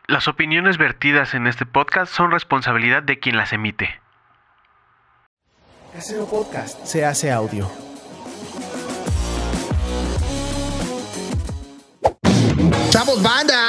Las opiniones vertidas en este podcast son responsabilidad de quien las emite. Casero Podcast se hace audio. ¡Chavos, banda!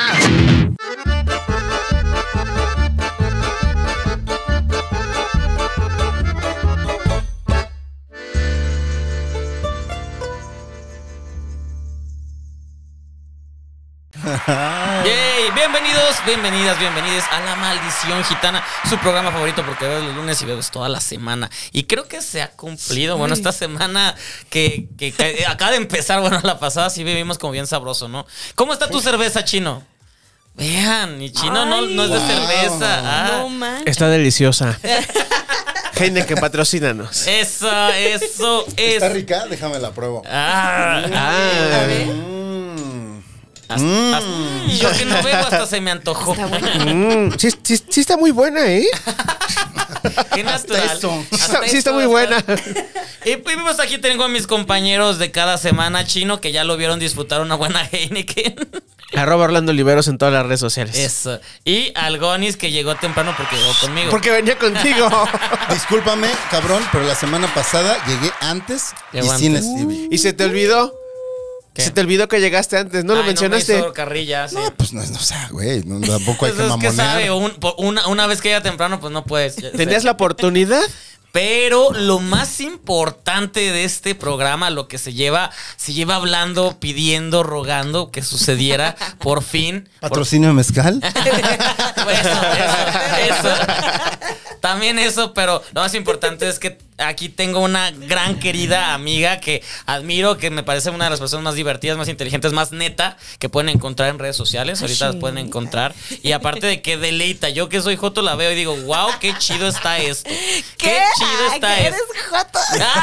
Yay, bienvenidas a La Maldición Gitana, su programa favorito porque veo los lunes y veo toda la semana. Y creo que se ha cumplido. Bueno, esta semana que acaba de empezar, bueno, la pasada sí vivimos como bien sabroso, ¿no? ¿Cómo está tu cerveza, Chino? Vean, y Chino no es de cerveza. No manches. Está deliciosa. Heineken, patrocínanos. Eso es. ¿Está rica? Déjame la pruebo. A ver. Y yo que no bebo hasta se me antojó. Está buena. Sí está muy buena, ¿eh? Qué natural. eso. Sí está muy buena. Y pues aquí tengo a mis compañeros de cada semana, Chino, que ya lo vieron disfrutar una buena Heineken. @Orlando Oliveros en todas las redes sociales. Eso. Y Algonis, que llegó temprano porque llegó conmigo. Porque venía contigo. Discúlpame, cabrón, pero la semana pasada llegué antes Llegó y sin antes. Stevie. ¿Y se te olvidó? ¿Qué? Se te olvidó que llegaste antes, ¿no lo mencionaste? No me hizo carrilla, sí. No, pues no, o sea, güey, tampoco hay Pues que es que sabe, mamonear. una vez que llega temprano, pues no puedes. ¿Tenías la oportunidad? Pero lo más importante de este programa, lo que se lleva hablando, pidiendo, rogando que sucediera, por fin. ¿Patrocinio de mezcal? Eso. También eso, pero lo más importante es que aquí tengo una gran querida amiga que admiro, que me parece una de las personas más divertidas, más inteligentes, más neta que pueden encontrar en redes sociales. Ahorita las pueden encontrar. Y aparte de que deleita, yo que soy joto la veo y digo, wow, qué chido está esto. Qué chido está ¿Que esto. eres joto?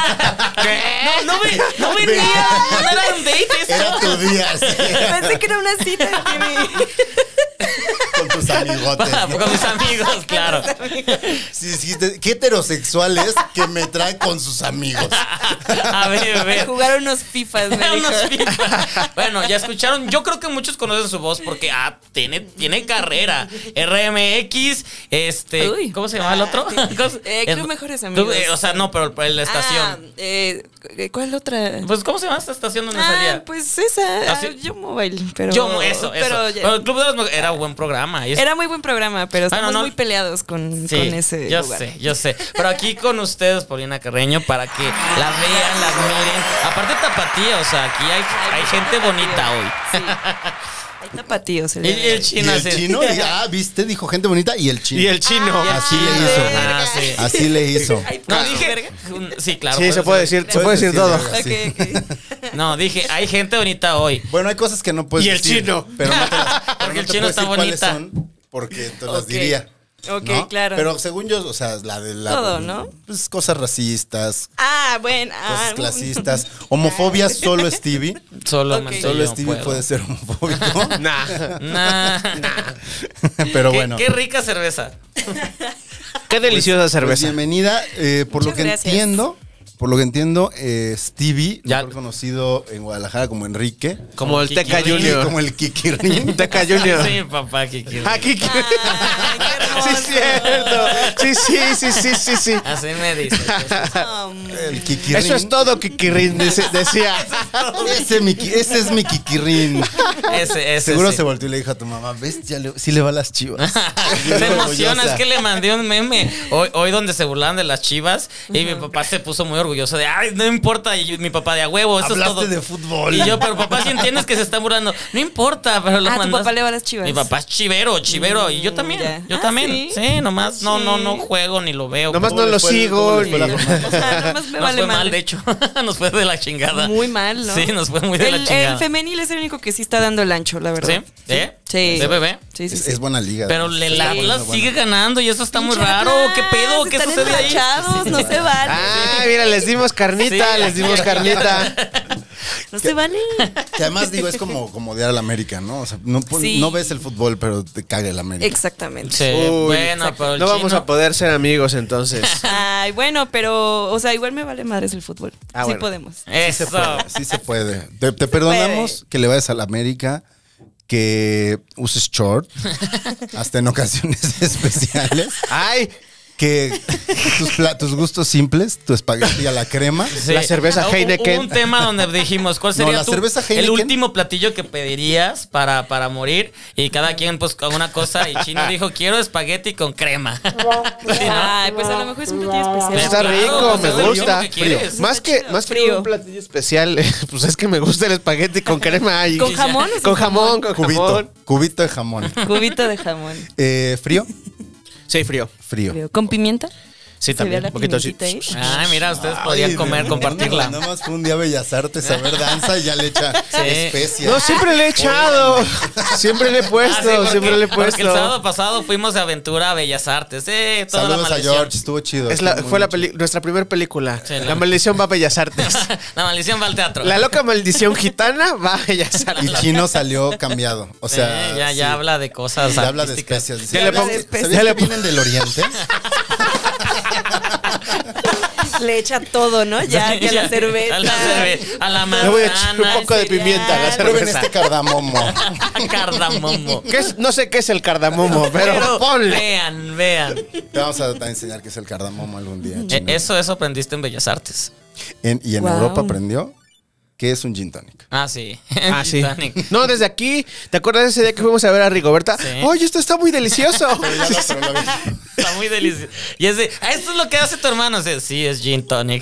No venía. No era un date esto. Era tu día, sí. Pensé que era una cita, Jimmy. Con tus amigotes. Con mis amigos, claro. Sí, qué heterosexual es que me trae con sus amigos. A ver. Jugaron unos fifas, me dijo. Unos FIFA. Bueno, ya escucharon. Yo creo que muchos conocen su voz porque tiene carrera. RMX, Uy. ¿cómo se llama el otro? Club Mejores Amigos. O sea, no, pero la estación. ¿Cuál otra? Pues, ¿cómo se llama esta estación donde salía? Pues esa. ¿Ah, sí? Yo Mobile, pero. Eso. Pero Pero el Club de los era un buen programa. era muy buen programa, pero estamos no. muy peleados con Sí, ese yo lugar. yo sé. Pero aquí con ustedes, Paulina Carreño, para que la vean, la admiren. Aparte tapatía, o sea, aquí hay gente bonita hoy. Sí. Hay tapatíos. Y el ¿Y Chino el chino? ¿Viste? Dijo gente bonita y el chino. Y el chino. Así le hizo. Sí. Así le hizo. No, dije. Sí, claro. Sí, se puede decir todo. Sí. No, dije, hay gente bonita hoy. Bueno, hay cosas que no puedes Y el decir. chino. Pero no te las, Porque el te chino puedo está decir cuáles bonita. son, porque te las Ok. diría. Ok, ¿no? claro. Pero según yo, o sea, la de la. Todo, ¿no? Pues cosas racistas, Bueno. cosas clasistas. Homofobia, solo Stevie. Solamente Solo yo Stevie puedo. puede ser homofóbico. Nah. Pero Qué- bueno. Qué rica cerveza. Qué deliciosa Pues cerveza. bienvenida. Por lo Muchas que gracias. entiendo, Stevie, Ya. mejor conocido en Guadalajara como Enrique. Como el Kiki Teca Rin. Junior. Como el Kikirin. Teca Junior. Sí, papá, que quiero. Ah, Kiki. Ay, qué hermoso. Sí, es cierto. Sí. Así me dice. El Kikirin. Eso es todo, Kikirin, decía. Ese es mi Kikirin. Ese Seguro sí. se volteó y le dijo a tu mamá, ¿ves? Sí le va a las Chivas. Se emociona, es que le mandé un meme hoy donde se burlaban de las Chivas y mi papá se puso muy orgulloso de, ay, no importa, y mi papá de a huevo, eso Hablaste es todo. de fútbol. Y yo, pero papá, si entiendes que se están burlando, no importa, pero lo Tu mandas. papá le va a las Chivas. Mi papá es chivero, y yo también, ya. yo Ah, también, ¿sí? sí, nomás, no Sí. juego ni lo veo. Nomás ¿Cómo no le lo fue- sigo. cómo le fue la ni- jornada? O sea, nomás me Nos vale fue mal, mal. de hecho, nos fue de la chingada. Muy mal, ¿no? Sí, nos fue muy de la chingada. El femenil es el único que sí está dando el ancho, la verdad. ¿Sí? ¿Eh? Sí. ¿De bebé? Sí. Es buena liga. Pero el Atlas sigue ganando y eso está muy raro. ¿Qué pedo? ¿Qué Están sucede ahí? enrachados, no se vale. Ah, mira, les dimos carnita, Sí. les dimos carnita. No se vale. Que además digo, es como odiar al América, ¿no? O sea, no, Sí. no ves el fútbol, pero te caga el América. Exactamente. Sí, Uy, bueno, pero el No vamos chino- a poder ser amigos entonces. Ay, bueno, pero, o sea, igual me vale madres el fútbol. Ah, Sí bueno. podemos. Sí se Eso. puede, sí se puede. Te perdonamos que le vayas al América que uses short, hasta en ocasiones especiales. Ay, Que tus gustos simples, tu espagueti a la crema. Sí. La cerveza Hubo Heineken. un tema donde dijimos, ¿cuál sería la cerveza el Heineken. último platillo que pedirías para morir? Y cada quien pues con una cosa. Y Chino dijo, quiero espagueti con crema. Sí, ¿no? Ay, pues a lo mejor es un platillo especial. Pues está Claro, rico, pues me es lo gusta. último que quieres. Más que Frío. un platillo especial, pues es que me gusta el espagueti con crema. Y ¿Con jamón o sin Con jamón, con jamón. Cubito de jamón. Cubito de jamón. ¿Frío? Sí, frío. Frío. ¿Con pimienta? Sí, ¿Se también. ve la Un poquito así. pimentita ahí? Ay, mira, ustedes podrían comer, compartirla. Nada más fue un día Bellas Artes a ver danza y ya le echa especias. No, siempre le he echado. Siempre le he puesto, Ah, sí, siempre le he porque puesto. el sábado pasado fuimos de aventura a Bellas Artes. Toda la Saludos a maldición. George, estuvo chido. Fue nuestra primera película. Sí, La maldición va a Bellas Artes. La maldición va al teatro. La loca maldición gitana va a Bellas Artes. Y Chino salió cambiado. O sea, ya sí. habla de cosas Ya habla de artísticas. especias. Dice, Ya le pongo- ¿sabías ya le que vienen del oriente? Le echa todo, ¿no? Ya que a la cerveza. A la cerveza. A la Le voy a echar un manzana. poco de pimienta a la cereal. Prueben cerveza. este cardamomo. Cardamomo. No sé qué es el cardamomo, pero ponle. Vean. Te vamos a enseñar qué es el cardamomo algún día. Chino. Eso aprendiste en Bellas Artes. Y en Wow. Europa aprendió qué es un gin tonic. Ah, sí. Ah, sí. Titanic. No, desde aquí, ¿te acuerdas de ese día que fuimos a ver a Rigoberta? Sí. Oye, esto está muy delicioso. Está muy delicioso. Y es de, esto es lo que hace tu hermano. Sí, es gin tonic.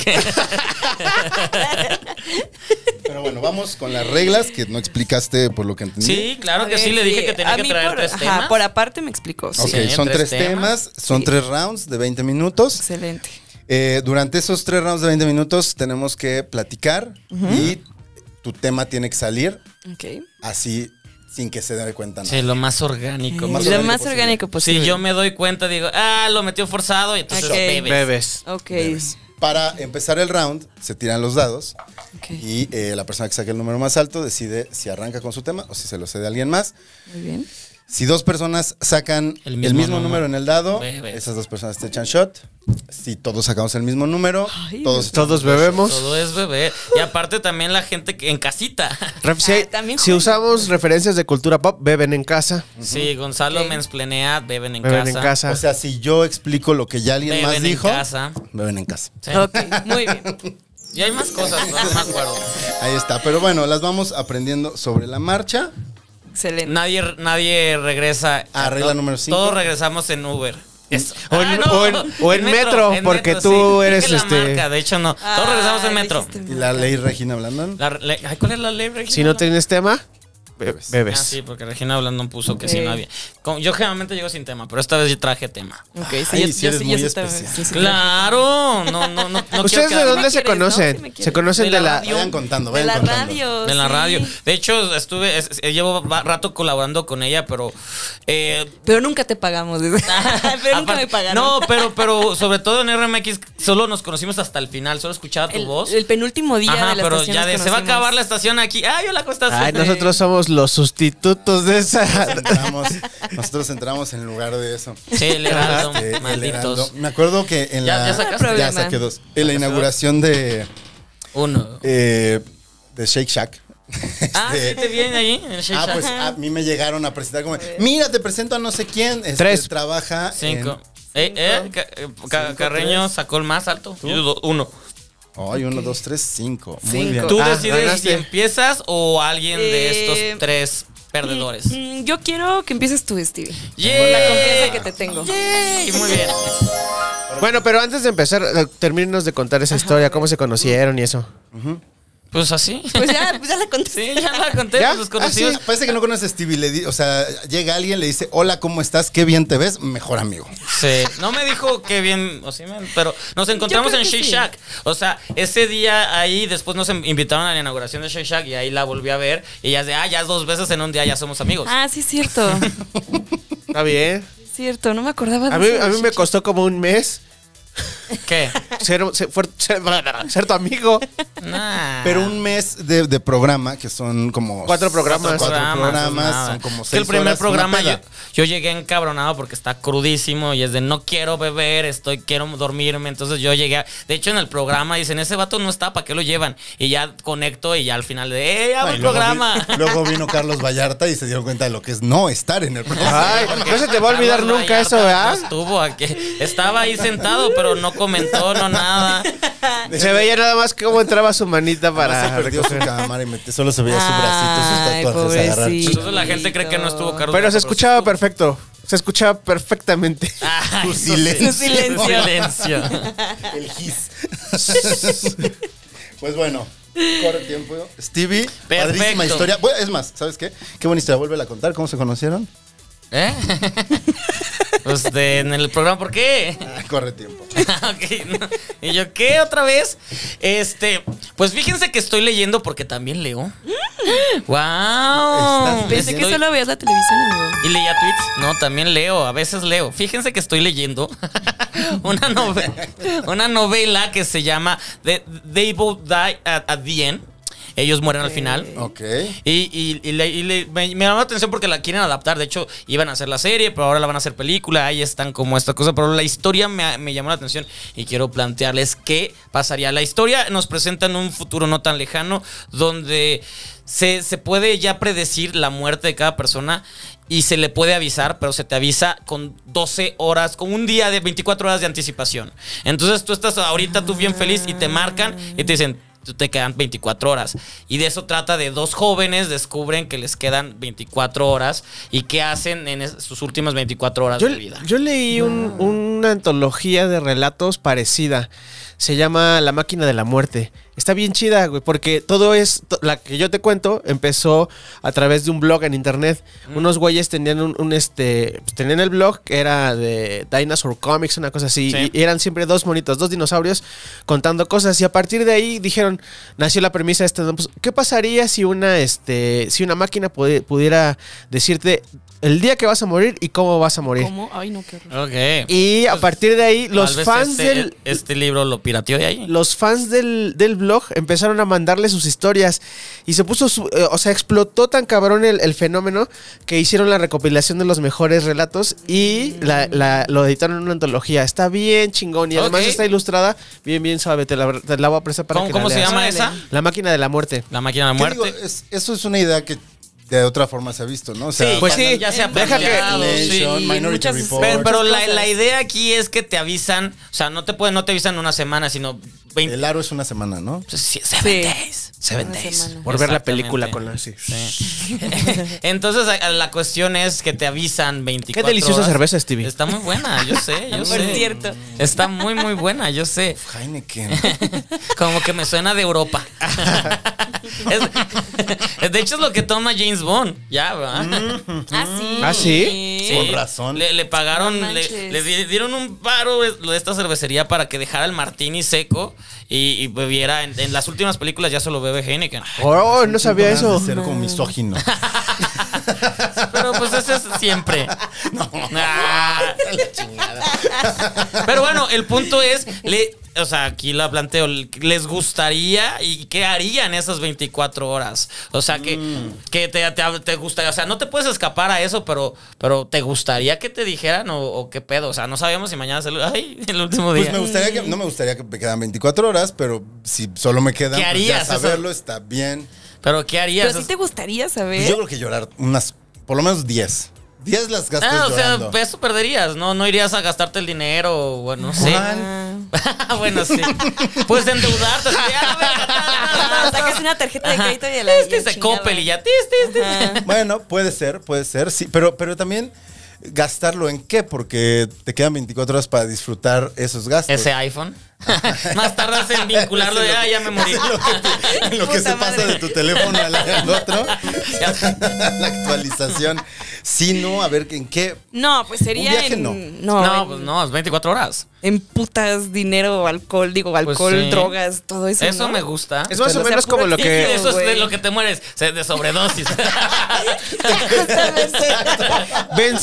Pero bueno, vamos con las reglas que no explicaste por lo que entendí. Sí, claro A que ver, sí. Le dije que tenía a que mí traer por, tres ajá, temas. por aparte me explicó. Sí. Ok, Sí, son tres tres temas, son Sí. 3 rounds de 20 minutos. Excelente. Durante esos 3 rounds de 20 minutos tenemos que platicar y tu tema tiene que salir Ok. así sin que se dé cuenta nada. Sí, lo más orgánico. Más Lo orgánico más posible. orgánico posible. Si yo me doy cuenta, digo, lo metió forzado y entonces Ok. bebes. Bebes. Ok. Para empezar el round, se tiran los dados Ok. y la persona que saque el número más alto decide si arranca con su tema o si se lo cede a alguien más. Muy bien. Si 2 personas sacan El el mismo mismo número en el dado, Bebes. esas 2 personas te echan shot. Si todos sacamos el mismo número, Ay, Todos bebemos. Todo es beber. Y aparte también la gente que en casita. También Si juego. usamos referencias de cultura pop, beben en casa. Sí, Gonzalo Ok. mensplenea, beben en Beben casa. en casa. O sea, si yo explico lo que ya alguien Beben más en dijo, casa. beben en casa. Sí. Ok, muy bien. Y hay más cosas, no me acuerdo. Ahí está. Pero bueno, las vamos aprendiendo sobre la marcha. Excelente. Nadie regresa. Regla número 5. Todos regresamos en Uber. Eso. O en metro, porque tú eres, Dije la marca, de hecho no. Todos regresamos en metro. dijiste Y la ley Regina Blandón. ¿Cuál es la ley, Regina? Si no tienes tema, Bebes. bebes. Ah, sí, porque Regina Blandón puso que Ok. si no había. Yo generalmente llego sin tema, pero esta vez yo traje tema. Ok, sí, Ay, yo, sí yo eres sí, muy yo sí también. especial. Sí, sí, Claro, no quiero ¿Ustedes de quedar- dónde se quieres, ¿no? conocen? Sí me quieres. Se conocen De de la la... radio. Vayan contando, De vayan la contando. radio. De la sí. radio. De hecho, llevo rato colaborando con ella, pero. Pero nunca te pagamos. Pero nunca aparte- me pagaron. No, pero sobre todo en RMX solo nos conocimos hasta el final. Solo escuchaba tu voz. El penúltimo día Ajá, de la pero estación ya nos se va a conocimos. acabar la estación aquí. Ay, hola, ¿cómo estás? Ay, nosotros somos los sustitutos de esa... Nosotros entramos en lugar de eso. Sí, el Heraldo, El Heraldo. malditos. Me acuerdo que en ¿Ya la. sacaste? Ya Problema. saqué 2. En la inauguración de Uno. Shake Shack. Sí, te viene ahí. En Shake Shack. Pues a mí me llegaron a presentar como, mira, te presento a no sé quién. 3. Trabaja. 5. Cinco, Carreño tres. sacó el más alto. Yo 1. Ay, 1, 2, 3, 5. Muy Cinco. bien. ¿Tú Ah, decides ganaste. si empiezas o alguien de estos 3 perdedores? Yo quiero que empieces tú, Stevie. ¡Yay! Por la confianza que te tengo. ¡Yay! Muy bien. Bueno, pero antes de empezar, termínenos de contar esa historia, cómo se conocieron y eso. Pues así. Pues ya la conté. Sí, ya la conté. ¿Ya? Pues los conocidos. Sí, parece que no conoces a Stevie. O sea, llega alguien, le dice, hola, ¿cómo estás? Qué bien te ves. Mejor amigo. Sí. No me dijo que bien, o sí, pero nos encontramos creo en que Shake sí. Shack. O sea, ese día ahí, después nos invitaron a la inauguración de Shake Shack y ahí la volví a ver. Y ella es de, ya 2 veces en un día ya somos amigos. Ah, sí, es cierto. Está bien. Es cierto, no me acordaba de A mí, eso. a mí me costó como un mes ¿Qué? ser tu amigo. Nah. Pero un mes de programa, que son como 4 programas. Cuatro programas, nada. son como Es que el 6 primer horas, programa una peda. yo llegué encabronado porque está crudísimo y es de no quiero beber, quiero dormirme. Entonces yo llegué, de hecho en el programa dicen, ese vato no está, ¿para qué lo llevan? Y ya conecto y ya al final de, hago el programa. Luego vino Carlos Vallarta y se dio cuenta de lo que es no estar en el programa. Ay, no se te va a olvidar Carlos nunca Vallarta eso, ¿verdad? no estuvo aquí. Estaba ahí sentado, pero no comentó, no nada. Se veía nada más cómo entraba su manita Para para se perdió su recoger. cámara y solo se veía su bracito, sus Ay, tatuajes agarrar. pobrecito. Entonces la gente cree que no estuvo Carlos. Pero se Vallarta, escuchaba perfecto. Se escuchaba perfectamente. Ay, Tu eso sí. silencio. Su silencio. Silencio. El gis. Pues bueno, corre tiempo. Stevie, Perfecto. padrísima historia. Bueno, es más, ¿sabes qué? Qué buena historia. Vuélvela a contar. ¿Cómo se conocieron? ¿Eh? Pues en el programa, ¿por qué? Corre tiempo. Ok, no. ¿Y yo qué otra vez? Pues fíjense que estoy leyendo porque también leo. ¡Wow! Pensé que solo veías la televisión, amigo. ¿Y leía tweets? No, también leo, a veces leo. Fíjense que estoy leyendo una novela que se llama They Both Die at the End. Ellos mueren al final. Ok. Me llamó la atención porque la quieren adaptar. De hecho, iban a hacer la serie, pero ahora la van a hacer película. Ahí están como esta cosa. Pero la historia me llamó la atención y quiero plantearles qué pasaría. La historia nos presenta en un futuro no tan lejano donde se puede ya predecir la muerte de cada persona y se le puede avisar, pero se te avisa con 12 horas, con un día de 24 horas de anticipación. Entonces tú estás ahorita tú bien feliz y te marcan y te dicen, te quedan 24 horas. Y de eso trata de dos jóvenes descubren que les quedan 24 horas y qué hacen en sus últimas 24 horas de vida. Yo leí una antología de relatos parecida. Se llama La Máquina de la Muerte. Está bien chida, güey, porque todo es... La que yo te cuento empezó a través de un blog en internet. Unos güeyes tenían tenían el blog que era de Dinosaur Comics, una cosa así. Sí. Y eran siempre dos monitos, dos dinosaurios contando cosas. Y a partir de ahí dijeron, nació la premisa ¿no? Pues, ¿qué pasaría si una máquina pudiera decirte el día que vas a morir y cómo vas a morir? ¿Cómo? Ay, no, qué horror. Ok. Y a partir de ahí, los Tal vez fans este libro lo pirateó de ahí. los fans del blog empezaron a mandarle sus historias y se puso, explotó tan cabrón el fenómeno que hicieron la recopilación de los mejores relatos y lo editaron en una antología. Está bien chingón y además Ok. está ilustrada bien suave. Te la voy a prestar para que la ¿Cómo se leas. llama Órale. esa? La Máquina de la Muerte. La Máquina de la ¿Qué Muerte. digo? Eso es una idea que de otra forma se ha visto, ¿no? O sea, Sí, pues sí, ya se ha deja que- planteado, Nation, sí. Minority muchas- Report. Pero muchas la cosas. idea aquí es que te avisan, o sea, no te avisan una semana, sino 20. El aro es una semana, ¿no? 7 Sí. days. 7 Una days. semana. Por ver la Exactamente. película con la... Sí. Sí. Entonces la cuestión es que te avisan 24 Qué deliciosa horas. cerveza, Stevie. Está muy buena, yo sé, yo Por sé. cierto. Está muy buena, yo sé. Heineken. Como que me suena de Europa. De hecho es lo que toma James Bond, ya, ¿verdad? Ah, sí. ¿Ah, sí? Sí. Con razón. Le pagaron, No le manches. dieron un paro de esta cervecería para que dejara el martini seco y bebiera. En las últimas películas ya solo bebe Heineken. Oh, no sabía Ganas de eso. ser como misógino. Pero pues ese es siempre. Ah. Pero bueno, el punto es, o sea, aquí la planteo, ¿les gustaría y qué harían esas 24 horas? O sea, que te gustaría, o sea, no te puedes escapar a eso, pero ¿te gustaría que te dijeran o qué pedo? O sea, no sabíamos si mañana es el último día. Pues no me gustaría que me quedan 24 horas, pero si solo me quedan, ¿Qué pues ya harías? saberlo está bien. ¿Pero qué harías? Pero sí te gustaría saber. Pues yo creo que llorar por lo menos 10. 10 las gastas o sea, llorando. eso perderías, ¿no? Irías a gastarte el dinero, bueno, no sé. Bueno, sí. Puedes endeudarte. Sacas una tarjeta de crédito y a la Se Coppel y ya. Ajá. Bueno, puede ser, sí. Pero también gastarlo en qué, porque te quedan 24 horas para disfrutar esos gastos. Ese iPhone. Más tardas en vincularlo de, ya me morí. En lo que Puta se pasa madre. de tu teléfono al otro. La actualización. Sí, no, a ver, ¿en qué? No, pues sería Un viaje en... no. No, pues no, es 24 horas. En putas, dinero, alcohol, sí. drogas, todo eso. Eso ¿no? me gusta. Es más o O sea, menos como puro lo Sí, que... eso es de güey. lo que te mueres, de sobredosis.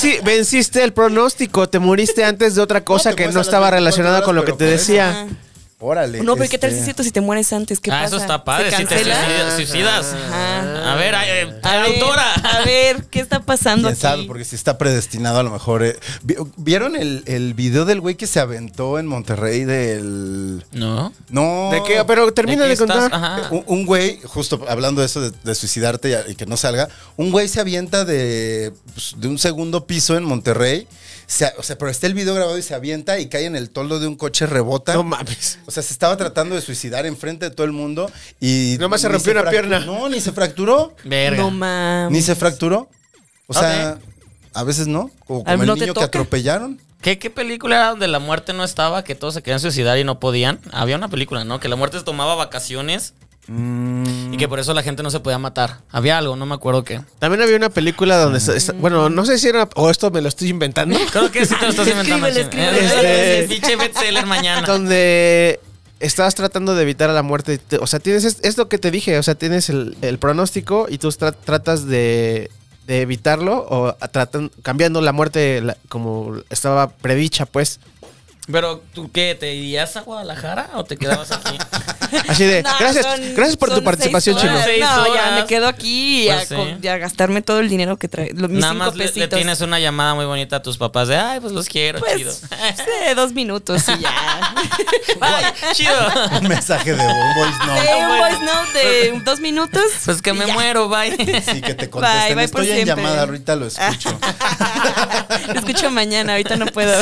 Venciste el pronóstico, te moriste antes de otra cosa No, te que mueres no a las estaba 24 relacionada horas, con lo que pero te por decía. Ajá. Órale. No, pero ¿qué tal si es cierto si te mueres antes? ¿Qué pasa? Eso está padre. ¿Se Si te cancela? suicidas. Ajá. A ver, A ver, autora. A ver, ¿qué está pasando ¿Quién aquí? sabe? Porque si está predestinado a lo mejor. ¿Vieron el video del güey que se aventó en Monterrey del... No. No. ¿De qué? Pero termina ¿De de qué estás? contar. Ajá. Un güey, justo hablando de eso de suicidarte y que no salga, un güey se avienta de un segundo piso en Monterrey. O sea, pero está el video grabado y se avienta y cae en el toldo de un coche, rebota. No mames. O sea, se estaba tratando de suicidar enfrente de todo el mundo y... Nomás se ni rompió una frac- pierna. No, ni se fracturó. Verga. No mames. Ni se fracturó. O sea, a veces no. O como el ¿No te niño que toca? atropellaron. ¿Qué película era donde la muerte no estaba? Que todos se querían suicidar y no podían. Había una película, ¿no? Que la muerte se tomaba vacaciones y que por eso la gente no se podía matar. Había algo, no me acuerdo qué. También había una película donde... bueno, no sé si era... O esto me lo estoy inventando. Creo que sí te lo estás inventando. Escríbele, Chino. escríbele. El pinche bestseller mañana. Donde estabas tratando de evitar a la muerte. O sea, tienes... Es lo que te dije. O sea, tienes el pronóstico y tú tratas de evitarlo o cambiando la muerte como estaba predicha, pues. Pero, ¿tú qué? ¿Te irías a Guadalajara o te quedabas aquí? Así de... No, gracias por tu son participación, 6 Chino. horas. 6 No, ya horas. me quedo aquí Pues sí. y a gastarme todo el dinero que trae. Mis Nada 5 más le pesitos. tienes una llamada muy bonita a tus papás de, ay, pues los quiero, chido. Pues, sí, 2 minutos y ya. Bye, chido. Un mensaje de voice Sí, note. un voice note de 2 minutos. Pues que y me ya. muero, bye. Sí, que te contesten. Bye por Estoy en siempre. llamada, ahorita lo escucho. Lo escucho mañana, ahorita no puedo.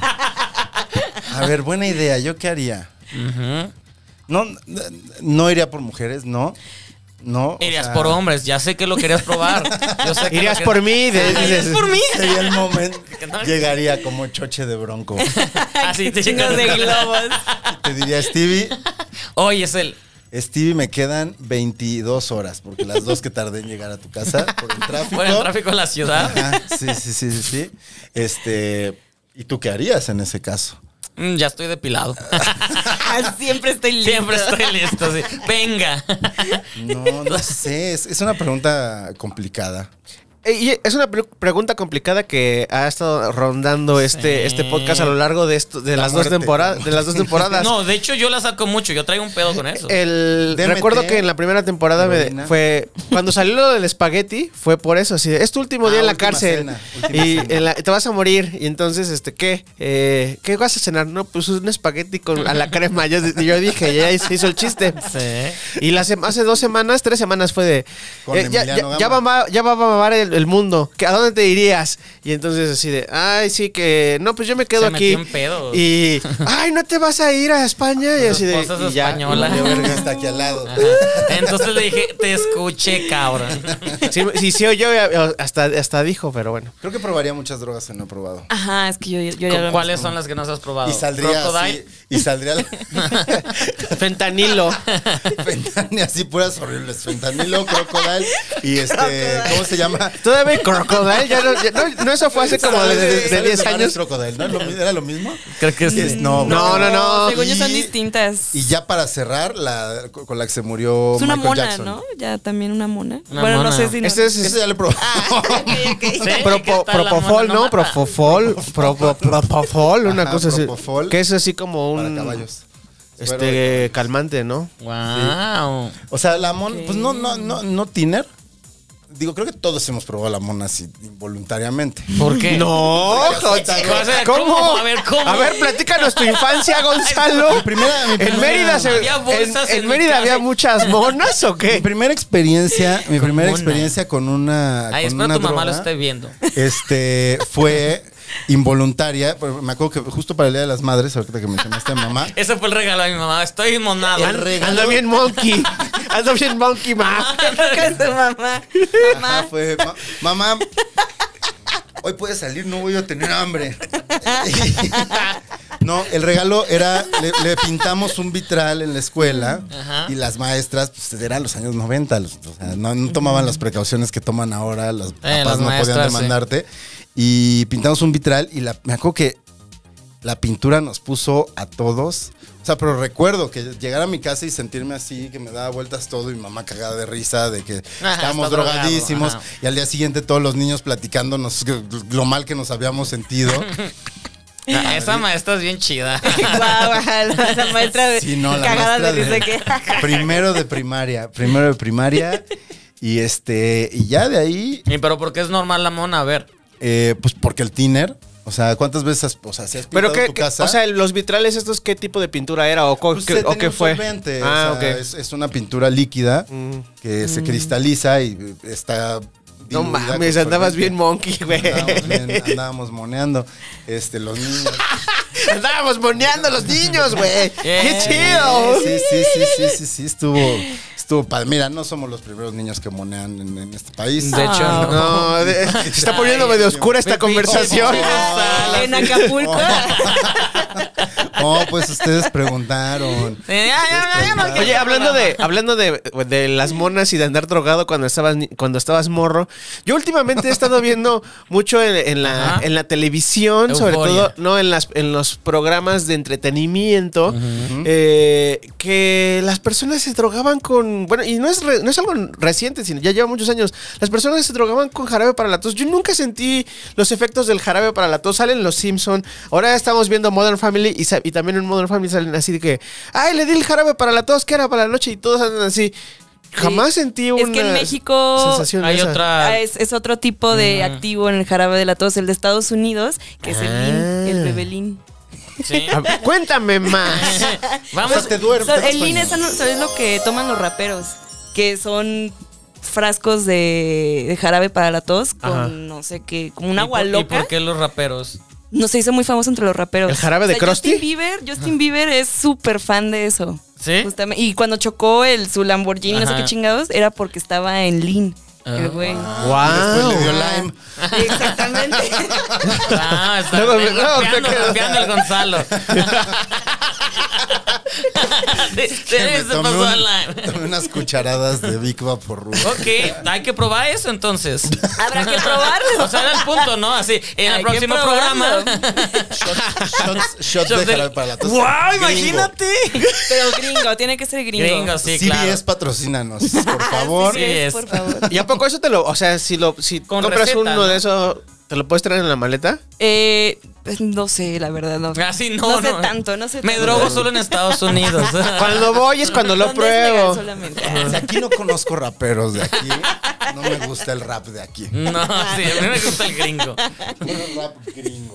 A ver, buena idea. ¿Yo qué haría? Ujú. No iría por mujeres, no. No. o Irías sea, por hombres, ya sé que lo querías probar. Yo sé que Irías lo por mí. Irías por mí. Sería el momento. No. Llegaría como choche de bronco. Así te Chingos llegas de globos. Te diría, Stevie, Hoy es el. Stevie, me quedan 22 horas, porque las 2 que tardé en llegar a tu casa por el tráfico. Por el tráfico en la ciudad. Ajá, sí. ¿Y tú qué harías en ese caso? Ya estoy depilado. Siempre estoy listo. Siempre estoy listo. Sí. Venga. No sé, es una pregunta complicada. Y es una pregunta complicada que ha estado rondando este podcast a lo largo de La las dos muerte. temporadas. No, de hecho yo la saco mucho. Yo traigo un pedo con eso. DMT, Recuerdo que en la primera temporada heroína. fue cuando salió lo del espagueti, fue por eso, así de, es tu último día en la Última cárcel cena, última y cena. te vas a morir y entonces ¿qué vas a cenar? No, pues un espagueti a la crema. Yo dije, ya se hizo el chiste. Sí. Y hace 3 semanas fue de Con Emiliano ya Gama. va a mamar el mundo. ¿A dónde te irías? Y entonces así de, ay, sí que no, pues yo me quedo Se aquí. metió en pedos. Y ay, no te vas a ir a España y Su así de esposa es y ya, española. y valió verga. Está aquí al lado. Ajá. Entonces le dije, te escuché, cabrón. Sí, oyó, hasta dijo, pero bueno. Creo que probaría muchas drogas que no he probado. Ajá, es que yo ya lo ¿Cuáles son las que no has probado? Y saldría Crocodile. así. Y saldría Fentanilo. fentanilo, así puras horribles. Fentanilo, crocodile y ¿cómo se llama? Todavía Crocodile, no, eso fue hace como de 10 años. Crocodile, ¿no? ¿Era lo mismo? Creo que sí. No. Según yo son Y- distintas. Y ya para cerrar, con la que se murió Es una Michael mona, Jackson. ¿no? Ya también una mona. Una bueno, mona. no sé si no. Eso ya lo probó. Ok. Sí, ¿qué tal la Propofol, mona? ¿no? mata. Propofol, una Ajá, cosa así. Propofol. Que es así como Para un caballos. calmante, ¿no? Wow. O sea, la mona, Ok. pues no tiner. Digo, creo que todos hemos probado la mona así involuntariamente. ¿Por qué? No, O sea, ¿cómo? A ver, ¿cómo? A ver, platícanos tu infancia, Gonzalo. En Mérida, Había bolsas en en Mérida mi había casa. muchas monas o Mi qué? primera experiencia mona. con una Ay, con espero una tu mamá lo droga, esté viendo. fue involuntaria. Me acuerdo que justo para el Día de las Madres, ahorita que mencionaste a mamá, Ese fue el regalo de mi mamá. Estoy monado. Ando bien monkey. Ando bien monkey, ma. Con tu mamá. ajá, fue mamá, hoy puedes salir, no voy a tener hambre. No, el regalo era, le pintamos un vitral en la escuela. Ajá. Y las maestras, pues eran los años 90, o sea, no tomaban las precauciones que toman ahora, los papás las no maestras, podían demandarte. Y pintamos un vitral y me acuerdo que la pintura nos puso a todos. O sea, pero recuerdo que llegar a mi casa y sentirme así, que me daba vueltas todo y mi mamá cagada de risa de que Ajá, estábamos está drogado, drogadísimos. ajá. Y al día siguiente todos los niños platicándonos lo mal que nos habíamos sentido. Esa maestra es bien chida. Guau, la maestra de Sí, no, la cagada maestra de dice de que. primero de primaria. Y y ya de ahí, ¿Y pero por qué es normal la mona? A ver. pues porque el tiner, o sea, ¿cuántas veces si has pintado Pero tu casa? o sea, los vitrales estos, ¿qué tipo de pintura era o, Pues qué, o tenía qué un fue? solvente, Ah, o sea, ok. es una pintura líquida que se cristaliza y está No diluida mames, con andabas solvente. bien monkey, güey. Andábamos moneando, los niños. Andábamos moneando a los niños, güey. ¡Qué Yeah. chido! Sí, estuvo padre. Mira, no somos los primeros niños que monean en este país. De hecho, Ah. No, se está poniendo medio oscura esta conversación. En Acapulco. No, pues ustedes preguntaron. Ya no quiero Oye, hablar. hablando de las monas y de andar drogado cuando estabas morro, yo últimamente he estado viendo mucho en Ajá. la televisión, sobre Euforia. todo no en los programas de entretenimiento, que las personas se drogaban con, bueno, y no es algo reciente, sino ya lleva muchos años. Las personas se drogaban con jarabe para la tos. Yo nunca sentí los efectos del jarabe para la tos. Salen los Simpson. Ahora estamos viendo Modern Family y también en Modern Family salen así de que, ay, le di el jarabe para la tos, que era para la noche, y todos andan así. Jamás sentí una Es que en México sensación Hay esa. otra. es otro tipo de activo en el jarabe de la tos, el de Estados Unidos, que es el lean, el bebelín. Sí. A ver, cuéntame más. Vamos. te duermes. El lean es lo que toman los raperos, que son frascos de jarabe para la tos con Ajá. no sé qué, como un ¿Y agua por- ¿Y loca. por qué los raperos? No se hizo muy famoso entre los raperos. ¿El jarabe de Krusty? Justin Bieber es súper fan de eso. ¿Sí? Justamente. Y cuando chocó su Lamborghini, no sé Ajá. qué chingados, era porque estaba en lean. El güey. Después le dio Lime. Exactamente. Ah, está No, rapeando, te quedas. rapeando el Gonzalo. Que me Se pasó a la. tomé unas cucharadas de Vic Vaporub. Ok, hay que probar eso entonces. Habrá que probarlo. O sea, era el punto, ¿no? Así, en el Hay que próximo probarlo. programa. Shots de jarabe para la tos. ¡Wow! Gringo. Imagínate. Pero gringo, tiene que ser gringo. Gringo, sí, CBS, claro. patrocínanos, por favor. Sí, es. Por favor. ¿Y a poco eso o sea, si Con compras receta, uno ¿no? de esos, ¿te lo puedes traer en la maleta? No sé, la verdad, no. Así No sé tanto, no sé Me tanto. drogo solo en Estados Unidos. Cuando voy es cuando lo ¿Dónde es legal pruebo. solamente? O sea, aquí no conozco raperos de aquí. No me gusta el rap de aquí. No, sí, a mí me gusta el gringo. Puro rap gringo.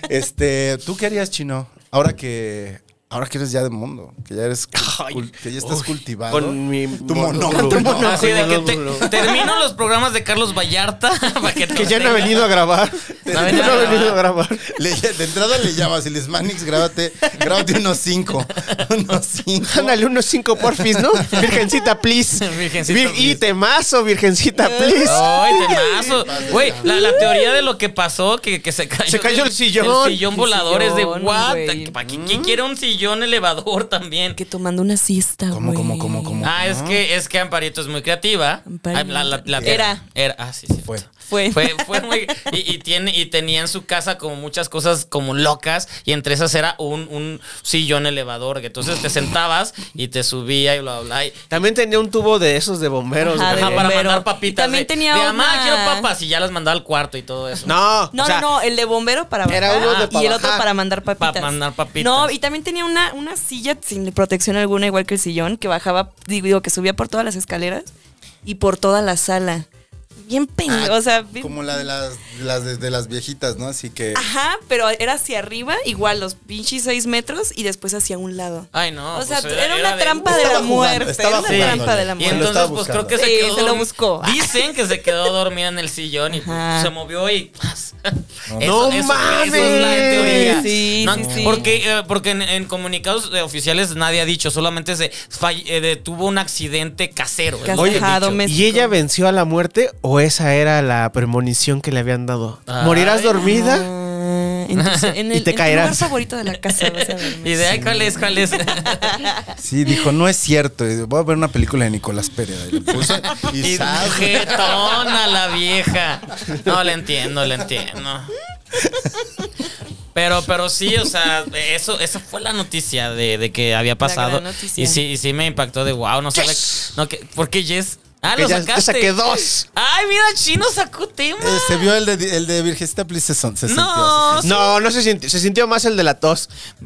¿Tú qué harías, Chino? Ahora que eres ya de mundo, que ya eres que ya estás cultivado. Con mi tu monóculo. Así de que termino los programas de Carlos Vallarta para que, Que ya no ha venido a grabar. No ha venido a grabar. De entrada le llamas y les Manix, grábate unos 5. Unos 5. Ándale, unos 5 porfis, ¿no? Virgencita, please. Virgencita, Y please. temazo, virgencita, please. ¡Ay, temazo! Güey, la teoría de lo que pasó, que se cayó. Se cayó el sillón. El sillón volador es de sillón, what? güey. ¿Para quién quiere un sillón elevador también? Que tomando una siesta, güey. ¿Cómo? Ah, es que Amparito es muy creativa. Amparito. Era. Ah, sí, sí. Fue. Fue muy. Y tenía en su casa como muchas cosas como locas. Y entre esas era un sillón elevador. Que entonces te sentabas y te subía y bla, bla, bla. También tenía un tubo de esos de bomberos. Ajá, güey. de Ajá, para bombero. mandar papitas. Y también tenía de mamá, una- quiero papas. Y ya las mandaba al cuarto y todo eso. No, No, o sea, no, el de bombero para bajar era uno de pa' y el otro bajar. para mandar papitas. Para mandar papitas. No, y también tenía una silla sin protección alguna, igual que el sillón, que bajaba, digo, que subía por todas las escaleras y por toda la sala. Bien pendejo, o sea, bien- Como la de las viejitas, ¿no? Así que. Ajá, pero era hacia arriba, igual los pinches 6 metros y después hacia un lado. Ay, no. O sea, pues era una de- trampa de Estaba la jugando, muerte. estaba Era una jugándole. trampa de la Y Se lo muerte. estaba entonces, pues creo buscando. que se Sí, quedó. se lo buscó. Dicen que se quedó dormida en el sillón y pues, Ajá. se movió y. ¡plas! No Eso es la mames. teoría. Sí, No, sí, sí. Porque en comunicados oficiales nadie ha dicho, solamente tuvo un accidente casero. es lo Oye, que han ajá, dicho. doméstico. ¿Y ella venció a la muerte o esa era la premonición que le habían dado? Ay. ¿Morirás dormida? Ah, en Y te en caerás. tu lugar favorito de la casa, vas a ver. Y de ahí, ¿cuál es? Sí, dijo, no es cierto. Y voy a ver una película de Nicolás Pérez. Y le puso. Y ¡zas! jetona la vieja. No, le entiendo. Pero sí, o sea, esa fue la noticia de que había pasado. gran noticia. Y sí me impactó de wow, no sabe. No, porque Jess. Ah, Que lo ya sacaste. saqué 2. Ay, mira, Chino sacó tema. Se vio el de Virgencita Please, se sintió. No se sintió más el de la tos.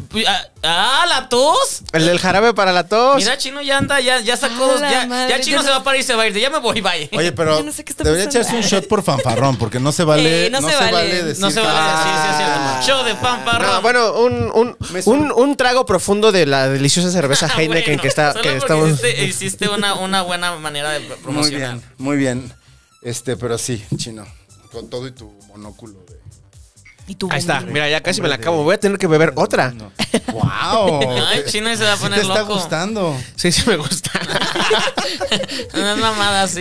La tos. El del jarabe para la tos. Mira, Chino ya anda, ya sacó dos. la Ya madre, Chino yo se no- va a parar y se va a ir. Ya me voy, bye. Oye, pero Yo no sé qué está debería pasando. echarse un shot por fanfarrón, porque no se vale. no se vale. decir No se va que- a decir, sí, es cierto. Show de fanfarrón. No, bueno, un trago profundo de la deliciosa cerveza Heineken Bueno, que está solo que porque estamos. hiciste una buena manera de Muy promocionar. bien, muy bien. Pero sí, Chino. Con todo y tu monóculo de. ¿Y tú? Ahí está. Mira, ya casi me la acabo. Voy a tener que beber otra. ¡Wow! Ay, Chino se va a poner te está loco. gustando. Sí, sí me gusta. Una mamada así.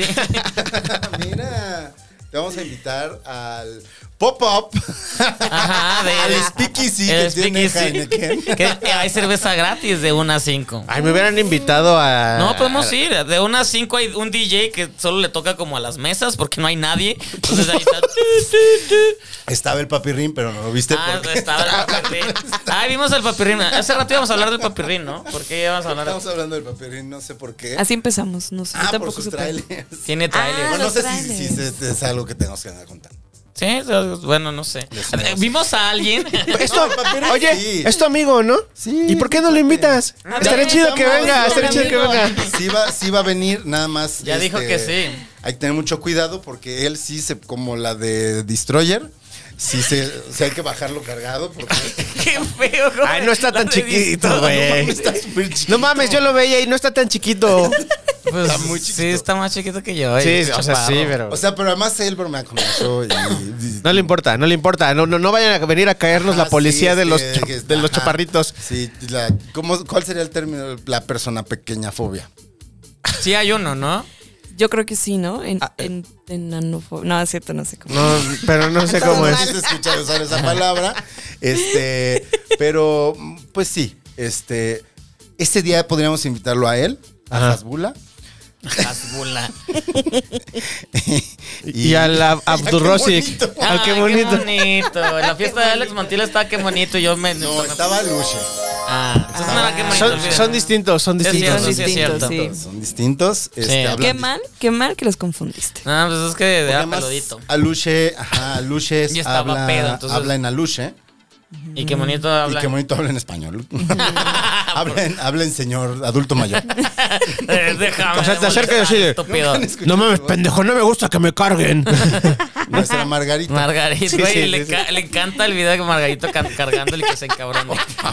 Mira, te vamos a invitar al pop-up. Ajá, al speakeasy que tiene Heineken. Que hay cerveza gratis de 1 a 5. Ay, me hubieran invitado a. No, podemos ir. De 1 a 5 hay un DJ que solo le toca como a las mesas porque no hay nadie. Entonces ahí está. Estaba el papirrín, pero no lo viste. porque Estaba el papirrín. Ay, vimos el papirrín. Hace rato íbamos a hablar del papirrín, ¿no? ¿Por qué íbamos a hablar? Estamos hablando del papirrín, no sé por qué. Así empezamos. No sé, yo por tampoco sus supe. trailers. Tiene trailer. Bueno, no los sé trailers. si es algo que tengamos que andar contando. Sí, bueno, no sé. Les- Vimos a alguien. Esto, No, el papirrín oye, sí. es tu amigo, ¿no? Sí, ¿Y por qué no lo invitas? A Estaría ver, chido que vamos, venga, estaría chido que amigo. venga. Sí va a venir, nada más. Ya dijo que sí. Hay que tener mucho cuidado porque él sí se, como la de Destroyer, sí hay que bajarlo cargado porque Qué feo. ¿cómo? Ay, no está tan La de chiquito, güey. está súper chiquito. No mames, yo lo veía y no está tan chiquito. Pues, Está muy chiquito. Sí, está más chiquito que yo. Sí, es o sea, chaparro. sí, pero. O sea, pero además él me conoció y No le importa, no le importa. No vayan a venir a caernos la policía sí, de los, que- de los ajá. chaparritos. Sí, ¿cuál sería el término? La persona pequeña fobia. Sí hay uno, ¿no? Yo creo que sí, ¿no? En nanofobia. No, es cierto, no sé cómo. No, pero no sé cómo es. No se escucha usar esa palabra. Pero, pues sí. Este día podríamos invitarlo a él, a Ajá. Hasbula. Hasbula. Y a la Abdurrosik. bonito. Ah, qué Qué bonito. bonito. La fiesta de Alex Montila está qué bonito. Yo me. No, estaba Luche. Entonces no era qué bonito. Son distintos, son Es distintos. cierto, sí, es distintos, cierto. sí. Son distintos. Sí. Qué mal que los confundiste. No, pues es que era Además, peludito. Aluche Y estaba pedo, entonces- habla en Aluche. Y qué bonito habla. Y qué bonito habla en español. habla en señor adulto mayor. Déjame. O sea, te acercas y así de, Estúpido. No mames, pendejo, no me gusta que me carguen. Nuestra Margarita. Margarito, Sí, güey, sí, le, sí. le encanta el video de Margarito cargándole y que se encabrone.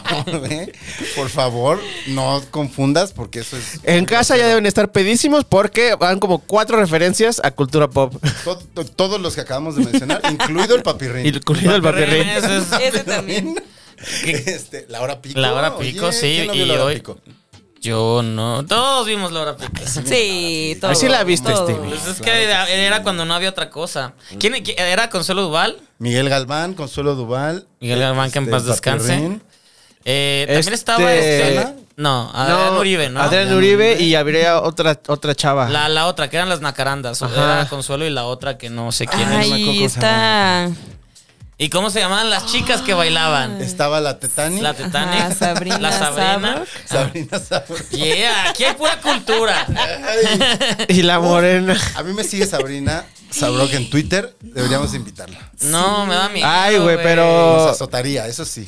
Por favor, no confundas porque eso es... En casa ya deben estar pedísimos porque van como 4 referencias a cultura pop. Todos los que acabamos de mencionar, incluido el papirrín. Incluido el papirrín. Ese también. La hora pico. La hora pico, Oye, sí. ¿quién no vio Y la hora hoy. pico? Yo no. Todos vimos la hora pico. Sí, todo. Así la viste, todo. Stevie. Pues es que era cuando no había otra cosa. ¿Quién era Consuelo Duval? Miguel Galván, Consuelo Duval. Miguel Galván, que en paz el descanse. papirrín. También estaba no, Adrián Uribe, ¿no? Adrián Uribe y habría otra chava. La otra, que eran las nacarandas. Ajá. Era Consuelo y la otra que no sé quién es. Ay, está. ¿Y cómo se llamaban las chicas que bailaban? Estaba la Tetani. La Titanic. Ajá, Sabrina La Sabrina. Sabrok. Sabrina Sabrok. Yeah, aquí hay pura cultura. Y la morena. A mí me sigue Sabrina Sabrok en Twitter. Deberíamos invitarla. No, me da miedo. Ay, güey, pero- Nos azotaría, eso sí.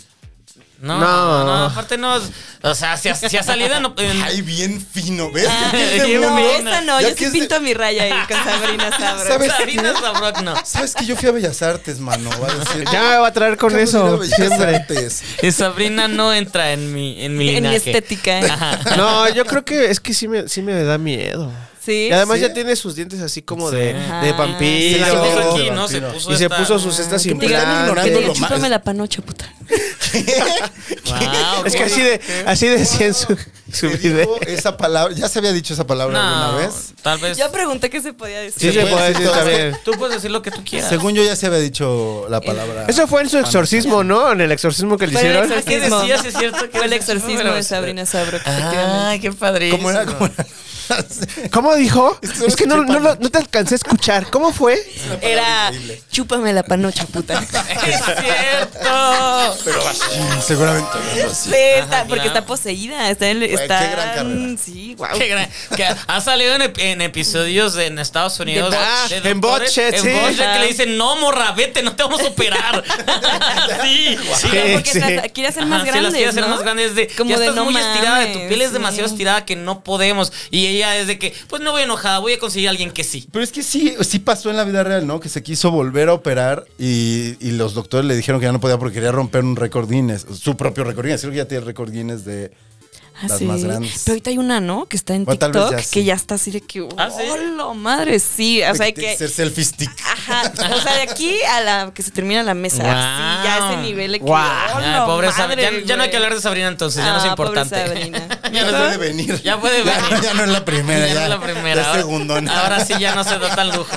No, aparte no. O sea, si ha salido Ay, bien fino, ¿ves? qué No, bueno. esa no. Ya Yo que sí es de- pinto mi raya ahí con Sabrina Sabrok. ¿Sabes Sabrina Sabrok no. ¿Sabes que yo fui a Bellas Artes, mano? Va a decir, Ya me va a traer con "Acabo de ir a eso, Bellas siempre. Artes". Y Sabrina no entra en mi En mi linaje. estética. Ajá. No, yo creo que es que sí me da miedo. Sí. Y además ¿Sí? ya tiene sus dientes así como Sí. de Ajá. Se vampiro. la puso aquí, de ¿no? Se vampiro. puso Y se esta- puso sus cestas Que te Están digan, ignorando que lo digan, más- chúpame la panocha, puta. Wow, Es que así decía en su Se video. dijo esa palabra, ya se había dicho esa palabra no, alguna vez. tal vez. Yo pregunté qué se podía decir. Sí, se puede decir todo. también. Tú puedes decir lo que tú quieras. Según yo ya se había dicho la palabra. Eso fue en su exorcismo, ¿no? En el exorcismo que le Fue el hicieron. exorcismo. ¿Qué decías? Es cierto que Fue el era exorcismo pero- de Sabrina Sabrok, efectivamente. Ay, qué padrísimo. ¿Cómo era? ¿Cómo dijo? Es que no te alcancé a escuchar. ¿Cómo fue? Era chúpame la panocha, puta. ¡Es cierto! Pero seguramente. Sí, porque está poseída. Está en, qué gran carrera. Sí, wow. Qué gran- que ha salido en episodios en Estados Unidos. de en doctores, Botched, sí. en Botched, que le dicen, no, morra, vete, no te vamos a operar. Sí, Sí, porque sí. quiere hacer más Ajá, grandes, se las quiere hacer ¿no? más grandes. De, Como ya de estás no muy estirada, de tu mames, piel es sí. demasiado estirada que no podemos. Y ella es de que, pues no voy enojada, voy a conseguir a alguien que sí. Pero es que sí pasó en la vida real, ¿no? Que se quiso volver a operar y los doctores le dijeron que ya no podía porque quería romper un récord Guinness. Su propio récord Guinness. Creo que ya tiene el récord Guinness de las más grandes. Pero ahorita hay una, ¿no? Que está en Bueno, tal vez TikTok ya sí. que ya está así de que, ¿Ah, sí? ¡hola madre! Sí, o sea, hay que... Ser selfie stick. Ajá, o sea, de aquí a la que se termina la mesa. Wow. Sí, ya ese nivel de que, Wow. ¡hola, Ay, pobre madre, Sabrina. Ya no hay que güey! hablar de Sabrina entonces, ya no es Ah, pobre importante. Sabrina. Ya no puede venir. Ya puede venir. Ya no es la primera. Ya Ya, no es la primera. Ya es segundona. Ahora sí ya no se da tan lujo.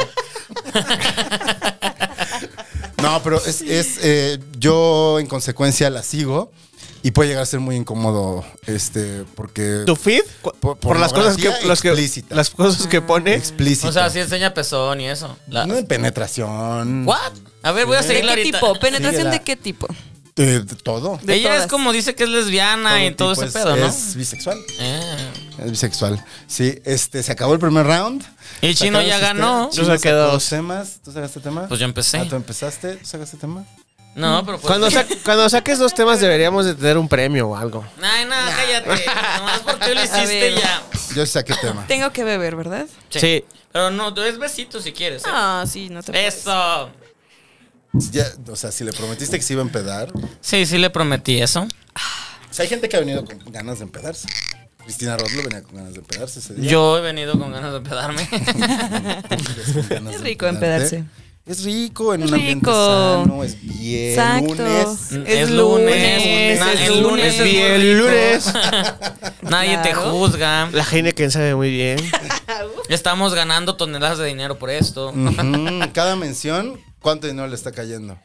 No, pero yo en consecuencia la sigo y puede llegar a ser muy incómodo, porque ¿Tu feed? Por las cosas que, explícita. las cosas que pone. explícito. O sea, sí enseña pezón y eso. no de penetración. ¿What? A ver, voy a ¿De seguirla qué ahorita. tipo? ¿Penetración Síguela. de qué tipo? De todo. De Ella todas. es como dice que es lesbiana y todo tipo ese pedo, ¿no? Es bisexual. Ah. Es bisexual. Sí, se acabó el primer round. Y Chino ya ganó. Chino Yo saqué sacó 2 temas. ¿Tú sacaste tema? Pues yo empecé. ¿Tú empezaste? ¿Tú sacaste tema? No, pero pues. Cuando saques 2 temas deberíamos de tener un premio o algo. Ay, no, cállate. Nomás porque lo hiciste ver. ya. Yo saqué tema. Tengo que beber, ¿verdad? Sí. Pero no, tú es besito si quieres. ¿eh? Ah, sí, no te preocupes. Eso. Ya, o sea, si le prometiste que se iba a empedar. O Sí, sí le prometí eso. sea, hay gente que ha venido con ganas de empedarse. Cristina Rodlo venía con ganas de empedarse ese día. Yo he venido con ganas de pedarme. Con ganas Es de rico empedarte. empedarse. Es rico en Es un ambiente rico. sano, es bien. Exacto. Lunes. Es lunes. El lunes es muy bien, rico. lunes. Nadie te Claro. juzga. La Heineken sabe muy bien. Estamos ganando toneladas de dinero por esto. Ujú. Cada mención, ¿cuánto dinero le está cayendo?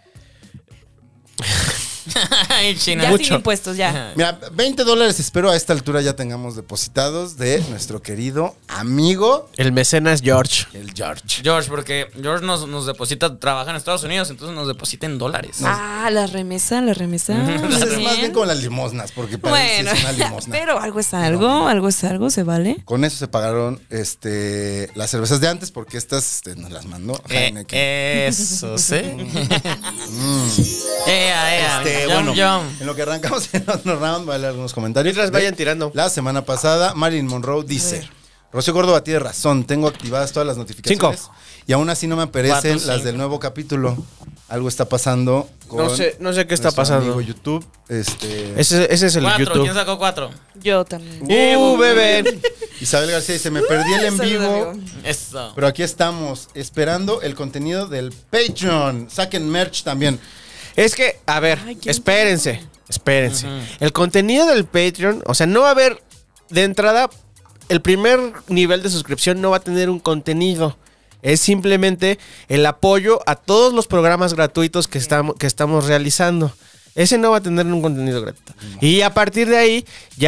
Ay, Chino. Ya Mucho. sin impuestos, ya. Mira, $20 espero a esta altura ya tengamos depositados de nuestro querido amigo, El mecenas George. el George. George, porque George nos deposita, trabaja en Estados Unidos, entonces nos deposita en dólares. Ah, la remesa, la remesa. Pues es Muy más bien como las limosnas, porque para él sí Bueno, es una limosna. pero algo es algo, se vale. Con eso se pagaron las cervezas de antes, porque estas nos las mandó Heineken. Eso, sí. Ea. Yum, Bueno, yum. en lo que arrancamos en otro round, vale algunos comentarios. Mientras vayan tirando. La semana pasada, Marilyn Monroe dice: Rocío Córdoba tiene razón, tengo activadas todas las notificaciones. 5. Y aún así no me aparecen 4, las 5. del nuevo capítulo. Algo está pasando con No sé qué está nuestro pasando. amigo YouTube. Ese es el 4, YouTube. ¿quién sacó 4? Yo también. Bebé. Isabel García dice: me perdí el en Salud, vivo. amigo. Eso. Pero aquí estamos, esperando el contenido del Patreon. Saquen merch también. Es que, a ver, Ay, ¿quién espérense. El contenido del Patreon, o sea, no va a haber, de entrada, el primer nivel de suscripción no va a tener un contenido. Es simplemente el apoyo a todos los programas gratuitos que estamos realizando. Ese no va a tener un contenido gratuito. Y a partir de ahí,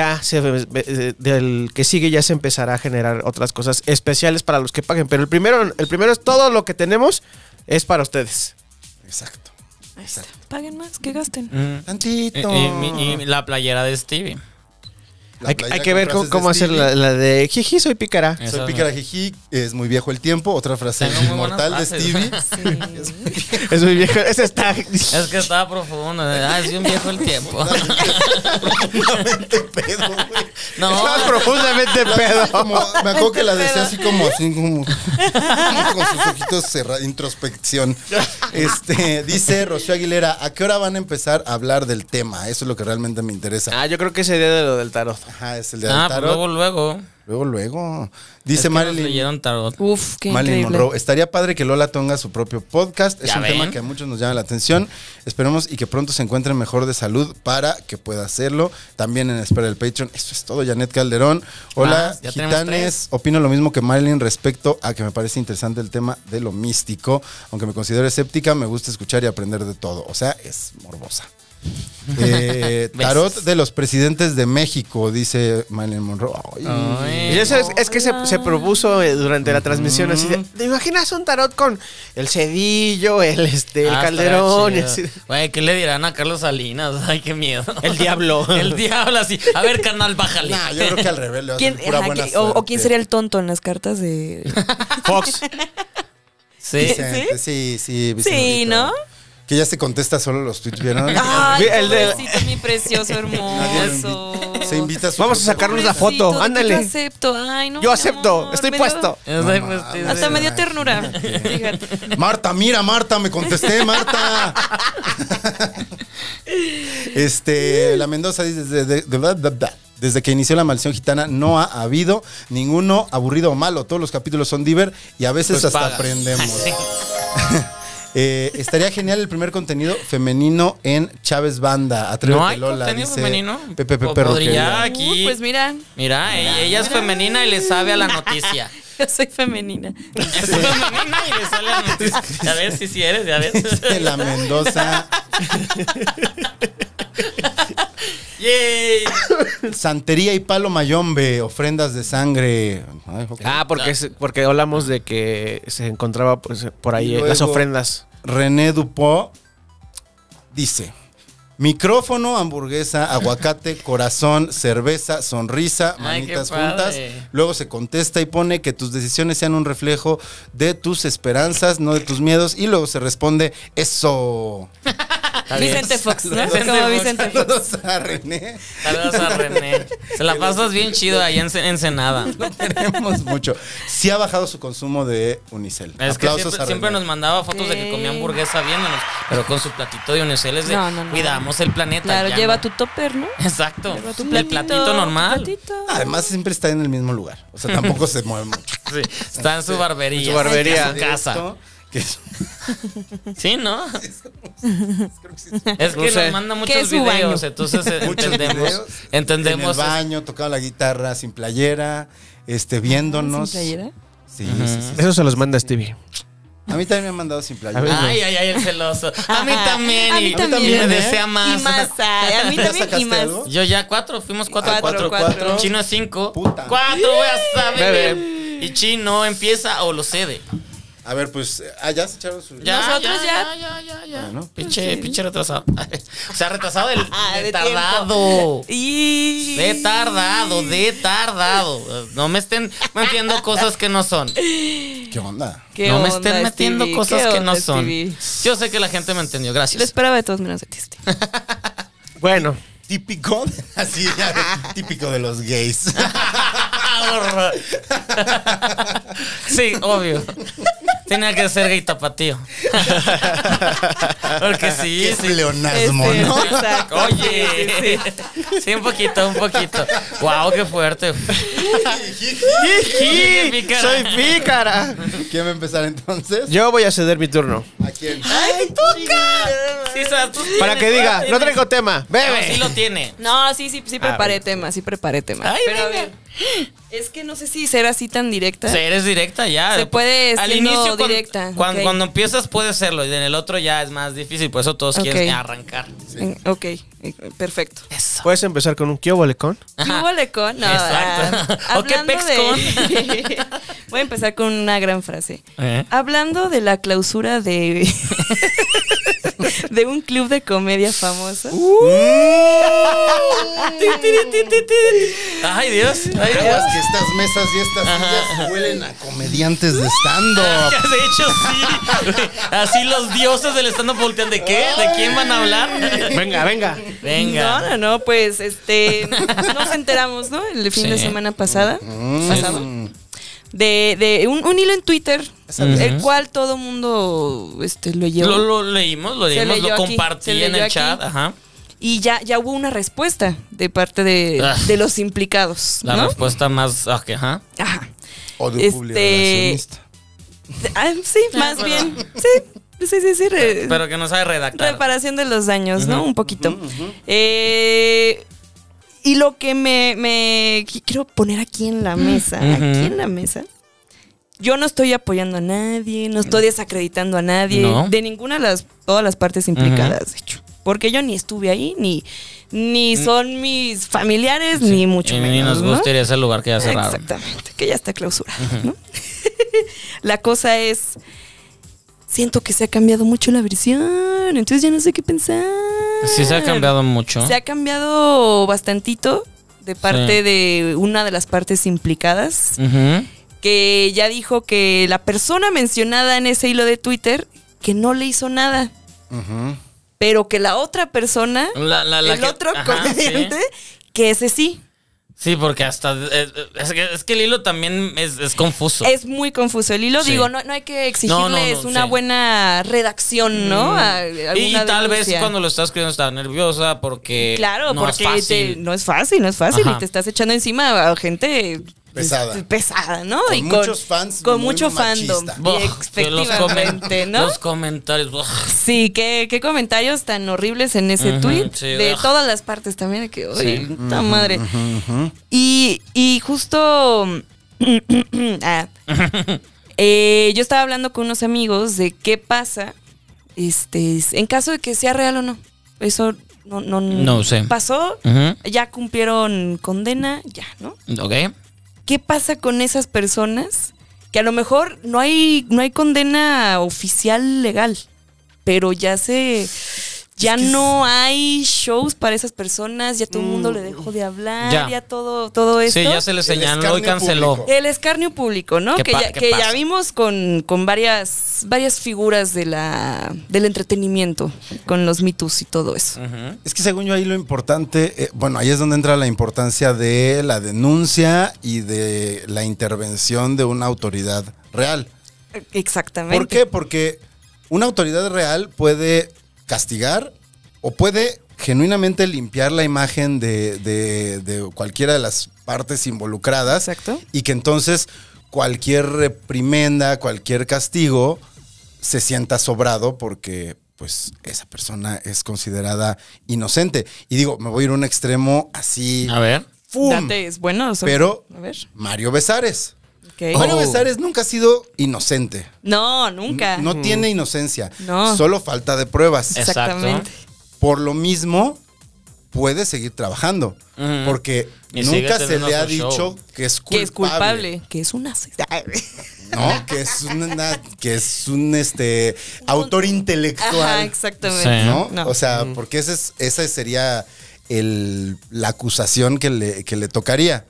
del que sigue ya se empezará a generar otras cosas especiales para los que paguen. Pero el primero es todo lo que tenemos es para ustedes. Exacto. Ahí está. Paguen más, que gasten. Tantito. Y la playera de Stevie. La Hay playera que ver con frases cómo de hacer Stevie. la de jiji, soy pícara. Eso. Soy pícara jiji, es muy viejo el tiempo. Otra frase Tengo muy inmortal de buenas frases. Stevie. Sí. Es muy viejo. Ese está. Es que estaba profundo. Es un viejo el tiempo. Profundamente pedo, güey. No, Está profundamente pedo. Me acuerdo que la decía así como con sus ojitos cerrados, introspección. Dice Rocío Aguilera: ¿a qué hora van a empezar a hablar del tema? Eso es lo que realmente me interesa. Yo creo que ese día de lo del tarot. Ajá, es el de del pues tarot. luego. Luego. Es Dice que nos Marilyn. leyeron tarot. Uf, qué Marilyn increíble. Monroe: estaría padre que Lola tenga su propio podcast. Es ¿Ya un ven? tema que a muchos nos llama la atención. Esperemos y que pronto se encuentre mejor de salud para que pueda hacerlo. También en espera del Patreon. Eso es todo. Janet Calderón: hola, Más, ya tenemos gitanes. Opino lo mismo que Marilyn respecto a que me parece interesante el tema de lo místico. Aunque me considero escéptica, me gusta escuchar y aprender de todo. O sea, es morbosa. Tarot de los presidentes de México, dice Marilyn Monroe. Ay. Y eso es que se propuso durante la transmisión así de, ¿te imaginas un tarot con el Cedillo, el Calderón? Y así? Güey, ¿qué le dirán a Carlos Salinas? Ay, qué miedo. El diablo. El diablo, así. A ver, carnal, bájale. Nah, yo creo que al revés le va a ¿Quién, hacer pura buena o quién suerte. sería el tonto en las cartas de. Fox. Sí. Vicente, sí, Sí, Vicentito. ¿no? Que ya se contesta solo los tweets, ¿vieron? Ay, El de- pobrecito, mi precioso hermoso. Se invita a su Vamos a sacarnos la foto, Pobrecito, ándale. Yo acepto, ay, no. Yo mi acepto, amor, estoy me dio- puesto. Hasta me dio ternura. Fíjate. Marta, mira, Marta, me contesté, Marta. La Mendoza dice, desde que inició la maldición gitana no ha habido ninguno aburrido o malo. Todos los capítulos son diver y a veces Pues hasta paga. aprendemos. Estaría genial el primer contenido femenino en Chávez Banda. Atrévete, ¿No hay Lola, contenido dice femenino? Pepe Podría Perruquería. aquí. Pues mira, Mira, ella es femenina y le sabe a la noticia. yo soy femenina. Es femenina y le sale a la noticia. A ver si eres, ya ves. Dice la Mendoza. Yay. Santería y palo mayombe, ofrendas de sangre. Ay, ok. Porque hablamos de que se encontraba pues, por ahí Y luego- las ofrendas. René Dupont dice: micrófono, hamburguesa, aguacate, corazón, cerveza, sonrisa, Ay, qué manitas padre. juntas. Luego se contesta y pone que tus decisiones sean un reflejo de tus esperanzas, no de tus miedos. Y luego se responde: eso. Vicente Fox, ¿no? Vicente Como Fox. Vicente Fox. Saludos a René. Saludos a René. Se la pasas bien chido ahí en Ensenada. Queremos mucho. Sí ha bajado su consumo de Unicel. Es que Aplausos a siempre René. nos mandaba fotos de que comía hamburguesa viéndonos, pero con su platito de Unicel es de No. cuidamos el planeta. Claro, ya lleva no. tu topper, ¿no? Exacto. Lleva tu El platito normal. tu platito. Además, siempre está en el mismo lugar. O sea, tampoco se mueve mucho. Sí, está en su barbería. En su barbería. En su casa. Esto, que es- Sí, ¿no? Es No que sé. nos manda ¿Qué muchos es su videos, baño? entonces muchos entendemos. videos Entendemos. en el baño, tocaba la guitarra sin playera, viéndonos. ¿Sin playera? Sí, sí. Eso se los manda Stevie. A mí también me han mandado sin playera. A ver. Ay, el celoso. A mí también. A mí y también. me desea más. Y más, ay, a mí ¿Ya también y sacaste más. algo? Yo ya 4, fuimos 4. Cuatro. Chino es 5. Puta. 4, voy a saber. Bebe. Y Chino empieza o lo cede. A ver, pues, ya se echaron su... Nosotros ya. Bueno. Pinche retrasado. O sea, retrasado de de tardado. Y. De tardado. No me estén metiendo cosas que no son. ¿Qué onda? ¿Qué No me onda, estén metiendo Stevie? cosas ¿Qué que no onda, son. Stevie? Yo sé que la gente me entendió. Lo Gracias. esperaba de todos menos de ti, Stevie. Bueno, Típico, así, típico de los gays. Sí, obvio. Tenía que ser gay tapatío. Porque sí, Es sí. pleonasmo, ¿no? Exacto. Oye, sí, un poquito. Wow, qué fuerte. Qué pícara. soy pícara. ¿Quién va a empezar entonces? Yo voy a ceder mi turno. ¿A quién? Sí, o sea, tú Para que tienes- diga, no tienes- traigo tema. No, Bebe. sí lo tiene. No, sí preparé tema, Ay, Pero a venga. ver, es que no sé si ser así tan directa. O sea, eres directa ya. Se puede Al siendo inicio, directa, Cuando, ok. cuando empiezas puedes serlo. Y en el otro ya es más difícil. Por eso todos Ok. quieren arrancar. Ok, perfecto. Eso. Puedes empezar con un ¿qué bolecón? ¿Qué hubo, Lecón? No, Exacto. ¿O qué hablando de... Voy a empezar con una gran frase. Hablando de la clausura de... de un club de comedia famoso. Ay, Dios. Ay, Es Dios. que estas mesas y estas sillas huelen a comediantes de stand-up. De hecho, sí. Así los dioses del stand-up voltean. ¿De qué? ¿De quién van a hablar? Venga. Venga. No, pues nos enteramos, ¿no? El fin de Sí. semana pasado. Mm. De un hilo en Twitter, el cual todo mundo lo llevó. Lo leímos, lo Se leyó lo aquí, compartí se en leyó el aquí. chat. Ajá. Y ya hubo una respuesta de parte de los implicados, La ¿no? respuesta más. Ajá. Ajá. O de un publirelacionista. Sí, más bien. Sí. Pero que no sabe redactar. Reparación de los daños, ¿no? Un poquito. Y lo que me quiero poner aquí en la mesa, yo no estoy apoyando a nadie, no estoy desacreditando a nadie, No. de ninguna de todas las partes implicadas, de hecho. Porque yo ni estuve ahí, ni son mis familiares, ni mucho Y ni menos, nos ¿no? gustaría ese lugar que ya cerraron. Exactamente, que ya está clausurado, ¿no? La cosa es, siento que se ha cambiado mucho la versión, entonces ya no sé qué pensar. Sí se ha cambiado mucho. Se ha cambiado bastantito de parte Sí. de una de las partes implicadas, Ujú. que ya dijo que la persona mencionada en ese hilo de Twitter que no le hizo nada, Ujú. pero que la otra persona, La el que- otro ajá, comediante, sí. que ese sí. Sí, porque hasta. Es que el hilo también es confuso. Es muy confuso el hilo. Sí. Digo, no hay que exigirles no, una sí. buena redacción, ¿no? A y alguna tal vez denuncia. cuando lo estás escribiendo está nerviosa porque. Claro, no porque es fácil. no es fácil Ajá. y te estás echando encima a gente Pesada. pesada, ¿no? Con y muchos fans con muy mucho fandom. machista. Buah, Y que efectivamente, ¿no? Los comentarios. buah. Sí, qué comentarios tan horribles en ese Ujú, tweet sí, de ugh. todas las partes también, que oye, Sí. puta madre. Y justo yo estaba hablando con unos amigos de qué pasa en caso de que sea real o no. Eso No sé. pasó, Ujú. ya cumplieron condena, ya, ¿no? Ok. ¿Qué pasa con esas personas que a lo mejor no hay condena oficial legal, pero ya no hay shows para esas personas, ya todo el mundo le dejó de hablar, ya todo esto? Sí, ya se le señaló y escarnio canceló. público. El escarnio público, ¿no? ¿Qué Que pasa? ya vimos con varias figuras del entretenimiento, con los Me Toos y todo eso. Ujú. Es que según yo ahí lo importante, bueno, ahí es donde entra la importancia de la denuncia y de la intervención de una autoridad real. Exactamente. ¿Por qué? Porque una autoridad real puede castigar o puede genuinamente limpiar la imagen de cualquiera de las partes involucradas. Exacto. Y que entonces cualquier reprimenda, cualquier castigo se sienta sobrado porque pues esa persona es considerada inocente. Y digo, me voy a ir a un extremo así. A ver. ¡Fum! Date, es bueno. Pero A ver. Mario Besares. Ok. Mario Oh. Besares nunca ha sido inocente. No, nunca. No tiene inocencia. No. Solo falta de pruebas. Exactamente. Por lo mismo, puede seguir trabajando. Ujú. Porque Y sigue nunca se teniendo le ha su show. dicho que es culpable. Que es culpable, que es una... No, que es un autor intelectual. Ajá, exactamente. Sí. ¿No? No. O sea, porque esa sería la acusación que le tocaría.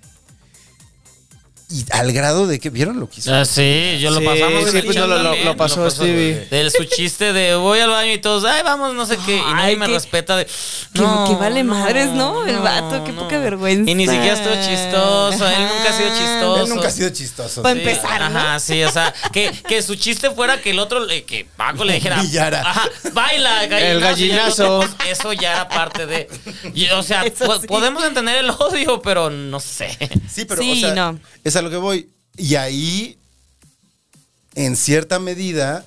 Y al grado de que, ¿vieron lo que hizo? Ah, sí, yo lo Sí, pasamos. sí, en el pues chat lo también, pasó Stevie. Del su chiste de voy al baño y todos, ay, vamos, no sé qué. Y nadie Ay, me que- respeta de. que vale madres, ¿no? El vato, qué poca vergüenza. Y ni siquiera estuvo chistoso, él nunca ha sido chistoso. Él nunca ha sido chistoso. Pa' sí. empezar, ¿no? Ajá, sí, o sea, que su chiste fuera que el otro, que Paco le dijera, Brillara. ajá, baila, El gallinazo. y el otro, eso ya era parte de. O sea, Eso sí. podemos entender el odio, pero no sé. Sí, pero Sí, o sea, no. es a lo que voy. Y ahí, en cierta medida,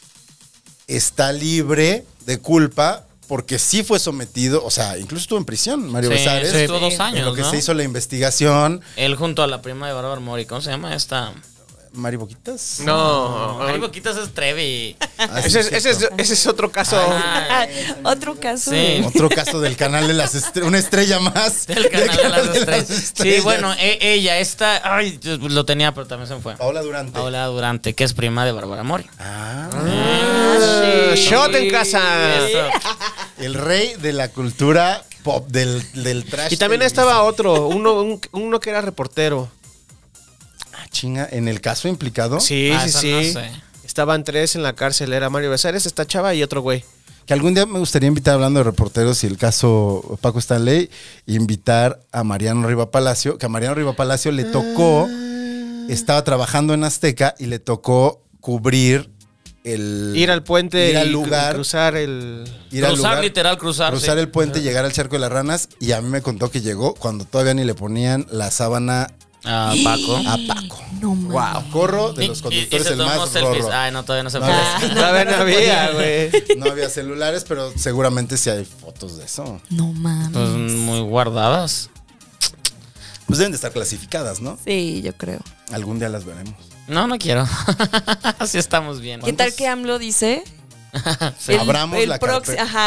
está libre de culpa porque sí fue sometido, o sea, incluso estuvo en prisión, Mario Sí, Besares. sí, estuvo 2 En años, lo que ¿no? se hizo la investigación. Él junto a la prima de Bárbara Mori, ¿cómo se llama esta? Mari Boquitas. No. Mari Boquitas es Trevi. Ah, sí, Ese es otro caso. Ah, otro caso. Sí. Otro caso del canal de las estrellas. Una estrella más. Del canal de las estrellas. Sí, estrellas. bueno, ella, esta, ay, yo lo tenía, pero también se me fue. Paola Durante. Paola Durante, que es prima de Bárbara Mori. Ah, Ah, shot en casa. Eso. el rey de la cultura pop, del trash. Y también televisivo. estaba otro, uno que era reportero. Ah, chinga, ¿en el caso implicado? Sí, Ah, sí, esa sí. no sé. Estaban 3 en la cárcel. Era Mario Besares, esta chava y otro güey. Que algún día me gustaría invitar, hablando de reporteros y el caso Paco Stanley, invitar a Mariano Riva Palacio, que a Mariano Riva Palacio le tocó, estaba trabajando en Azteca y le tocó cubrir Ir al puente ir al y lugar, cruzar el... ir al Cruzar, lugar, literal, cruzar. cruzar sí. el puente, llegar al Charco de las Ranas, y a mí me contó que llegó cuando todavía ni le ponían la sábana Ah, Paco. a Paco. No mames. Wow, corro de los Y conductores se el tomó más selfies. rorro. Ay, no, todavía no se No, puede. Todavía no había, güey. No había celulares, pero seguramente sí hay fotos de eso. No mames. Pues muy guardadas. Pues deben de estar clasificadas, ¿no? Sí, yo creo. Algún día las veremos. No, no quiero. Así estamos bien. ¿Qué tal que AMLO dice? Abramos la proxi- carpeta. Ajá.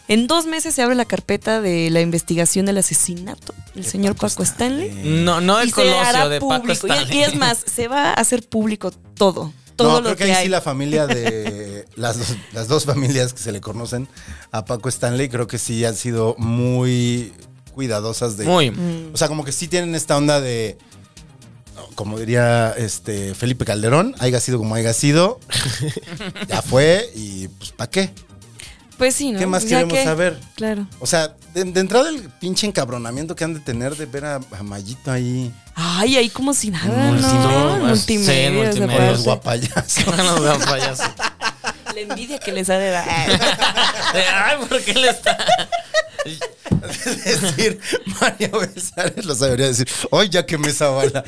En 2 meses se abre la carpeta de la investigación del asesinato del señor Paco Stanley. No del Y se hará Colosio, de Paco público. Stanley. Y es más, se va a hacer público todo No, lo creo que que ahí hay. sí la familia de las dos familias que se le conocen a Paco Stanley, creo que sí han sido muy cuidadosas de. Muy. O sea, como que sí tienen esta onda de. Como diría Felipe Calderón, haya sido como haya sido. Ya fue y pues ¿para qué? Pues sí, ¿no? ¿Qué más O sea queremos que- saber? Claro. O sea, de entrada el pinche encabronamiento que han de tener de ver a Mayito ahí Ay, ahí como si nada, Multimedia. ¿no? Sí, Multimedia. multimedia. esa con parte. los guapayazos. Bueno, vean, payaso. La envidia que les ha de dar. Ay, ¿por qué le está? Es decir, Mario Besares lo sabría decir. Hoy ya quemé esa bala.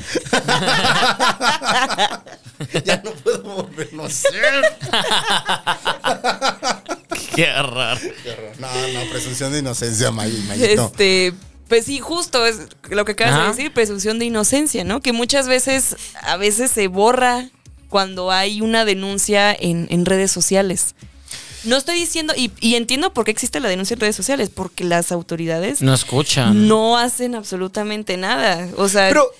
Ya no puedo volverlo a hacer. Qué raro. Qué horror. No, presunción de inocencia, Mayito. Pues sí, justo es lo que acabas Ajá. de decir, presunción de inocencia, ¿no? Que muchas veces, a veces se borra cuando hay una denuncia en redes sociales. No estoy diciendo, y entiendo por qué existe la denuncia en redes sociales, porque las autoridades No escuchan. no hacen absolutamente nada. O sea, Pero,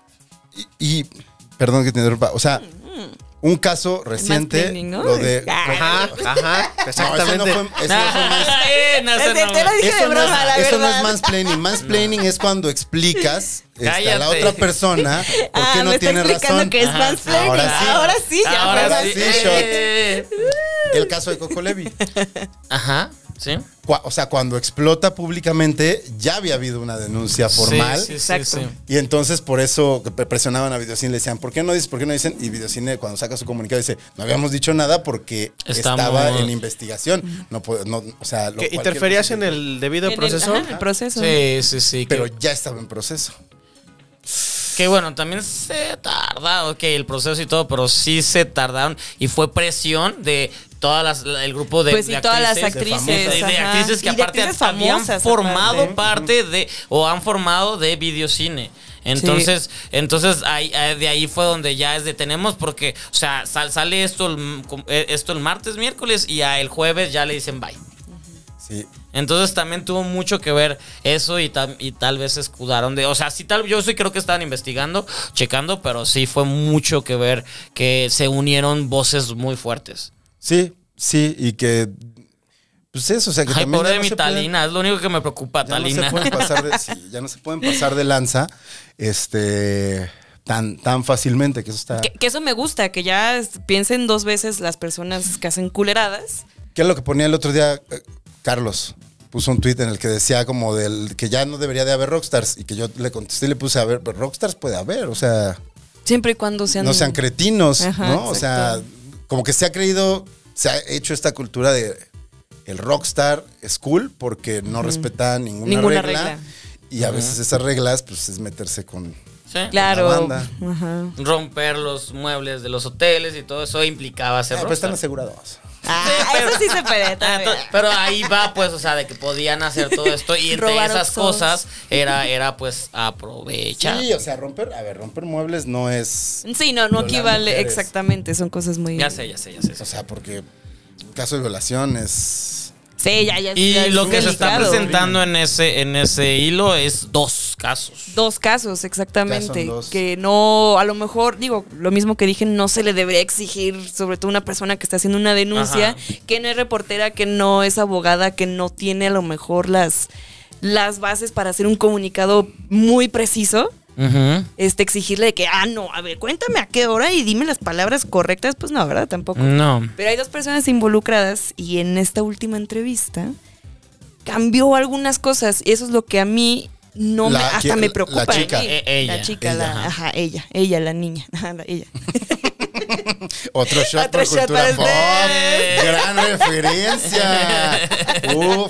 perdón que te interrumpa, o sea, un caso reciente, mansplaining, ¿no? lo de... Ajá, exactamente. No, ese no fue No, eso no. te lo dije de Eso no broma, la eso no verdad. es mansplaining. Mansplaining es cuando explicas a la Cállate. otra persona por qué no me tiene está explicando razón. que es Ajá. mansplaining. Ahora sí. Ya Ahora fue sí. sí, El caso de Coco Levi. Ajá, sí. O sea, cuando explota públicamente, ya había habido una denuncia formal. Sí, sí, Exacto. sí, sí. Y entonces por eso presionaban a Videocine, le decían, ¿por qué no dices? ¿Por qué no dicen? Y Videocine cuando saca su comunicado dice, no habíamos dicho nada porque Estamos- estaba en investigación. No, o sea, ¿Que ¿Interferías en el debido proceso? En el proceso. Sí, sí, sí. Pero ya estaba en proceso. Que bueno, también se tarda, ok, el proceso y todo, pero sí se tardaron y fue presión de todas el grupo de, Pues sí, de todas las actrices, actrices, de ajá. actrices que Y de aparte actrices habían famosas, formado aparte. parte de, o han formado de videocine. Entonces ahí, de ahí fue donde ya es detenemos porque, o sea, sale esto el martes, miércoles y el jueves ya le dicen bye. Sí. Entonces también tuvo mucho que ver eso y tal vez se escudaron de... O sea, sí, yo sí creo que estaban investigando, checando, pero sí fue mucho que ver que se unieron voces muy fuertes. Sí, y que... Pues eso, o sea que Ay, también pobre ya de no mi se pueden- Talina, es lo único que me preocupa, ya no Talina. se pueden pasar de, sí, ya no se pueden pasar de lanza tan fácilmente, que eso está... Que eso me gusta, que ya piensen 2 veces las personas que hacen culeradas. ¿Qué es lo que ponía el otro día Carlos? Puso un tuit en el que decía como del que ya no debería de haber rockstars y que yo le contesté y le puse a ver, pero rockstars puede haber, o sea, Siempre y cuando sean... no sean cretinos, Ajá, ¿no? O sea, exacto. como que se ha hecho esta cultura de el rockstar es cool porque no respeta ninguna regla. Y a veces esas reglas, pues es meterse con Sí. Claro. la banda. Ajá. Romper los muebles de los hoteles y todo eso implicaba hacer Pero están rockstar. asegurados. Eso sí se puede Ah, también. pero ahí va, pues, o sea, de que podían hacer todo esto y entre Robar esas Oxxos. cosas era pues aprovechar. Sí, o sea, romper muebles no es... Sí, no violar equivale mujeres. exactamente, son cosas muy... Ya sé. O sea, porque en caso de violación es... Sí, ya Y es lo que se está delicado. presentando en ese hilo es 2 casos. 2 casos, exactamente. Ya son 2. Que no, a lo mejor, digo, lo mismo que dije, no se le debería exigir, sobre todo a una persona que está haciendo una denuncia, Ajá. que no es reportera, que no es abogada, que no tiene a lo mejor las bases para hacer un comunicado muy preciso. Ujú. Exigirle de que, no, a ver, cuéntame a qué hora y dime las palabras correctas, pues no, ¿verdad? Tampoco. No. Pero hay 2 personas involucradas y en esta última entrevista cambió algunas cosas y eso es lo que a mí no me, hasta me preocupa. la chica. Ella. La chica, Ella, ella, la niña. Ajá, ella. Otro shot Otro por shot cultura para pop. ustedes. Gran referencia. Uf.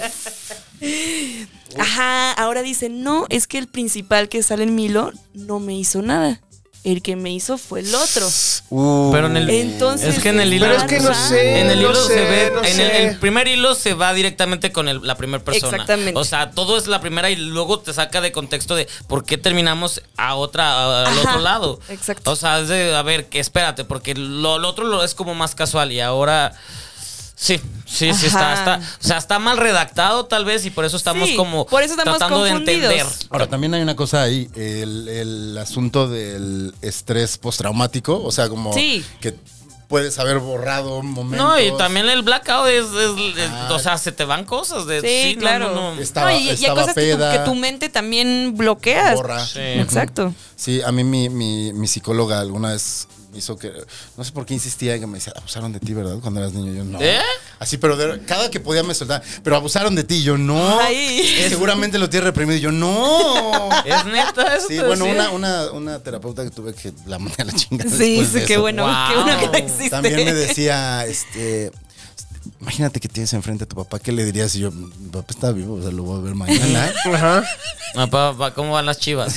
Ajá, ahora dice, no, es que el principal que sale en Milo no me hizo nada. El que me hizo fue el otro. Pero en el Entonces, es que en el hilo Pero es que no sé, en el hilo no sé, se ve no en sé. el primer hilo se va directamente con la primera persona. Exactamente. O sea, todo es la primera y luego te saca de contexto de por qué terminamos al Ajá, otro lado. exacto. O sea, es de a ver, que espérate, porque lo otro es como más casual y ahora Sí, Ajá. está mal redactado tal vez y por eso estamos por eso estamos tratando de confundidos. entender. Ahora, también hay una cosa ahí, el asunto del estrés postraumático, o sea, como Sí. que puedes haber borrado momentos. No, y también el blackout o sea, se te van cosas de Sí, claro. no. Estaba- y hay estaba cosas peda. que tu mente también bloqueas. Borra. Sí. Exacto. Sí, a mí mi psicóloga alguna vez hizo que, no sé por qué insistía en que me decía, abusaron de ti, ¿verdad? Cuando eras niño, yo no. ¿Eh? Así, pero cada que podía me soltaba, pero abusaron de ti, yo no. Ay. Es que seguramente lo tienes reprimido, yo no. Es neta eso. Sí, te bueno, decía? una terapeuta que tuve que la mandé a la chingada. Sí, después de sí, qué eso. bueno, Wow. qué bueno que no existe. También me decía, imagínate que tienes enfrente a tu papá, ¿qué le dirías? Y yo, mi papá está vivo, o sea, lo voy a ver mañana. Ajá. Ah, pa, ¿cómo van las chivas?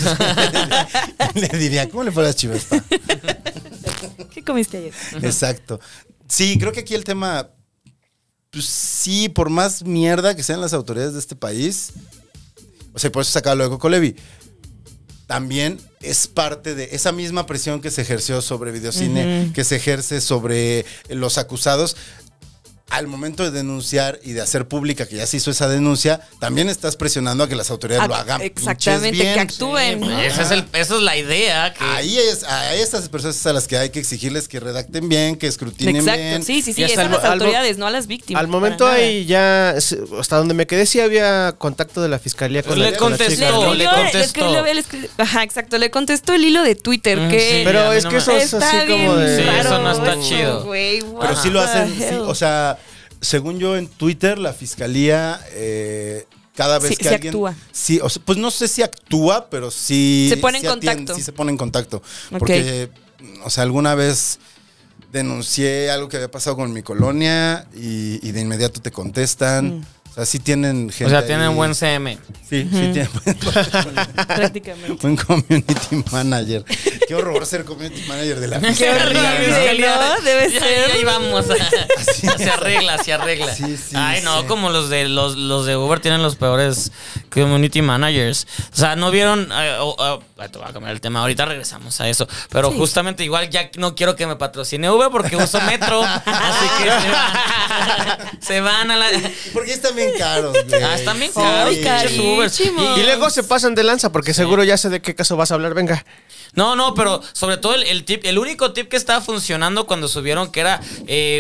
Le diría, ¿cómo le fue a las chivas, pa? ¿Qué comiste ayer? Exacto. Sí, creo que aquí el tema, pues sí, por más mierda que sean las autoridades de este país, o sea, por eso sacaba lo de Coco Levi, también es parte de esa misma presión que se ejerció sobre Videocine, que se ejerce sobre los acusados. Al momento de denunciar y de hacer pública que ya se hizo esa denuncia, también estás presionando a que las autoridades lo hagan. Exactamente, pinches bien. que actúen. Pues, esa es la idea. Que A estas personas es a las que hay que exigirles que redacten bien, que escrutinen Exacto, bien. sí, Y es hasta a el las mo- al mo- autoridades, no a las víctimas. Al momento para nada. ahí ya, hasta donde me quedé, sí había contacto de la fiscalía con Le la con la contestó. chica, ¿no? le contestó. Ajá, exacto, le contestó el hilo de Twitter que sí. Pero a mí es no que me- eso es está así como bien de... Sí, raro eso no está eso, chido. güey, Pero sí lo what hacen, the sí, hell. o sea, según yo en Twitter, la fiscalía cada vez Sí, que sí alguien... actúa. Sí, o sea, pues no sé si actúa, pero sí... Se pone en sí atiende, contacto. sí se pone en contacto. Ok. Porque, o sea, alguna vez denuncié algo que había pasado con mi colonia y de inmediato te contestan. O sea, sí tienen gente o sea, ahí. tienen buen CM. Sí, sí tienen prácticamente. buen community manager. Qué horror ser community manager de la Qué fiscalía, horrible, ¿no? ¿no? Debe Ya, ser. ahí vamos. Así es. Se arregla. Sí, sí, Ay, no, sí. como los de Uber tienen los peores community managers. O sea, no vieron. Te voy a cambiar el tema. Ahorita regresamos a eso. Pero justamente igual ya no quiero que me patrocine Uber porque uso metro. Así que se van a la. Porque están bien caros, güey. Están bien Ay, caros, pinches Ubers. carísimos. Y luego se pasan de lanza, porque seguro ya sé de qué caso vas a hablar, venga. No, pero sobre todo el único tip que estaba funcionando cuando subieron que era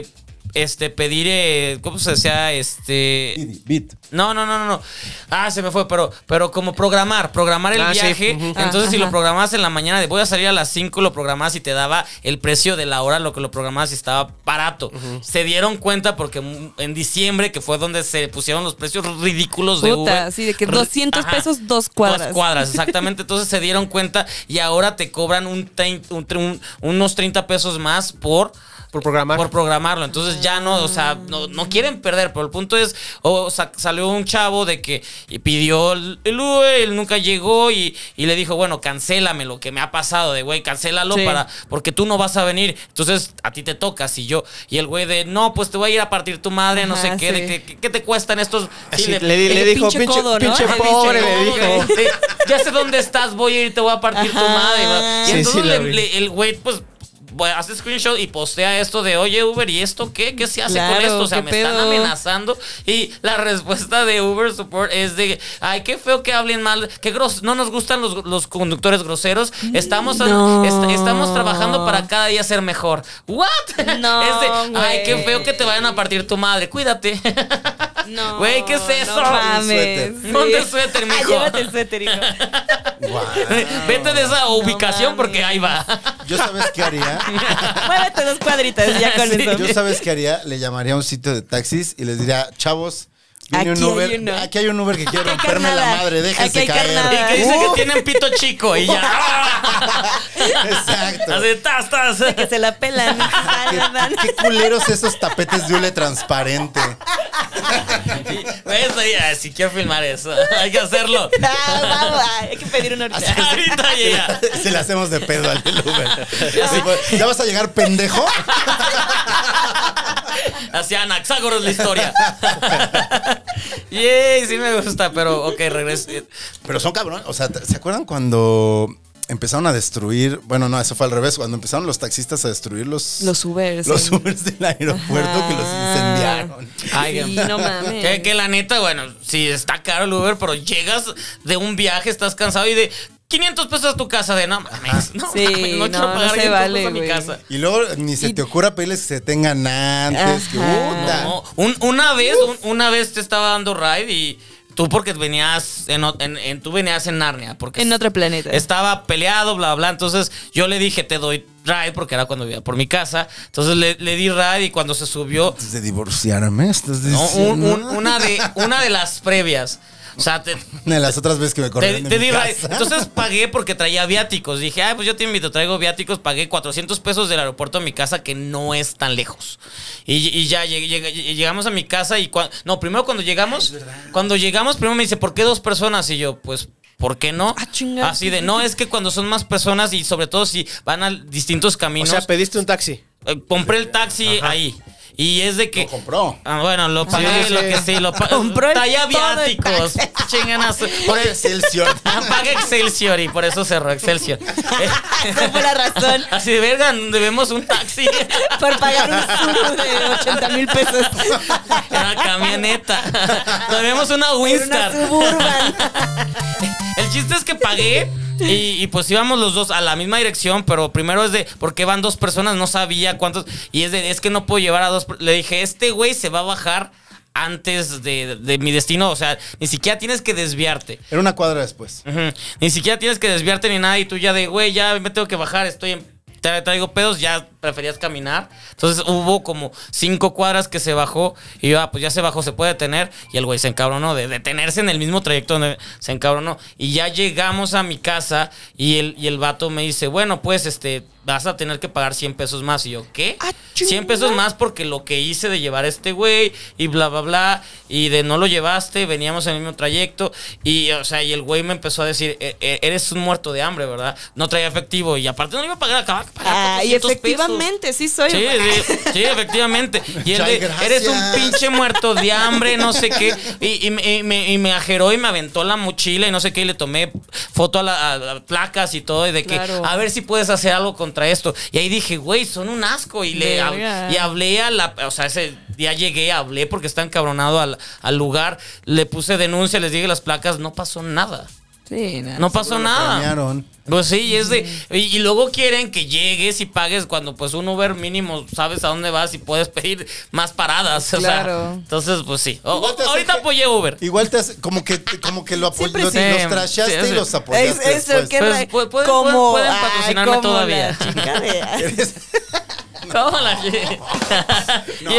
pedir, ¿cómo se decía? Bit. No. Ah, se me fue, pero como programar el Ah, sí. viaje. Ujú. Entonces, si Ajá. lo programabas en la mañana de voy a salir a las 5, lo programabas y te daba el precio de la hora, lo que lo programabas y estaba barato. Se dieron cuenta porque en diciembre, que fue donde se pusieron los precios ridículos de Puta, Uber. así de que 200 pesos, 2 cuadras. 2 cuadras, exactamente. Entonces se dieron cuenta y ahora te cobran unos 30 pesos más por programar. Por programarlo. Entonces ya no, o sea, no quieren perder. Pero el punto es, salió un chavo de que pidió el Uber, él nunca llegó y le dijo, bueno, cancélame lo que me ha pasado, de güey, cancélalo Sí. porque tú no vas a venir. Entonces a ti te tocas y yo. Y el güey de, no, pues te voy a ir a partir tu madre, no sé Ajá, qué, sí. de ¿qué te cuestan estos? Así Sí, le el dijo, pinche codo, ¿no? pinche El pobre, pinche le codo. dijo. Sí, ya sé dónde estás, voy a ir, te voy a partir tu Ajá. madre. ¿va? Y Sí, entonces sí, la vi. el güey, pues, hace screenshot y postea esto de, oye, Uber, ¿y esto qué? ¿Qué se hace Claro, con esto? O sea, ¿qué me están pedo? amenazando. Y la respuesta de Uber Support es de, ay, qué feo que hablen mal, no nos gustan los conductores groseros. Estamos trabajando para cada día ser mejor. ¿What? No, Es de, ay, qué güey. feo que te vayan a partir tu madre. Cuídate. No. Güey, ¿qué es eso? No mames. Ponte el suéter, mijo. Ah, llévate el suéter, hijo. Guau. Vete de esa ubicación mames. porque ahí va. ¿Yo sabes qué haría? Muévete 2 cuadritas ya con Sí. eso. Yo sabes qué haría, le llamaría a un sitio de taxis y les diría, chavos, viene Aquí un Uber, hay uno. aquí hay un Uber que quiere Aquí hay romperme la carnada. madre, Aquí déjense hay caer. carnada. Y que dice que tienen pito chico y ya. Exacto. Así, tas. Que se la pelan. Qué culeros esos tapetes de hule transparente. ¿Ves? Si quiero filmar eso, hay que hacerlo. Vamos, hay que pedir una ahorita. Ahorita ya. Se le hacemos de pedo al del Uber. Así fue, ¿ya vas a llegar, pendejo? Hacia Anaxágoras la historia. Yay, sí me gusta, pero ok, regreso. Pero son cabrones. O sea, ¿se acuerdan cuando empezaron a destruir, bueno, no, eso fue al revés, cuando empezaron los taxistas a destruir los Ubers. los Ubers del aeropuerto. Ajá. Que los incendiaron. Ay, Sí, no mames. que la neta, bueno, sí, está caro el Uber, pero llegas de un viaje, estás cansado y de 500 pesos a tu casa, de no mames, no, Sí, mames, no quiero no pagar se 500 vale, pesos a mi güey. casa. Y luego ni se te ocurra pedirles que se tengan antes. Que, Ajá. puta. No, una vez te estaba dando ride y tú porque venías tú venías en Narnia, porque En otro planeta. estaba peleado, bla, bla. Entonces yo le dije, te doy ride, porque era cuando vivía por mi casa. Entonces le di ride y cuando se subió, Antes de divorciarme, estás no, diciendo. una de las previas. O sea, Una de las otras veces que me corrieron te de mi di ride. casa. Entonces pagué porque traía viáticos. Dije, pues yo te invito, traigo viáticos. Pagué 400 pesos del aeropuerto a mi casa, que no es tan lejos. Y ya llegamos a mi casa y primero cuando llegamos, primero me dice, ¿por qué 2 personas? Y yo, pues, ¿por qué no? Ah, chingada. Así de, no, es que cuando son más personas y sobre todo si van a distintos O caminos. sea, pediste un taxi. Compré el taxi ahí. Y es de que. Lo compró. Bueno, lo pagué, Sí. lo que sí, lo pagué. Compró el Traía todo el viáticos. Chingan a su. Por Excelsior. Pagué Excelsior y por eso cerró Excelsior. Esa fue la razón. Así de verga, debemos un taxi. Por pagar un Zuru de 80,000 pesos. Era camioneta. Debemos una Era una Winstar. Suburban. El chiste es que pagué y pues íbamos los dos a la misma dirección, pero primero es de, ¿por qué van 2 personas? No sabía cuántos. Y es que no puedo llevar a 2. Le dije, este güey se va a bajar antes de mi destino. O sea, ni siquiera tienes que desviarte. Era una cuadra después. Ujú. Ni siquiera tienes que desviarte ni nada. Y tú ya de, güey, ya me tengo que bajar, traigo pedos, ya preferías caminar. Entonces hubo como 5 cuadras que se bajó. Y yo, pues ya se bajó, se puede detener. Y el güey se encabronó de detenerse en el mismo trayecto donde se encabronó. Y ya llegamos a mi casa y el vato me dice, bueno, pues vas a tener que pagar 100 pesos más. Y yo, ¿qué? 100 pesos más porque lo que hice de llevar a este güey y bla, bla, bla. Y de no lo llevaste, veníamos en el mismo trayecto. Y, o sea, y el güey me empezó a decir, eres un muerto de hambre, ¿verdad? No traía efectivo. Y aparte no iba a pagar, acababa de pagar Y 400 efectivamente, sí soy. Sí, efectivamente. Y él Muchas eres un gracias. pinche muerto de hambre, no sé qué. Y me ajeró y me aventó la mochila y no sé qué. Y le tomé foto a placas y todo. Y de que, Claro. a ver si puedes hacer algo contra esto. Y ahí dije, güey, son un asco. Y Verga. hablé o sea, ese día llegué, hablé porque está encabronado al lugar. Le puse denuncia, les dije las placas, no pasó nada. Sí, No pasó nada. Premiaron. Pues sí, y luego quieren que llegues y pagues cuando pues un Uber mínimo sabes a dónde vas y puedes pedir más paradas. O sea, Claro. entonces, pues sí. Igual te hace Ahorita que- apoyé Uber. Igual te hace, como que lo Siempre los sí. trashaste Sí, y los sí. apoyaste Eso, después. qué Pues, pueden patrocinarme como todavía. la chingadera. Eres- ¿Cómo la No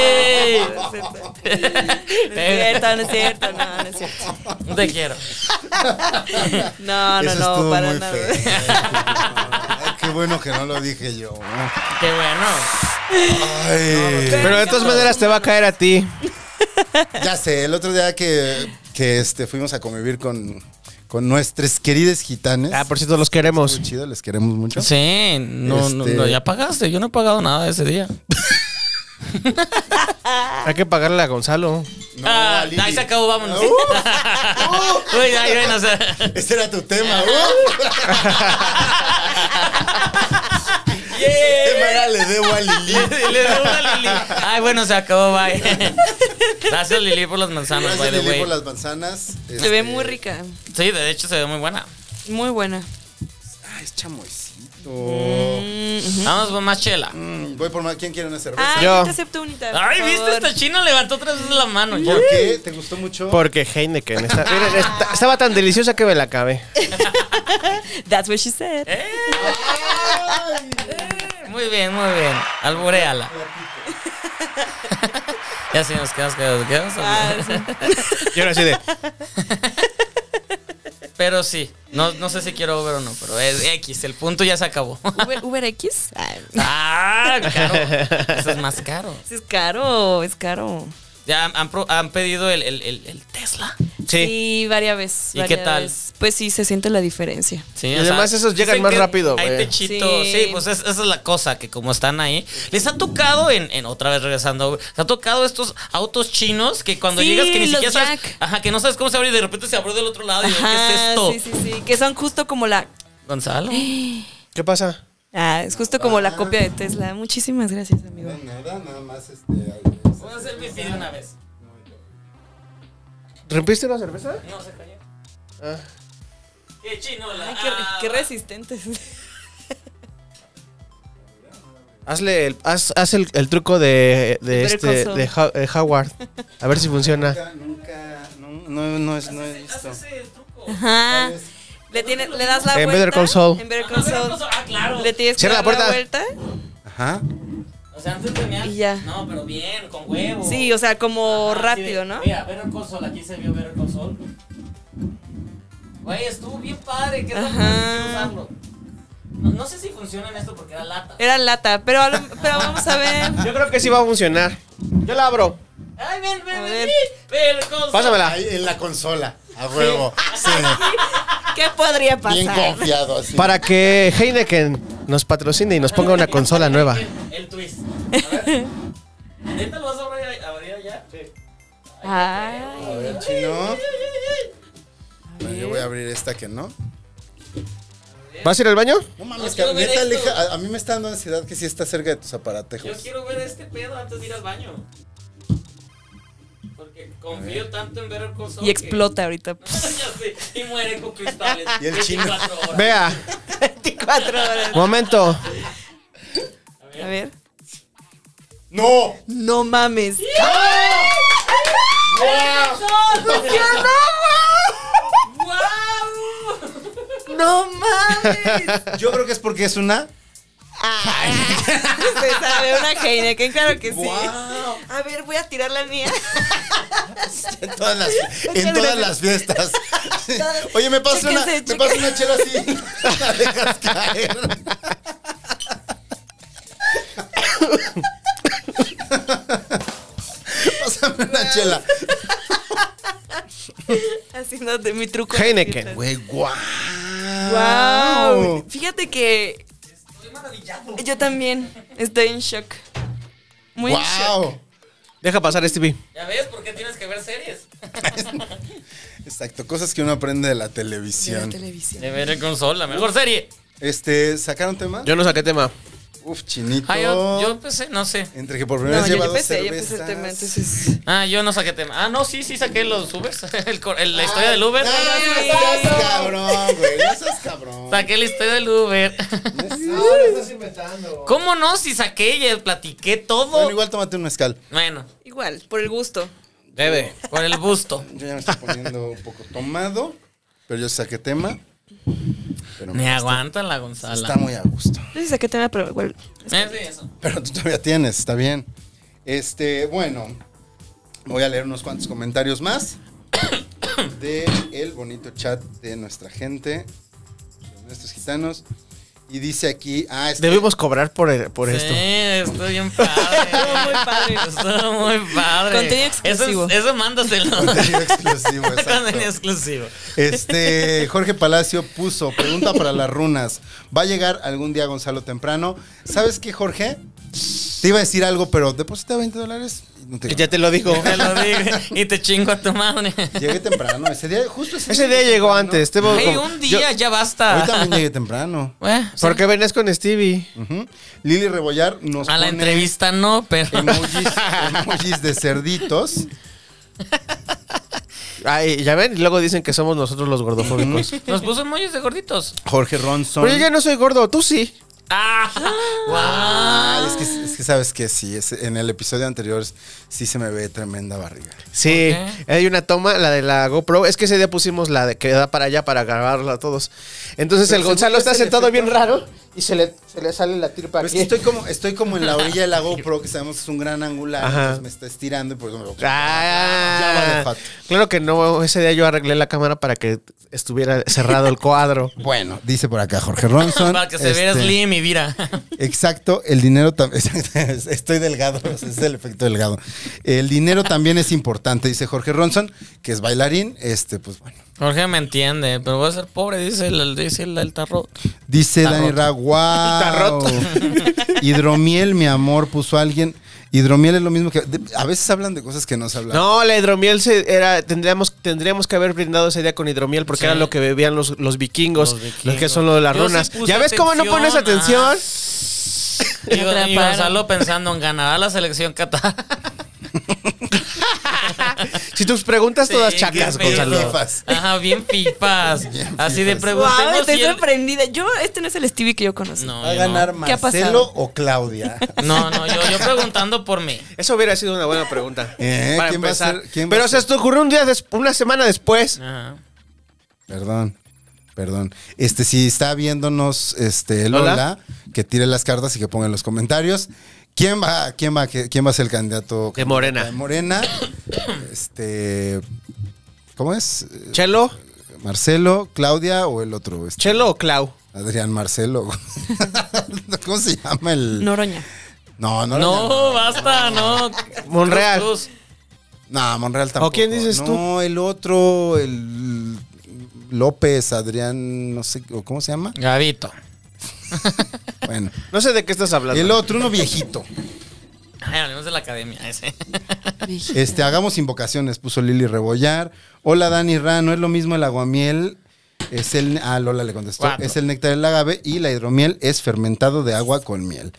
es cierto, no es cierto, no es cierto. No te quiero. No, Eso no, estuvo para muy nada. feo. Ay, qué bueno que no lo dije yo. Qué bueno. Ay. Pero de todas maneras te va a caer a ti. Ya sé, el otro día que fuimos a convivir con nuestros queridos gitanes. Ah, por cierto, los queremos. Muy chido, les queremos mucho. Sí, no, ya pagaste. Yo no he pagado nada ese día. Hay que pagarle a Gonzalo. No, a Lili. Ahí se acabó, vámonos. Uh, Uy, ay, bueno, o sea. ese era tu tema. ¿Qué manera le debo a Lili? Le debo a Lili. Ay, bueno, se acabó, bye. Gracias, Lili, por las manzanas, by Gracias, the Lili, way. por las manzanas. Se ve muy rica, Sí, de hecho se ve muy buena. muy buena. Ay, es chamoycito. Vamos por más chela. Voy por más. ¿Quién quiere una cerveza? Ay, Yo. te acepto unita. Ay, por ¿viste? favor. Esta china levantó 3 veces la mano. Ya. ¿Por qué? ¿Te gustó mucho? Porque Heineken estaba tan deliciosa que me la acabé. That's what she said. Muy bien, muy bien. Alburéala. Ya sí nos quedamos callados. Ah, sí. Y ahora así de. Pero sí, no sé si quiero Uber o no, pero es X, el punto ya se acabó. Uber X. Ay, Ah, caro. Eso es más caro. es caro, es caro. ¿Ya han pedido el Tesla? Sí. varias veces. ¿Y qué varias tal? veces. Pues sí, se siente la diferencia. Sí, Y o sea, además esos llegan dicen más que rápido, Hay güey. techitos, Sí. sí, pues esa es la cosa, que como están ahí, les ha tocado en otra vez regresando, les ha tocado estos autos chinos que cuando Sí, llegas que ni los siquiera sabes, Jack. que no sabes cómo se abre y de repente se abrió del otro lado y yo, ¿qué es esto? Sí, sí, sí. Que son justo como la Gonzalo. ¿Qué pasa? Ah, es justo como la copia de Tesla. Muchísimas gracias, amigo. Nada más Voy a hacer mi pide una vez. ¿Rompiste una cerveza? No, se cayó. Ah. Qué chinola. Ay, qué resistentes. Haz el truco de Better Call Saul. Howard. A ver si funciona. No he visto. Haces el truco. Ajá. Le das la En vuelta. Better Call Saul. En Better Call Saul. Ah, claro. Le tienes que Cierra dar la la puerta. vuelta. Ajá. O sea, antes tenía. Y ya. No, pero bien, con huevo. Sí, o sea, como Ajá, rápido, sí, ¿no? Mira, Better Call Saul, aquí se vio Better Call Saul. Güey, estuvo bien padre. ¿Qué tal Ajá. usarlo? No sé si funciona en esto porque era lata. Era lata, pero vamos a ver. Yo creo que sí va a funcionar. Yo la abro. Ay, ven, A ver. Better Call Saul. Pásamela. Ahí en la consola. A huevo. Sí. ¿Qué podría Bien pasar? confiado así. Para que Heineken nos patrocine y nos ponga una consola nueva. El twist. A ver. ¿Neta lo vas a abrir allá? Sí. A Ay, ver, chino. Bueno, yo voy a abrir esta que no. ¿Vas a ir al baño? No mames, No quiero ver neta, esto. a mí me está dando ansiedad que sí está cerca de tus aparatejos. Yo quiero ver este pedo antes de ir al baño. Porque confío tanto en Better Call Saul. y explota ahorita. Ya sé, y muere con cristales. Y el chino. 24 horas. Vea, 24 horas. momento. A ver. ¡No! No mames. ¡Wow! No mames. Yo creo que es porque es una. Se sabe una Heineken, claro que sí. ¡Wow! A ver, voy a tirar la mía. En todas las fiestas. Sí. Oye, me pasa Chéquense, una chela así. La dejas caer. Pásame una chela. Haciéndote mi truco. Heineken. Güey, guau. Wow. Fíjate que Estoy maravillado. yo también estoy en shock. Muy en shock. Wow. Deja pasar, Stevie. ¿Ya ves por qué tienes que ver series? Exacto, cosas que uno aprende de la De la televisión. televisión. De Better Call Saul, la mejor serie. ¿Sacaron tema? Yo no saqué tema. Uf, chinito. Ah, yo empecé, no sé. Entre que por primera No, vez yo lleva dos empecé el cervezas. tema, entonces. Ah, yo no saqué tema. Ah, no, sí saqué los Ubers. La historia del Uber. No seas cabrón, güey. No seas cabrón. Saqué la historia del Uber. No, le estás inventando. ¿Cómo no? Si saqué y platiqué todo. Bueno, igual tómate un mezcal. Bueno, Igual, por el gusto. Bebe. por el busto. Yo ya me estoy poniendo un poco tomado, pero yo saqué tema. Pero Me mira, aguanta la está Gonzala. muy a gusto. Yo sí saqué tema, pero igual. Sí, eso. Pero tú todavía tienes, está bien. Bueno, voy a leer unos cuantos comentarios más de el bonito chat de nuestra gente, de nuestros gitanos. Y dice aquí, Debemos cobrar por Sí, esto. estoy bien padre. Estuvo muy padre. Estuvo muy padre. Contenido exclusivo. Eso mándaselo. contenido exclusivo, exacto. Contenido exclusivo. Jorge Palacio puso, pregunta para las runas. ¿Va a llegar algún día Gonzalo temprano? ¿Sabes qué, Jorge? Te iba a decir algo, pero deposita $20 y no te Ya te lo dijo. Te lo dije y te chingo a tu madre. Llegué temprano, ese día, justo Ese día llegó antes. Ay, un día ya basta. Hoy también llegué temprano. ¿Por qué venías con Stevie? Ujú. Lili Rebollar nos A la pone entrevista no, pero. emojis de cerditos. Ay, ya ven, y luego dicen que somos nosotros los gordofóbicos. Nos puso emojis de gorditos. Jorge Ronson. Pero yo ya no soy gordo, tú sí. ¡Ah! Ay, ¡Wow! es que sabes que sí, en el episodio anterior sí se me ve tremenda barriga. Sí, ¿Por hay una toma, la de la GoPro. Es que ese día pusimos la de que da para allá para grabarla a todos. Entonces Pero el Gonzalo según está es el sentado efecto. bien raro y se le sale la tirpa Pero es aquí. que estoy como en la orilla de la GoPro, que sabemos que es un gran angular, Ajá. entonces me está estirando y por eso me lo Ah, Ya vale, Pato. claro que no, ese día yo arreglé la cámara para que estuviera cerrado el cuadro. Bueno, dice por acá Jorge Ronson. Para que se vea slim y vira. Exacto, el dinero también. Estoy delgado, ese es el efecto delgado. El dinero también es importante, dice Jorge Ronson, que es bailarín. Pues bueno. Jorge me entiende, pero voy a ser pobre, dice el tarot. Dice Está Dani roto. Ra, wow. Está roto. Hidromiel, mi amor, puso alguien. Hidromiel es lo mismo que... a veces hablan de cosas que no se hablan. No, la hidromiel tendríamos que haber brindado ese día con hidromiel porque Sí. era lo que bebían los vikingos, Los vikingos. los que son lo de las Yo sí runas. puse ¿Ya ves cómo no pones atención? Y Gonzalo pensando en ganar la selección Qatar. Si tus preguntas todas Sí, chacas, qué Gonzalo. feo. Fifas. Ajá, bien fifas. Bien Así de fifas. preguntemos Wow, estoy si él- sorprendida. Este no es el Stevie que yo conocí. No, ¿Va a yo ganar ¿Qué ha pasado? Marcelo o Claudia? No, yo preguntando por mí. Eso hubiera sido una buena pregunta. Para ¿Quién va a empezar. ser- quién va Pero a se ser? te ocurrió una semana después. Ajá. Perdón. Si está viéndonos Lola, ¿Lola? que tire las cartas y que ponga en los comentarios. ¿Quién va a ser el candidato? De Morena. De Morena. ¿Cómo es? ¿Chelo? ¿Marcelo, Claudia o el otro? ¿Chelo o Clau? Adrián Marcelo. ¿Cómo se llama el...? Noroña. No, No, basta, no. Monreal. Cruz. No, Monreal tampoco. ¿O quién dices tú? No, el otro, el López, Adrián, no sé, ¿o ¿cómo se llama? Gavito. Bueno, No sé de qué estás hablando. el otro, uno viejito. Ay, hablemos de la academia ese. Hagamos invocaciones, puso Lili Rebollar. Hola, Dani Ra, no es lo mismo el aguamiel. Lola le contestó. 4. Es el néctar del agave y la hidromiel es fermentado de agua con miel.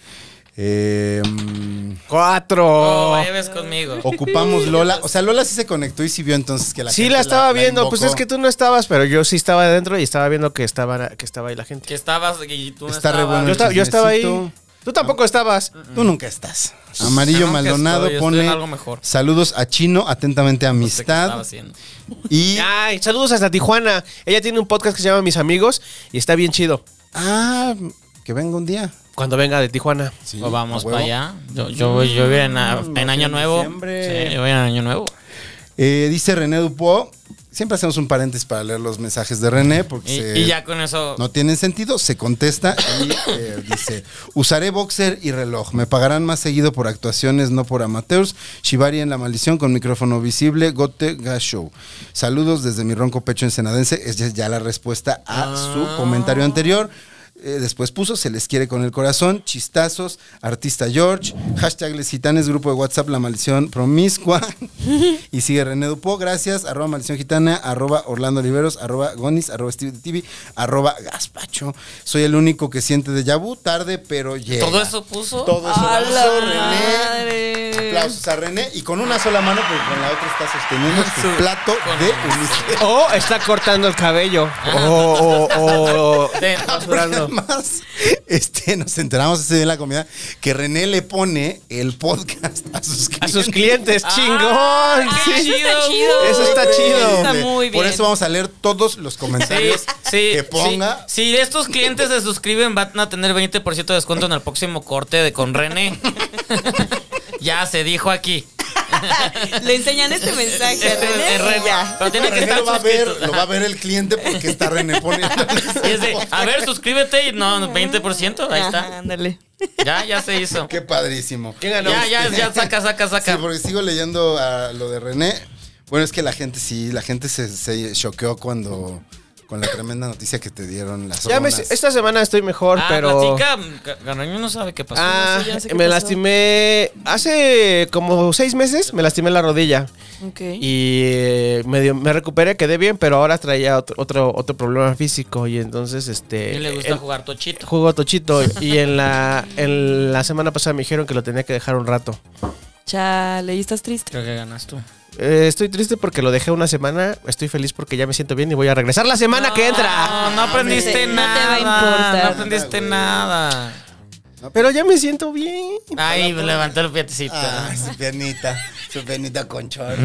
4. Oh, vaya ves conmigo. Ocupamos Lola. O sea, Lola sí se conectó y sí vio entonces que la Sí, gente la estaba viendo. invocó. Pues es que tú no estabas, pero yo sí estaba adentro y estaba viendo que estaba ahí la gente. Que estabas y tú no Está re estabas. bueno. Yo estaba ahí. chismecito. Tú tampoco estabas. Tú nunca estás. Amarillo Nunca Maldonado estoy, estoy en pone algo mejor. saludos a Chino, atentamente No sé qué estaba amistad. haciendo. Y Ay, saludos hasta Tijuana. Ella tiene un podcast que se llama Mis Amigos y está bien chido. que venga un día. Cuando venga de Tijuana. Sí, O vamos a huevo. para allá. Yo voy en Año Nuevo. diciembre. Sí, yo voy en Año Nuevo. Dice René Dupont. Siempre hacemos un paréntesis para leer los mensajes de René porque Y ya con eso. no tienen sentido. Se contesta y dice: usaré boxer y reloj. Me pagarán más seguido por actuaciones, no por amateurs. Shibari en La Maldición con micrófono visible. Gote Gas Show. Saludos desde mi ronco pecho ensenadense. Es ya la respuesta a su comentario anterior. Después puso, se les quiere con el corazón, chistazos, artista George, hashtag Les Gitanes, grupo de WhatsApp La Maldición Promiscua. Y sigue René Dupó, gracias, @ Maldición Gitana, @ Orlando Oliveros, @ Gonis, @ Steve TV, @ Gaspacho. Soy el único que siente déjà vu, tarde pero llega. Todo eso puso. Todo eso ¡A lo la hizo René. madre! Aplausos a René y con una sola mano porque con la otra está sosteniendo su plato con- de unicel. O está cortando el cabello. O De- rasurando. Además, nos enteramos ese día en la comida que René le pone el podcast a sus clientes. A sus clientes, Ah, chingón. qué Sí. Eso está chido. Eso está chido. Está muy bien. Por eso vamos a leer todos los comentarios que ponga. sí. Si estos clientes se suscriben, van a tener 20% de descuento en el próximo corte de con René. Ya se dijo aquí. Le enseñan este mensaje a René. es René. Ya. Pero tiene que René estar lo va a ver, suscrito. lo va a ver el cliente porque está René poniendo. Y es de, a ver, suscríbete y no, 20%, ahí Ajá, está. ándale. Ya se hizo. Qué padrísimo. ¿Quién ganó? Ya, saca. Sí, porque sigo leyendo a lo de René. Bueno, es que la gente se choqueó con la tremenda noticia que te dieron las Ya hormonas. esta semana estoy mejor, pero. platica. Garaño no sabe qué pasó. Ah, no sé, ya sé qué me pasó. lastimé. Hace como 6 meses me lastimé la rodilla. Ok. Y me recuperé, quedé bien, pero ahora traía otro problema físico. Y entonces, A mí le gusta el- jugar tochito. Juego tochito. Y en la semana pasada me dijeron que lo tenía que dejar un rato. Chale, ¿y estás triste? Creo que ganas tú. Estoy triste porque lo dejé una semana. Estoy feliz porque ya me siento bien y voy a regresar la semana que entra. No aprendiste No te va a nada. importar. No aprendiste nada. Pero ya me siento bien. Ay, levantó el pietecito. Ah, su piernita con short.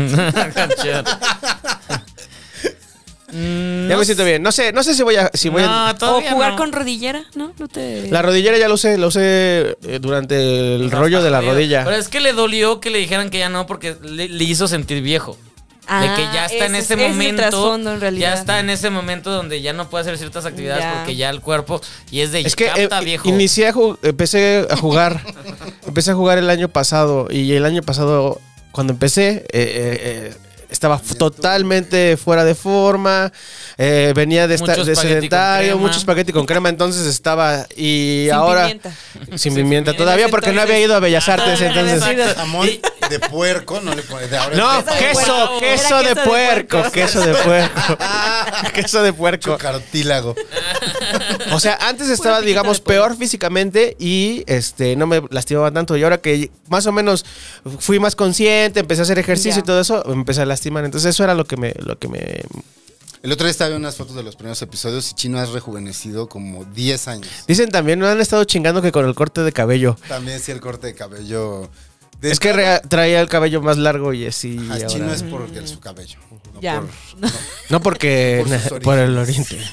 Ya me siento bien. No sé si voy a. O todavía jugar no. con rodillera, ¿no? No te... La rodillera ya lo usé durante el rollo de la rodilla. Pero es que le dolió que le dijeran que ya no porque le hizo sentir viejo. De que ya está en ese es el momento. trasfondo, en realidad. Ya está en ese momento donde ya no puede hacer ciertas actividades Ya. porque ya el cuerpo. Y es de Es que ya está viejo. empecé a jugar. Empecé a jugar el año pasado. Y el año pasado, cuando empecé, estaba totalmente fuera de forma, venía de Mucho espagueti sedentario, con crema. mucho espagueti con crema, entonces estaba y Sin ahora pimienta. sin pimienta pimienta. todavía porque no había ido a Bellas Artes, entonces exacto. Jamón de puerco, no le pones de ahora. no, es queso, Era queso de queso de puerco, puerco. queso de puerco. Queso de puerco. cartílago. O sea, antes estaba, piquito digamos, de pollo. peor físicamente y no me lastimaba tanto. Y ahora que más o menos fui más consciente, empecé a hacer ejercicio Ya. y todo eso, me empecé a lastimar. Entonces eso era lo que me El otro día estaba viendo unas fotos de los primeros episodios y Chino has rejuvenecido como 10 años. dicen también, me han estado chingando que con el corte de cabello. También sí el corte de cabello. Es que traía el cabello más largo y así. Ah, ahora- Chino es por su cabello. No Ya. por- No porque Por sus por el orígenes. oriente.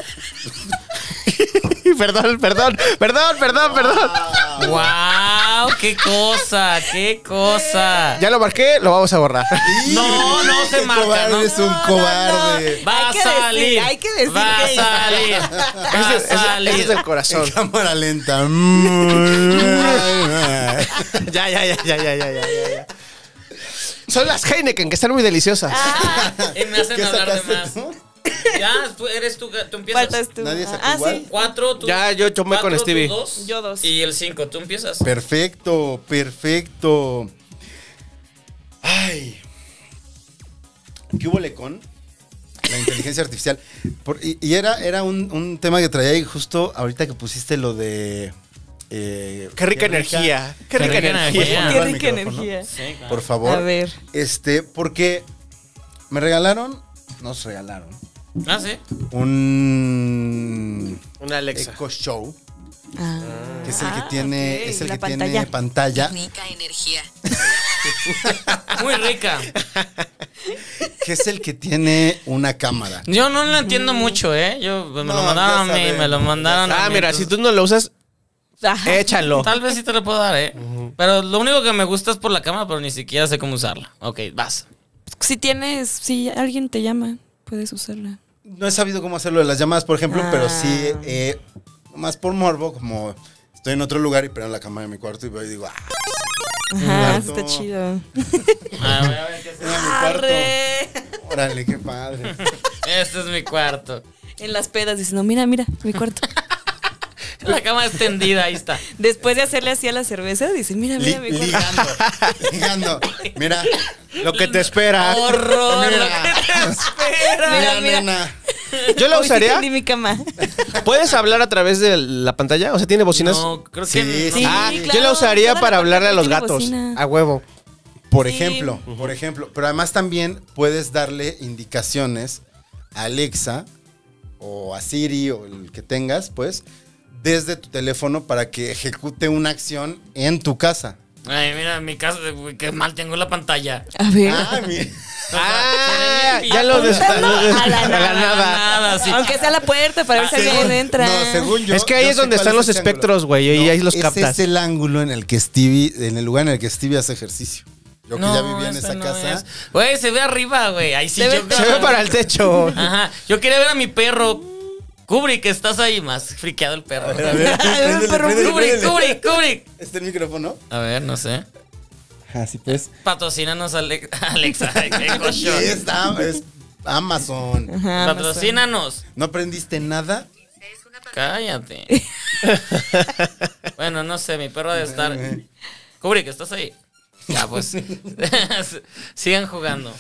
perdón. ¡Wow! ¡Qué cosa! ¡Qué cosa! Ya lo marqué, lo vamos a borrar. No, no se Qué marca, cobarde, ¿no? es un cobarde. Va a Hay que decir, salir. hay que decir Va a que- salir. Va a Ese es salir. el corazón. En cámara lenta. Ya. Son las Heineken, que están muy deliciosas. Y me hacen ¿Qué hablar de sacaste más. tú? Ya, tú empiezas. Faltas tú. Nadie sacó Ah, igual. sí. 4, tú. Ya, yo tomé con 4, tú Stevie. 2, Yo 2. Y el 5, tú empiezas. Perfecto. Ay. ¿Qué hubo con la inteligencia artificial? Y era un tema que traía ahí justo ahorita que pusiste lo de... Qué rica energía. Qué rica rica energía. energía. Ponlo Qué al rica micrófono, energía. Sí, claro. Por favor. A ver. Porque nos regalaron Ah, sí. un Una Alexa. Echo Show, Ah, que es el que tiene, ok, es el la que tiene pantalla, Rica energía. Muy rica. que es el que tiene una cámara. Yo no lo entiendo mucho, ¿eh? Me lo No, mandaron ya a mí, sabemos, me lo mandaron a Ah, mí. mira, si entonces- tú no lo usas, Ajá. échalo. Tal vez sí te lo puedo dar, ¿eh? Pero lo único que me gusta es por la cámara, pero ni siquiera sé cómo usarla. Ok, vas. Si alguien te llama, puedes usarla. No he sabido cómo hacerlo de las llamadas, por ejemplo, pero sí, Ah. más por morbo, como estoy en otro lugar y prendo la cámara de mi cuarto y voy y digo, Ajá, Cuarto. está chido. A ver qué era mi cuarto. Arre. Órale, qué padre. Este es mi cuarto. En las pedas diciendo, mira, mi cuarto. La cama extendida, ahí está. Después de hacerle así a la cerveza, dice, mira, mi cuarto. Ligando. Mira, Lo que te espera. ¡Horror! mira, mira. nena. Yo la Hoy sí usaría. tendí mi cama. ¿Puedes hablar a través de la pantalla? O sea, ¿tiene bocinas? No, creo Sí, que sí. no. Ah, Sí, yo claro, la usaría toda la para hablarle a los pantalla gatos. tiene bocina. A huevo. Por Sí. ejemplo. Pero además también puedes darle indicaciones a Alexa o a Siri o el que tengas, pues, desde tu teléfono para que ejecute una acción en tu casa. Ay, mira, en mi casa, güey, qué mal tengo la pantalla. A ver. Ah, mira. Ah, se ve ya lo bien a la nada. Nada, sí. Aunque sea la puerta para ver si alguien entra. No, según yo. Es que ahí yo es sé donde cuál están los ese ángulo. espectros, güey, y ahí los ese captas. es el ángulo en el que en el lugar en el que Stevie hace ejercicio. Yo que ya vivía en ese esa no casa. es. Güey, se ve arriba, güey. Ahí sí Se yo. ve- Se ve para el techo. Ajá. Yo quería ver a mi perro. Kubrick, estás ahí más friqueado el perro. A ver, préndele, préndele, préndele. Kubrick. ¿Está el micrófono? A ver, no sé. Así pues. Patrocínanos, Alexa. Echo Sí, Show. es Amazon. Ajá, Patrocínanos. ¿No aprendiste nada? Cállate. Bueno, no sé, mi perro debe estar. Kubrick, ¿estás ahí? Ya, pues. Sigan jugando.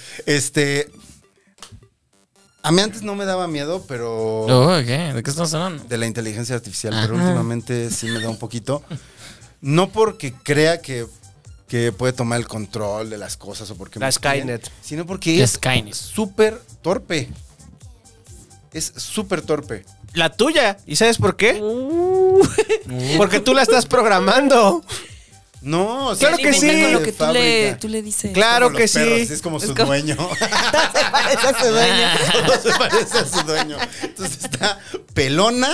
A mí antes no me daba miedo, pero ¿Qué? ¿De qué estamos hablando? de la inteligencia artificial, pero últimamente sí me da un poquito. No porque crea que puede tomar el control de las cosas o porque La me quieren, Skynet. sino porque es Skynet. súper torpe. Es súper torpe. La tuya. ¿Y sabes por qué? Porque tú la estás programando. No, o sea, Claro que Alimenta sí. con lo que de fábrica. tú le dices. Claro Como que los perros, sí. es como su como- dueño. Se parece a su dueño. Todo se parece a su dueño. Entonces está pelona,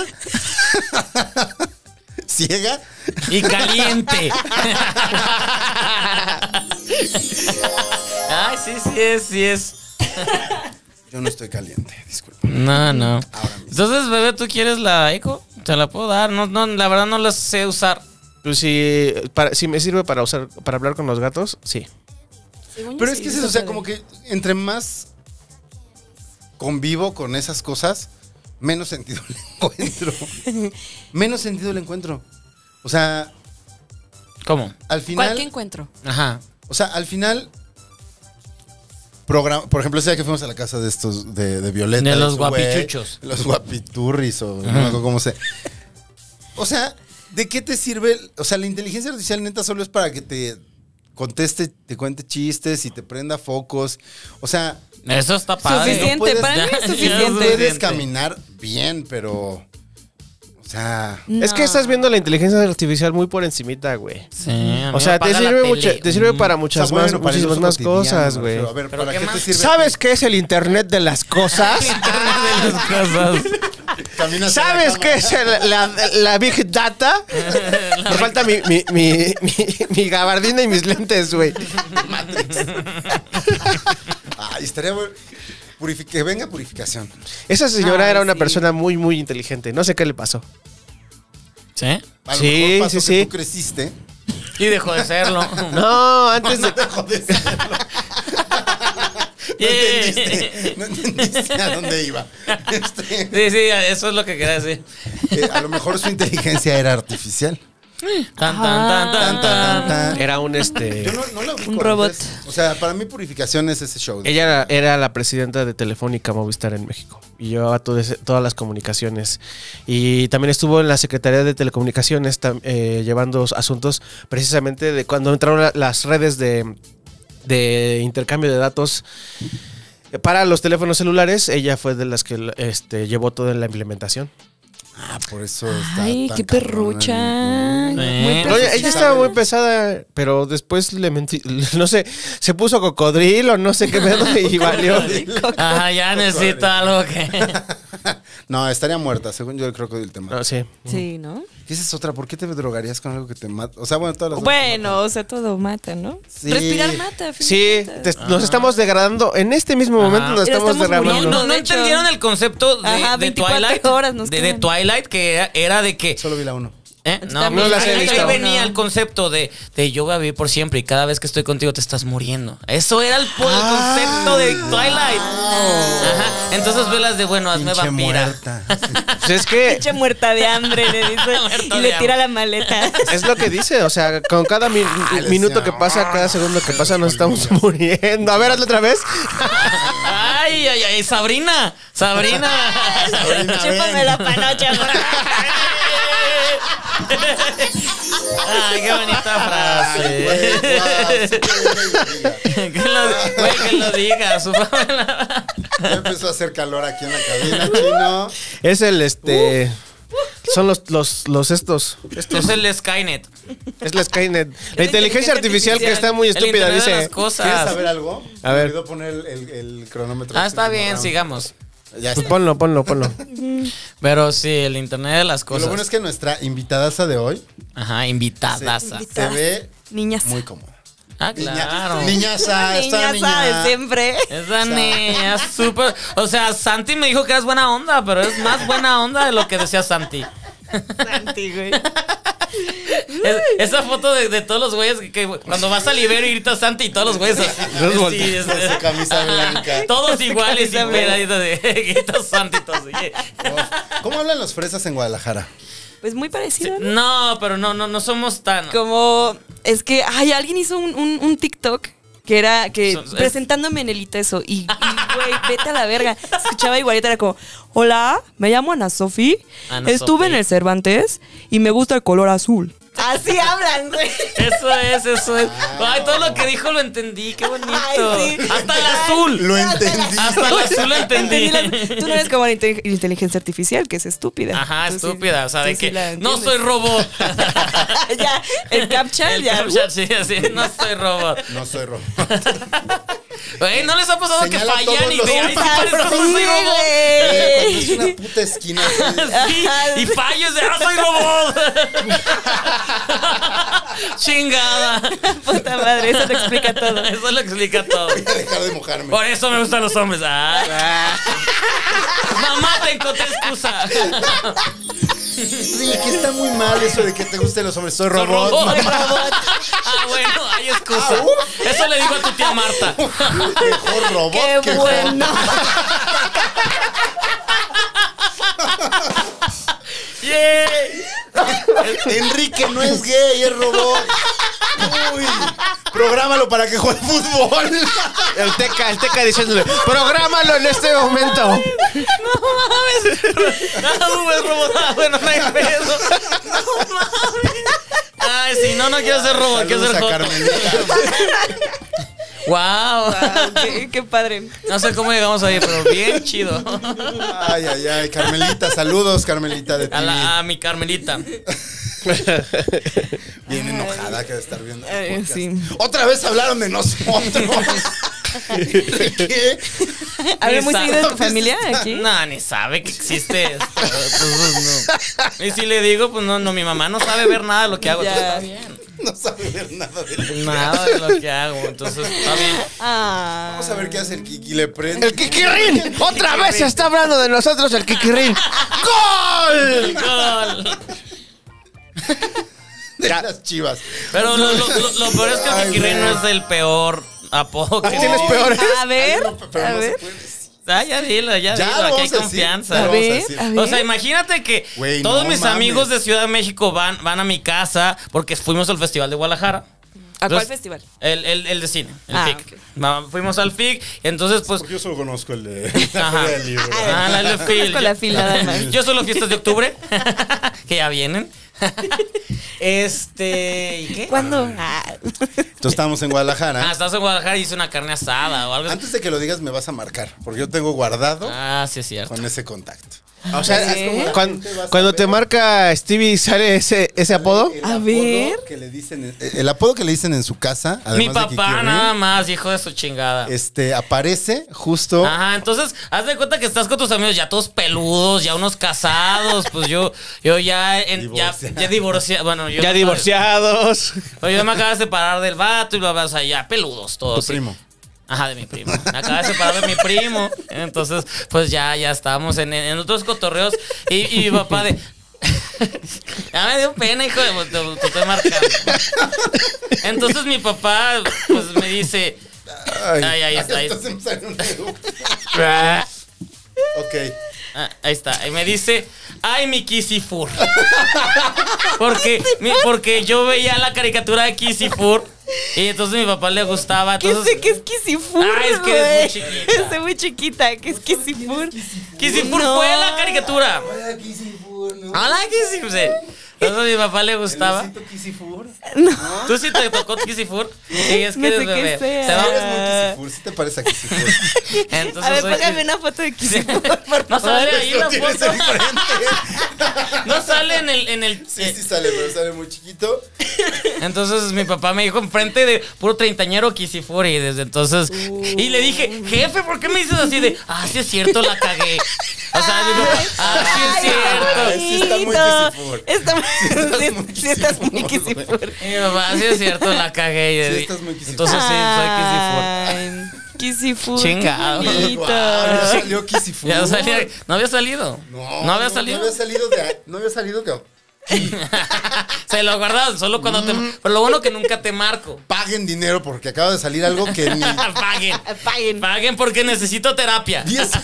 ciega. Y caliente. Ay, sí es. Yo no estoy caliente, disculpa. No. Ahora mismo. Entonces, bebé, ¿tú quieres la Echo? Te la puedo dar. No, la verdad no la sé usar. Pues si me sirve para hablar con los gatos, sí. Según yo Pero sí, es que es eso eso, o sea, puede. como que entre más convivo con esas cosas, menos sentido le encuentro. Menos sentido le encuentro. O sea, ¿Cómo? al final... ¿Cuál que encuentro? Ajá. O sea, al final... por ejemplo, ese día que fuimos a la casa de estos, de Violeta. De los su güey, guapichuchos. los guapiturris o no me acuerdo cómo se... O sea, ¿de qué te sirve? O sea, la inteligencia artificial neta solo es para que te conteste, te cuente chistes y te prenda focos. O sea... Eso está padre. Suficiente, puedes- para mí es Ya, No suficiente. puedes caminar bien, pero... O sea... Es que estás viendo la inteligencia artificial muy por encimita, güey. Sí, a mí O sea, me te apaga la sirve, tele. te sirve para o sea, muchas bueno, más, para el muchísimas uso más cotidiano, cosas, me güey. refiero. A ver, ¿Pero ¿para qué qué te más? sirve? ¿Sabes qué es el internet de las cosas? Internet de las cosas. Caminas a la ¿Sabes cama. qué es la Big Data? Me falta mi gabardina y mis lentes, güey. Ay, estaría bueno. Que venga purificación. Esa señora Ay, era una sí. persona muy, muy inteligente. No sé qué le pasó. ¿Sí? A lo Sí, mejor pasó sí, que sí. tú creciste. Y dejó de serlo. No, antes de... Dejó de serlo. No entendiste a dónde iba. Sí, sí, eso es lo que quería decir. A lo mejor su inteligencia era artificial. Tan, tan, tan, tan, tan. Era un Yo no la ubico Un robot. antes. O sea, para mí purificación es ese show. Ella era la presidenta de Telefónica Movistar en México y llevaba todas las comunicaciones. Y también estuvo en la Secretaría de Telecomunicaciones llevando asuntos precisamente de cuando entraron las redes de intercambio de datos para los teléfonos celulares. Ella fue de las que llevó toda la implementación. Ah, por eso está Ay, tan qué cabrón. perrucha. Muy No, ella estaba muy pesada, pero después le mentí, no sé, se puso cocodrilo, no sé qué pedo y valió. Ajá, ya necesita algo que. No, estaría muerta, según yo creo que el tema. No, sí. Sí, ¿no? Esa es otra. ¿Por qué te drogarías con algo que te mata? O sea, bueno, todas las Bueno, o sea, todo mata, ¿no? Sí. Respirar mata. a fin Sí, de cuentas. nos estamos degradando. En este mismo momento nos Pero estamos estamos degradando. muriendo. ¿No de hecho. entendieron el concepto de, Ajá, de 24 Twilight? horas nos de quedan. Twilight, que era de que. Solo vi la 1. No, También no las he ahí visto. venía No. el concepto de yo voy a vivir por siempre y cada vez que estoy contigo te estás muriendo. Eso era el concepto de Twilight. Ajá. Entonces velas de bueno, hazme Pinche vampira. muerta. Pues es que Pinche muerta de hambre, le dice. Muerta Y de le tira la maleta. es lo que dice, o sea, con cada minuto que pasa, cada segundo que pasa nos estamos muriendo. A ver, hazlo otra vez. Ay, ay, ay, Sabrina. Sabrina. Chúpame la panocha. Ay, qué bonita frase. Que lo diga. Ya empezó a hacer calor aquí en la cabina, chino. Es son los estos. Es el Skynet. Es la Skynet. La inteligencia artificial que está muy El estúpida, internet de las dice. cosas. ¿Quieres saber algo? A ver. Me olvidó poner el cronómetro. Está bien, sigamos. Ya Pues está. ponlo. Pero sí, el internet de las Y cosas. lo bueno es que nuestra invitadaza de hoy Ajá, invitadaza. se ve Niñas. muy cómoda. Ah, claro. Niñaza, esta Niñaza de niña. siempre. Esa niña es súper. O sea, Santi me dijo que eras buena onda, pero es más buena onda de lo que decía Santi. Santi, güey. Esa foto de todos los güeyes que cuando vas al Ibero y gritas Santi y todos los güeyes. Sí, Con su camisa blanca. Todos iguales sin Camisa pena. Gritas Santi y todos. Oye. ¿Cómo hablan los fresas en Guadalajara? Pues muy parecido, ¿no? No, pero no somos tan. Como, es que, ay, alguien hizo un TikTok que era presentándome en el ITESO y güey, vete a la verga. Escuchaba igualita, era como, hola, me llamo Ana Sofi, Ana estuve Sofi. en el Cervantes y me gusta el color azul. Así hablan, güey. Eso es. Ay, todo lo que dijo lo entendí, qué bonito. Ay, sí. Hasta el azul. Lo entendí. Hasta el azul lo entendí. Tú no eres como la inteligencia artificial, que es estúpida. Ajá, Tú sí- estúpida. O sea, tú de sí que la no entiendes. soy robot. Ya, el captcha, El ya. captcha, sí, así, no soy robot. No soy rojo. Güey, ¿no les ha pasado que Señala fallan todos y los de ay, sí Ay, parece que sí, soy robot? Cuando es güey. una puta esquina. así. Sí, y fallos de soy robot. Chingada. Puta madre, eso te explica todo. Eso lo explica todo. Voy a dejar de mojarme. Por eso me gustan los hombres. Mamá, te encontré excusa. Sí, que está muy mal eso de que te gusten los hombres. Soy Soy robot. robot. mamá. Bueno, hay excusa. Eso le digo a tu tía Marta. Mejor robot Qué que bueno. Enrique no es gay, es robot. Uy, prográmalo para que juegue fútbol. El Teca diciéndole, prográmalo en este momento. No mames. Es robot. Bueno, no hay pedo. No mames. Ay, sí, no quiero ser robot, quiero ser Saludos a joto. Carmelita. Wow. Qué padre. No sé cómo llegamos ahí, pero bien chido. Ay, Carmelita, saludos, Carmelita de ti. A mi Carmelita. Bien enojada que de estar viendo. Sí. Otra vez hablaron de nosotros. ¿Qué? ¿Habla muy Ni seguido de tu sabes familia esta- aquí? No, ni sabe que existe esto. Entonces, no. Y si le digo, pues no, mi mamá no sabe ver nada de lo que hago. Ya. Entonces está bien. No sabe ver nada de lo que Nada de lo que hago. Entonces está bien. Ah. Vamos a ver qué hace el Kiki. Le prende. ¡El Kikirrín! ¡Otra vez está hablando de nosotros el Kikirrín! ¡Gol! Gol. De las Chivas. Pero lo peor es que el Ay, Kikirrín güey. no es el peor apodo que ¿Tienes peores? A ver, Ay, no, pero a no se ver. puede decir. Ya dilo, Ya aquí lo hay vamos a decir. confianza. Ya A lo vamos a ver, decir. a ver. O sea, imagínate que Güey, todos no mis mames. amigos de Ciudad de México van a mi casa porque fuimos al Festival de Guadalajara. ¿A cuál Entonces, festival? El de cine, el Ah, FIC. ok. Fuimos al FIC, entonces pues... Porque yo solo conozco el de Ajá. la Feria del Libro. Ah, la FIL. Con la fil nada más. Yo solo fiestas de octubre, que ya vienen. ¿Y qué? ¿Cuándo? Entonces estábamos en Guadalajara. Estás en Guadalajara y hice una carne asada o algo así. Antes de que lo digas me vas a marcar, porque yo tengo guardado Sí es cierto. con ese contacto. O sea, ¿Eh? cuando te marca Stevie, ¿sale ese apodo? El A apodo ver. que le dicen, el apodo que le dicen en su casa, además Mi de papá Kikirrín, nada más, hijo de su chingada. aparece justo. Ajá, entonces, haz de cuenta que estás con tus amigos ya todos peludos, ya unos casados, pues yo ya divorciado, bueno, yo Ya divorciados. Yo me acabo de separar del vato y bla, bla, o sea, ya peludos todos. Tu sí. primo. Ajá, de mi primo. Me acabo de separar de mi primo. Entonces, pues ya estábamos en otros cotorreos y mi papá de... Ya me dio pena, hijo de... Te estoy marcando. Entonces mi papá, pues me dice... Ahí está. Entonces me sale un dedo. Ok. Ahí está. Y me dice, ay, mi Kisifur. Porque yo veía la caricatura de Kisifur y entonces a mi papá le gustaba. ¿Qué Entonces, sé que es Kisifur? Es que eres muy chiquita. Soy muy chiquita. ¿Qué es Kisifur? Kisifur No. fue la caricatura. Hola, Kisifur. Sí. Entonces a mi papá le gustaba. ¿Tú sí te tocó Kisifur? Sí, es que No eres sé qué bebé. sea. Se va- Eres muy Kisifur, sí te parece a Kisifur. Entonces A ver, soy póngame Kis- una foto de Kisifur, por No favor. sale ahí la Lo tienes foto. enfrente. No sale en el Sí sale, pero sale muy chiquito. Entonces mi papá me dijo enfrente de puro treintañero Kisifur y desde entonces... Y le dije, jefe, ¿por qué me dices así de... sí es cierto, la cagué? O sea, mi papá, sí es cierto. Sí está muy Kisifur. Sí, estás muy Kisifur. Y mi papá, sí es cierto, la cagué. Sí, estás muy Kisifur. Entonces sí, soy Kisifur. Ay, Kisifur. Chingado. Qué bonito. Guau, ya salió Kisifur. Ya salía, no había salido. No había salido. No había salido de. Se lo guardaron solo cuando te... Pero lo bueno que nunca te marco. Paguen dinero porque acaba de salir algo que ni Paguen. Paguen porque necesito terapia.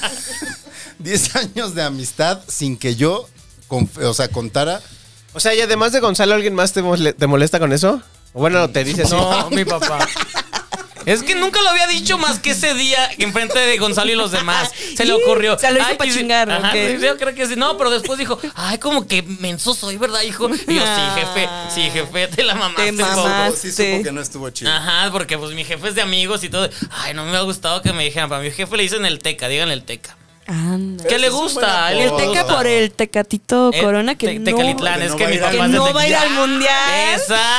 10 años de amistad sin que yo contara. O sea, y además de Gonzalo, ¿alguien más te molesta con eso? O bueno, te dice eso. No, mi papá. Es que nunca lo había dicho más que ese día enfrente de Gonzalo y los demás. Se le ocurrió. O sea, lo hizo pa' sí. chingar, ¿o Ajá, qué? yo creo que sí. No, pero después dijo, ay, como que menso soy, ¿verdad, hijo? Y yo, sí, jefe, te la mamaste. Te un poco". mamaste. Sí supo que no estuvo chido. Ajá, porque pues mi jefe es de amigos y todo. Ay, no me ha gustado que me dijeran. Para mi jefe le dicen el teca, díganle el teca. Anda. ¿Qué le es un gusta? buen El apodo. Teca por el Tecatito Corona que no, Tecalitlán, que es no que va a mi ir al- papá que es de no va a ir al Tequila. mundial. Esa.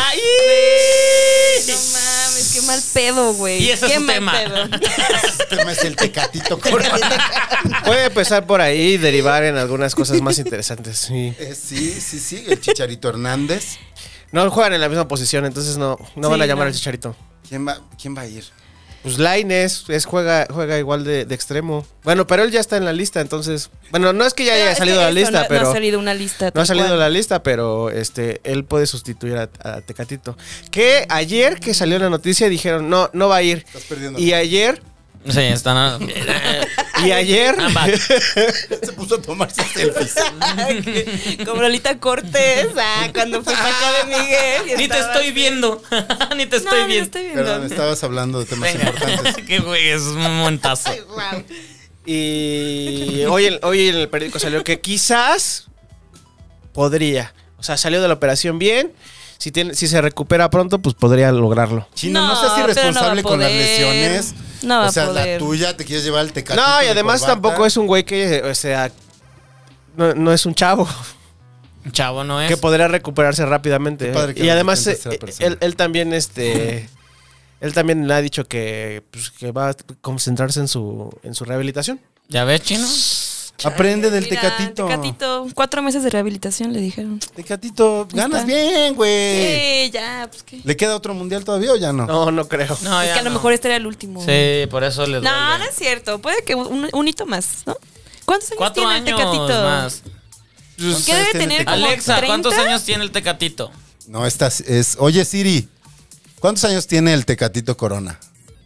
No mames, qué mal pedo, güey. Y ese es Qué su mal tema. pedo. Este tema es el Tecatito Corona. Puede empezar por ahí y derivar en algunas cosas más interesantes. Sí. Sí, el Chicharito Hernández. No juegan en la misma posición, entonces no van a Sí, llamar no. al Chicharito. ¿Quién va a ir? Pues Lainez juega igual de extremo. Bueno, pero él ya está en la lista, entonces... Bueno, no es que ya haya Es salido que la eso, lista, pero... No ha salido una lista. No ha tal salido cual. la lista, pero él puede sustituir a Tecatito. Que ayer que salió la noticia dijeron, no va a ir. Estás perdiendo. Y ayer... Sí, están. Y ayer, Se puso a tomarse selfies. Como Lolita Cortés, cuando fue para acá de Miguel. y Ni te estaba estoy así. viendo. Ni te No, estoy ni te viendo. estoy viendo. Perdón, estabas hablando de temas Venga. importantes. Qué güey, es un montazo. Wow. y hoy en el periódico salió que quizás podría. O sea, salió de la operación bien. Si se recupera pronto, pues podría lograrlo. Chino, no No, seas pero irresponsable no va a con las poder. lesiones. No va o sea, a poder. la tuya te quieres llevar al Tecatito. No, y de además corbata. tampoco es un güey que, o sea, no es un chavo Chavo no es. que podría recuperarse rápidamente. Qué padre que Y lo además, entiendas en tercera persona. él también, él también le ha dicho que va a concentrarse en su rehabilitación. ¿Ya ves, Chino? Aprende del Mira, Tecatito. Tecatito, 4 meses de rehabilitación le dijeron. Tecatito, ganas está. bien, güey. Sí, ya, pues qué. ¿Le queda otro mundial todavía o ya no? No creo. No, Es ya que a lo no. mejor este era el último. Sí, por eso les No, duele. no es cierto. Puede que un hito más, ¿no? ¿Cuántos años 4 tiene años el Tecatito? más. ¿Cuántos ¿Qué años debe tiene tener? Tecatito? ¿Como Alexa, 30? ¿cuántos años tiene el Tecatito? No, esta es. Oye, Siri, ¿cuántos años tiene el Tecatito Corona?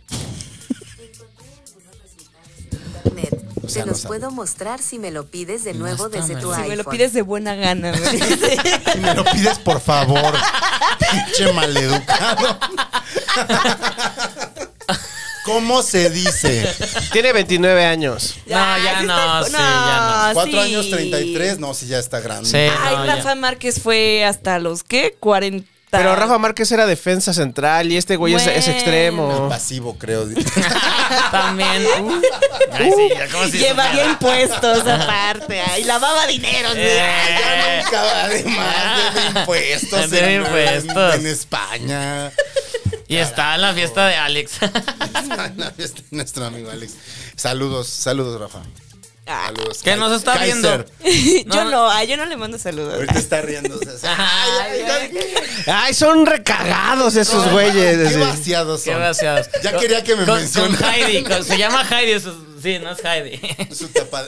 Internet. O sea, Te no los sabe. puedo mostrar si me lo pides de nuevo está desde mal. tu Si iPhone. me lo pides de buena gana, güey. Si me lo pides, por favor. Pinche maleducado. ¿Cómo se dice? Tiene 29 años. No, ya sí no, está- sí, ya no. 4 sí. años 33. No, sí, ya está grande. Sí. Ay, No, ya. Rafa Márquez fue hasta los, ¿qué? 40. Pero Rafa Márquez era defensa central y este güey es Bueno. extremo. Pasivo, creo. También. Ay, sí, ya, ¿cómo si Llevaría supiera? impuestos aparte. Ay, lavaba dinero. Eh, Nunca va de más de impuestos. De en- impuestos. En España. Y está en la fiesta de Alex. Nuestro amigo Alex. Saludos, Rafa. Saludos. Que nos está Kaiser. viendo. Yo no le mando saludos. Ahorita está riéndose. Ay, son recagados esos güeyes. Qué así. vaciados Qué son. vaciados. Ya quería que me con mencionara. Heidi. Se llama Heidi. Sí, no es Heidi. Su tapa.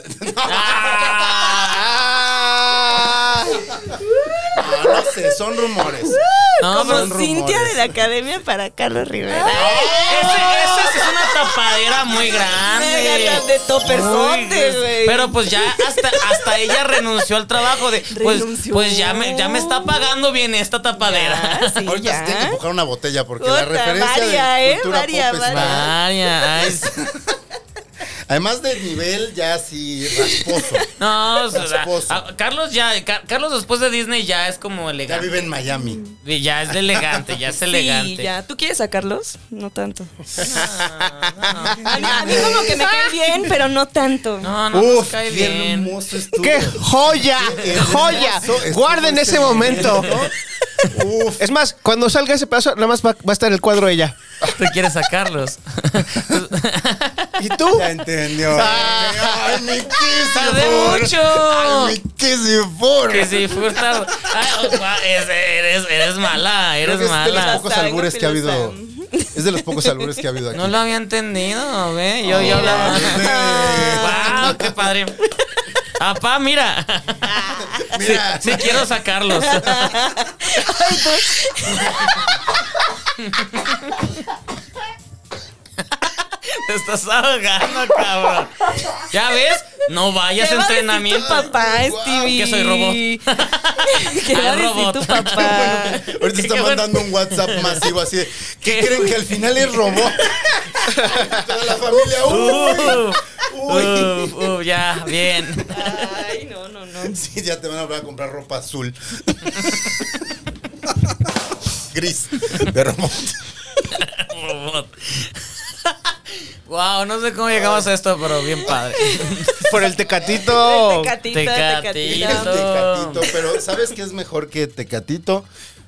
Ah. No sé, son rumores. No, Como son Cintia rumores. de la Academia para Carlos Rivera. Esa es una tapadera muy grande. Mega de toperzote, Muy- güey. Pero pues ya hasta ella renunció al trabajo de Renunció. pues ya me está pagando bien esta tapadera. Ya, sí, Ahorita ya. se tiene que empujar una botella porque Puta, la referencia varia, de ¿eh? cultura Varia, pop es varia. Vaya, ay, además de nivel ya así rasposo. no, o sea, Rasposo. Carlos después de Disney ya es como Ya elegante. vive en Miami. Ya es elegante, ya es elegante. Sí, ya. ¿Tú quieres sacarlos? No tanto. No, A mí como que me cae bien, pero no tanto. no nos Uf, cae qué bien. hermoso estuvo. ¡Qué joya! Qué ¡Joya! hermoso estuvo Guarden este ese momento. Uf. Es más, cuando salga ese pedazo, nada más va a estar el cuadro ella. Tú quieres sacarlos. ¿Y tú? Ya entendió. Ay, mi Tardé mucho. Ay, mi Kissifur. Que si furta. Eres mala, Creo eres que es de los mala. pocos albures que ha habido. Es de los pocos albures que ha habido aquí. No lo había entendido, ve. Yo hablaba. Wow, qué padre. Apá, mira. Mira. Sí quiero sacarlos. Te estás ahogando, cabrón. ¿Ya ves? No vayas ¿Qué a va a decir entrenamiento. tu papá, Stevie? Que soy robot. ¿Qué va a Ay, decir robot. tu papá? Ahorita está Qué mandando un WhatsApp masivo así de, ¿qué ¿Qué? creen que al final es robot? Toda la familia. Ya, bien. Ay, no. Sí, ya te van a volver a comprar ropa azul. Gris. De robot. Robot. Wow, no sé cómo llegamos a esto, pero bien padre. Por el Tecatito. Tecatito, Tecatito. Tecatito, pero ¿sabes qué es mejor que Tecatito?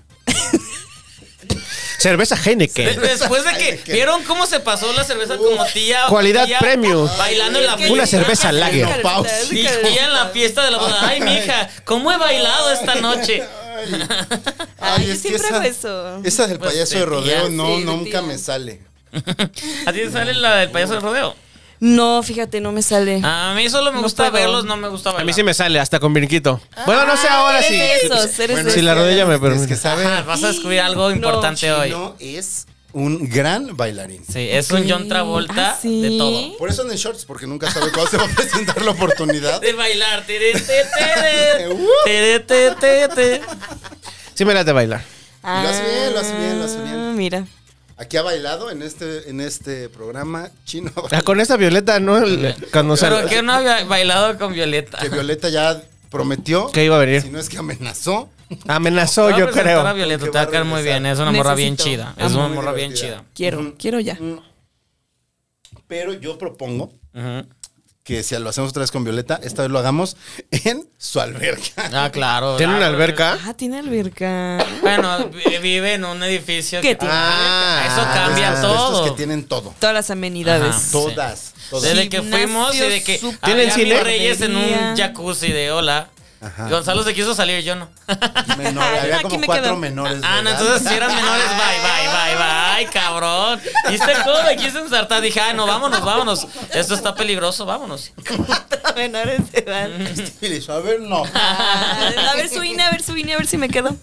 Cerveza Heineken. Después de que vieron cómo se pasó la cerveza como tía. Cualidad tía premium. Bailando en la Es que Una fiesta. cerveza lager. Y tía en la fiesta de la boda. Ay, mija, ¿cómo he bailado esta noche? Ay, yo es que siempre hago eso. esa del Pues payaso de de rodeo tía. no, Sí, de nunca tía. me sale. ¿A ti te sale la del payaso de rodeo? No, fíjate, no me sale. A mí solo me No gusta puedo. verlos, no me gusta A bailar. mí sí me sale, hasta con brinquito. Bueno, no sé ahora Eres si. de esos, eres Bueno, de si la esos. rodilla me Es permite. que sabe. Vas a descubrir algo importante hoy. No es un gran bailarín. Sí, es un John Travolta ¿Ah, sí? de todo. Por eso anda en shorts, porque nunca sabe cuándo se va a presentar la oportunidad. De bailar. Tere, tere, tere, tere. Sí me las de bailar. Y lo hace bien, lo hace bien, lo hace bien. Mira. Aquí ha bailado en este programa chino. Con esta Violeta, ¿no? Cuando Pero que no había bailado con Violeta. Que Violeta ya prometió que iba a venir. Si no es que amenazó. Amenazó, Te voy a yo presentar creo. a Violeta, Que te va va a caer muy regresar. bien. Es una morra bien Necesito. chida. Es una Muy morra bien divertida. chida. Quiero ya. Pero yo propongo Ujú. que si lo hacemos otra vez con Violeta, esta vez lo hagamos en su alberca. Ah, claro. ¿Tiene una alberca? Ah, tiene alberca. Bueno, vive en un edificio. ¿Qué que- tiene? Eso cambia de estos todo. que tienen todo. Todas las amenidades. Ajá. Todas. Todas. Desde que fuimos y de que Gimnasio, ¿Tienen había cine? mis reyes en un Galería. jacuzzi de hola. Ajá. Gonzalo se quiso salir, yo no. Había Aquí como me 4 quedo. menores. de Ah, no, edad. entonces si eran menores, bye, cabrón. ¿Viste cómo me quise ensartar? Dije, no, vámonos. Esto está peligroso, vámonos. Menores de edad. Y le dijo, a ver, no. A ver su INE, a ver si me quedo.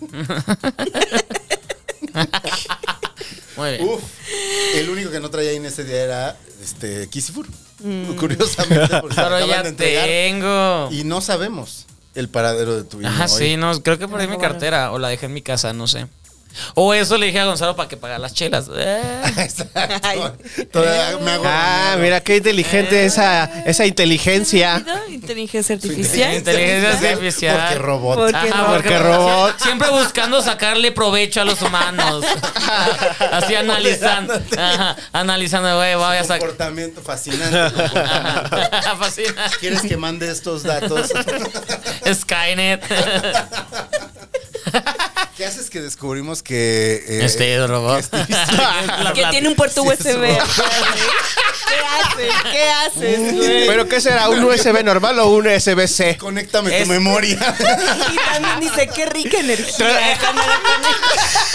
Muy bien. Uf. El único que no traía en ese día era Kisifur. Curiosamente, porque se lo Pero acaban ya de entregar. tengo. Y no sabemos el paradero de tu hijo. Ajá, sí, no, creo que perdí mi cartera o la dejé en mi casa, no sé. O eso le dije a Gonzalo para que pagara las chelas. Exacto. Todavía me hago. Ah, mira qué inteligente esa inteligencia. Inteligencia artificial. Inteligencia artificial. Porque robot. Porque Ajá, Porque robot. Siempre buscando sacarle provecho a los humanos. Así analizando. Ajá, analizando, güey, voy a sacar. Comportamiento fascinante. Fascina. ¿Quieres que mande estos datos? Skynet. ¿Qué haces que descubrimos que. Este robot. Que tiene un puerto USB. ¿Qué haces, güey? ¿Pero qué será? ¿Un USB normal o un USB-C? Conéctame Es- tu memoria. Y también dice, qué rica energía. Cuando la conectas.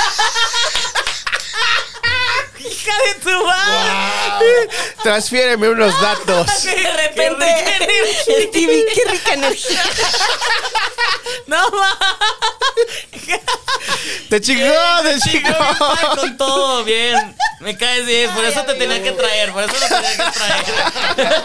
Hija de tu madre. Transfiéreme unos datos. De repente, Stevie, qué rica energía. No va. Te chingó, te chingó. Con todo bien. Me caes bien. Por eso te tenía que traer. Por eso te tenía que traer.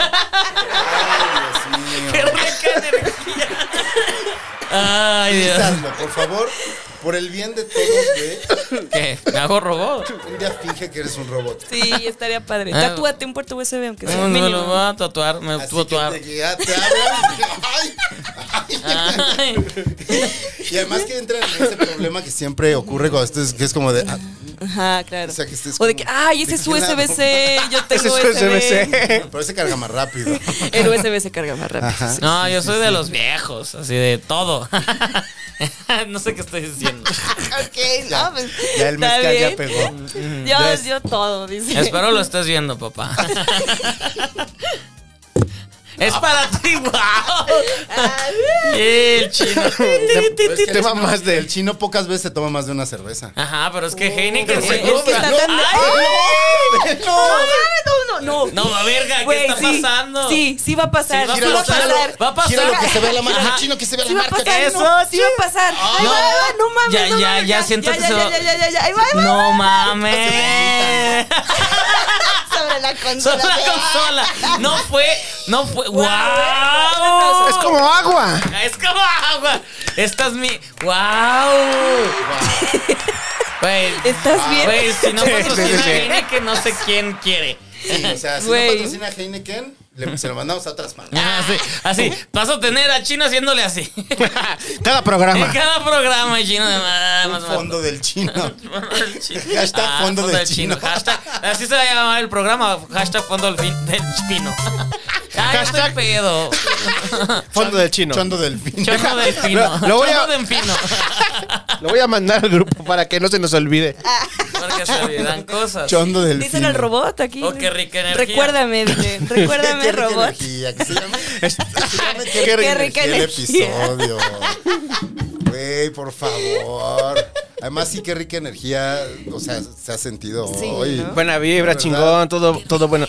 Qué rica energía. Ay, Dios. Hazlo, por favor. Por el bien de todos, güey. ¿Qué? ¿Me hago robot? Un día finge que eres un robot. Sí, estaría padre. Ah. Tatúate un puerto USB, aunque sea No, me lo mínimo. voy a tatuar. Me voy a Así tatuar. que ya te hablan. Ay. Ay. Y además que entran en ese problema que siempre ocurre cuando estés, que es como de. Ajá, claro. O sea, que estés O de como, que, ay, ese ¿de es su qué lado? USB-C, yo tengo Ese es USB-C. Pero ese carga más rápido. El USB se carga más rápido. Ajá. No, yo soy de los viejos, así de todo. No sé qué estoy diciendo. Ok, Ya, no, pues, ya el está mezcal ya bien. pegó. Yo todo, dice. Espero lo estés viendo, papá. Es para ti, wow. El chino. Pero es que Te el va chino- más de- El chino pocas veces se toma más de una cerveza. Ajá, pero es que Heineken Es se que cobra. está tan- Ay, No. no, verga, ¿qué Güey, está sí, pasando? Sí va a pasar. Sí, Sí va a pasar. Va a pasar. Quiero lo que se vea la marca. Ajá. Chino, que se vea Sí la va a marca. pasar. Eso, Sí va a pasar. Ahí no. va, no mames. Ya, no ya, mames, ya siento que se va- Ya. Ahí va. No mames. Sobre la consola. Solo la consola. No fue. ¡Wow! Es como agua. Es como agua. Esta es mi. ¡Wow! Güey. ¿Estás bien? Güey, si no patrocina sí. Heineken, no sé quién quiere. Sí, o sea, si Güey. no patrocina Heineken, se lo mandamos a otras marcas. Ah, sí, así. Vas a tener a Chino haciéndole así. Cada En programa. cada programa, Chino de Un fondo del chino. Hashtag fondo del chino. Hashtag, así se va a llamar el programa. Hashtag fondo del chino. Ay, Hashtag- estoy pedo. Fondo del chino. Chondo del fin. Chondo del pino. Lo voy a- Chondo del pino. Lo voy a mandar al grupo para que no se nos olvide. Porque se olvidan cosas. Chondo del Dicen al robot aquí. Oh, qué rica energía. Recuérdame, dile. Recuérdame, Qué rica robot. energía, que se llame. Que se llame Qué rica el energía. episodio. Güey, por favor. Además, sí, qué rica energía. O sea, se ha sentido Sí, hoy. ¿no? Buena vibra, ¿Verdad? chingón, todo bueno.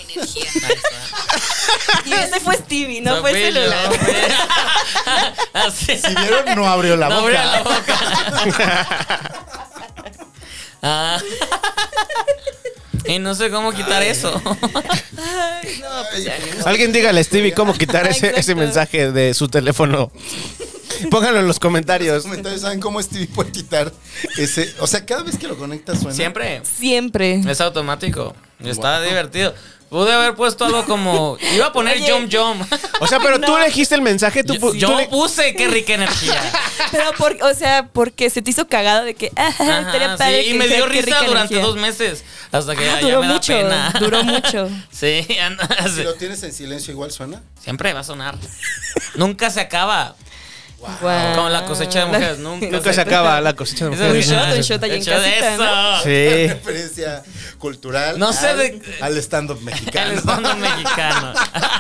Y ese fue Stevie, no fue el fui yo, celular. güey. Así. Si vieron, no abrió la No boca. abrió la boca. Ah. Y no sé cómo quitar eso. Ay, no, pues ya. Alguien dígale a Stevie cómo quitar ese Exacto. mensaje de su teléfono. Pónganlo en los comentarios. Los comentarios saben cómo Stevie puede quitar ese. O sea, cada vez que lo conectas suena. Siempre. Siempre. Es automático. Está divertido. Pude haber puesto algo como... Iba a poner Oye. Jump Jump. O sea, pero tú elegiste el mensaje. Yo puse qué rica energía. Pero, porque se te hizo cagado de que, estaría Ajá, padre. sí, y que me dio sea, qué risa rica durante energía. 2 meses. Hasta que ya Duró me da mucho, pena. duró mucho. Sí, Si lo tienes en silencio, igual suena. siempre va a sonar. Nunca se acaba. Guau. Como la cosecha de mujeres. Nunca se acaba la cosecha de Eso mujeres. es Un shot ahí en Un shot de casita, eso. Sí. Referencia cultural. No sé de- al stand-up mexicano. El stand-up mexicano.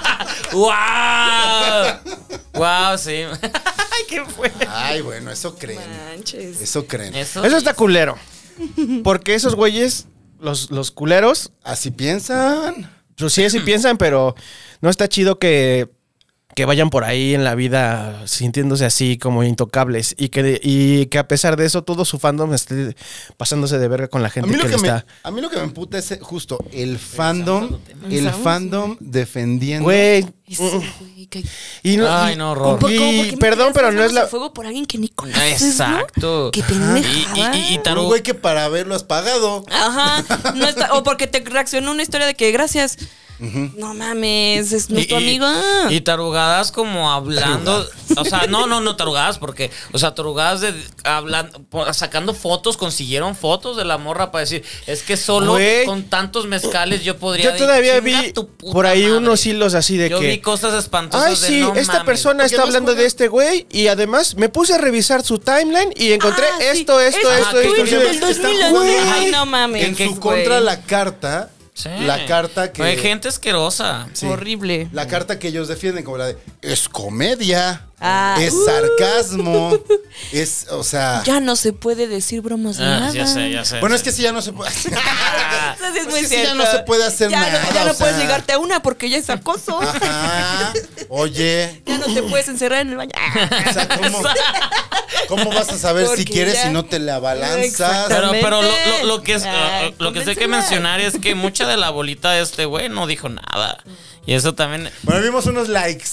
¡Wow! ¡Wow! Sí. Ay, ¿qué fue? Ay, bueno, eso creen. Manches. Eso creen. Eso Está culero. Porque esos güeyes, los culeros, Así piensan. pues sí piensan, pero no está chido que vayan por ahí en la vida sintiéndose así como intocables y que a pesar de eso todo su fandom esté pasándose de verga con la A gente mí, que le está. a mí lo que me emputa es justo el fandom defendiendo. Güey. Ese güey que- Y no, Ay, y- no, horror. ¿Cómo- y cómo- por qué perdón, meterías pero las no es manos la. al fuego por alguien que ni conoces, ¿no? Exacto. Qué pendejada. Y Un Taru. güey que para verlo has pagado. Ajá. No está, o porque te reaccionó una historia de que gracias. No mames, es nuestro amigo. Y tarugadas como hablando. O sea, no tarugadas, porque. O sea, tarugadas de hablando, sacando fotos, consiguieron fotos de la morra para decir, es que solo Güey. con tantos mezcales yo podría. Yo todavía Chinga vi tu puta por ahí madre. unos hilos así de Yo vi que. cosas espantosas Ay, de sí, no esta mames. persona Porque está no hablando juega- de este güey y además me puse a revisar su timeline y encontré Ah, sí. esto. Es Y Twitter yo- del 2011. Ay, no mames. En su güey. contra la carta. Sí. La carta que. Hay gente asquerosa. Sí. Horrible. La carta que ellos defienden, como la de es comedia, Ah, es sarcasmo, es, o sea. Ya no se puede decir bromas de nada. Ya sé. Bueno, es que sí ya no se puede. Eso sí es Pues muy es que ya cierto. no se puede hacer Ya nada, ya no o puedes sea. ligarte a una porque ya es acoso. Ajá. Oye, Ya no te puedes encerrar en el baño. o sea, ¿cómo vas a saber si Porque quieres ya- si no te la balanzas? Exacto. Pero lo que es Ay, lo que sí hay que convéncela. mencionar es que mucha de la bolita de este güey no dijo nada. Y eso también. Bueno, vimos unos likes.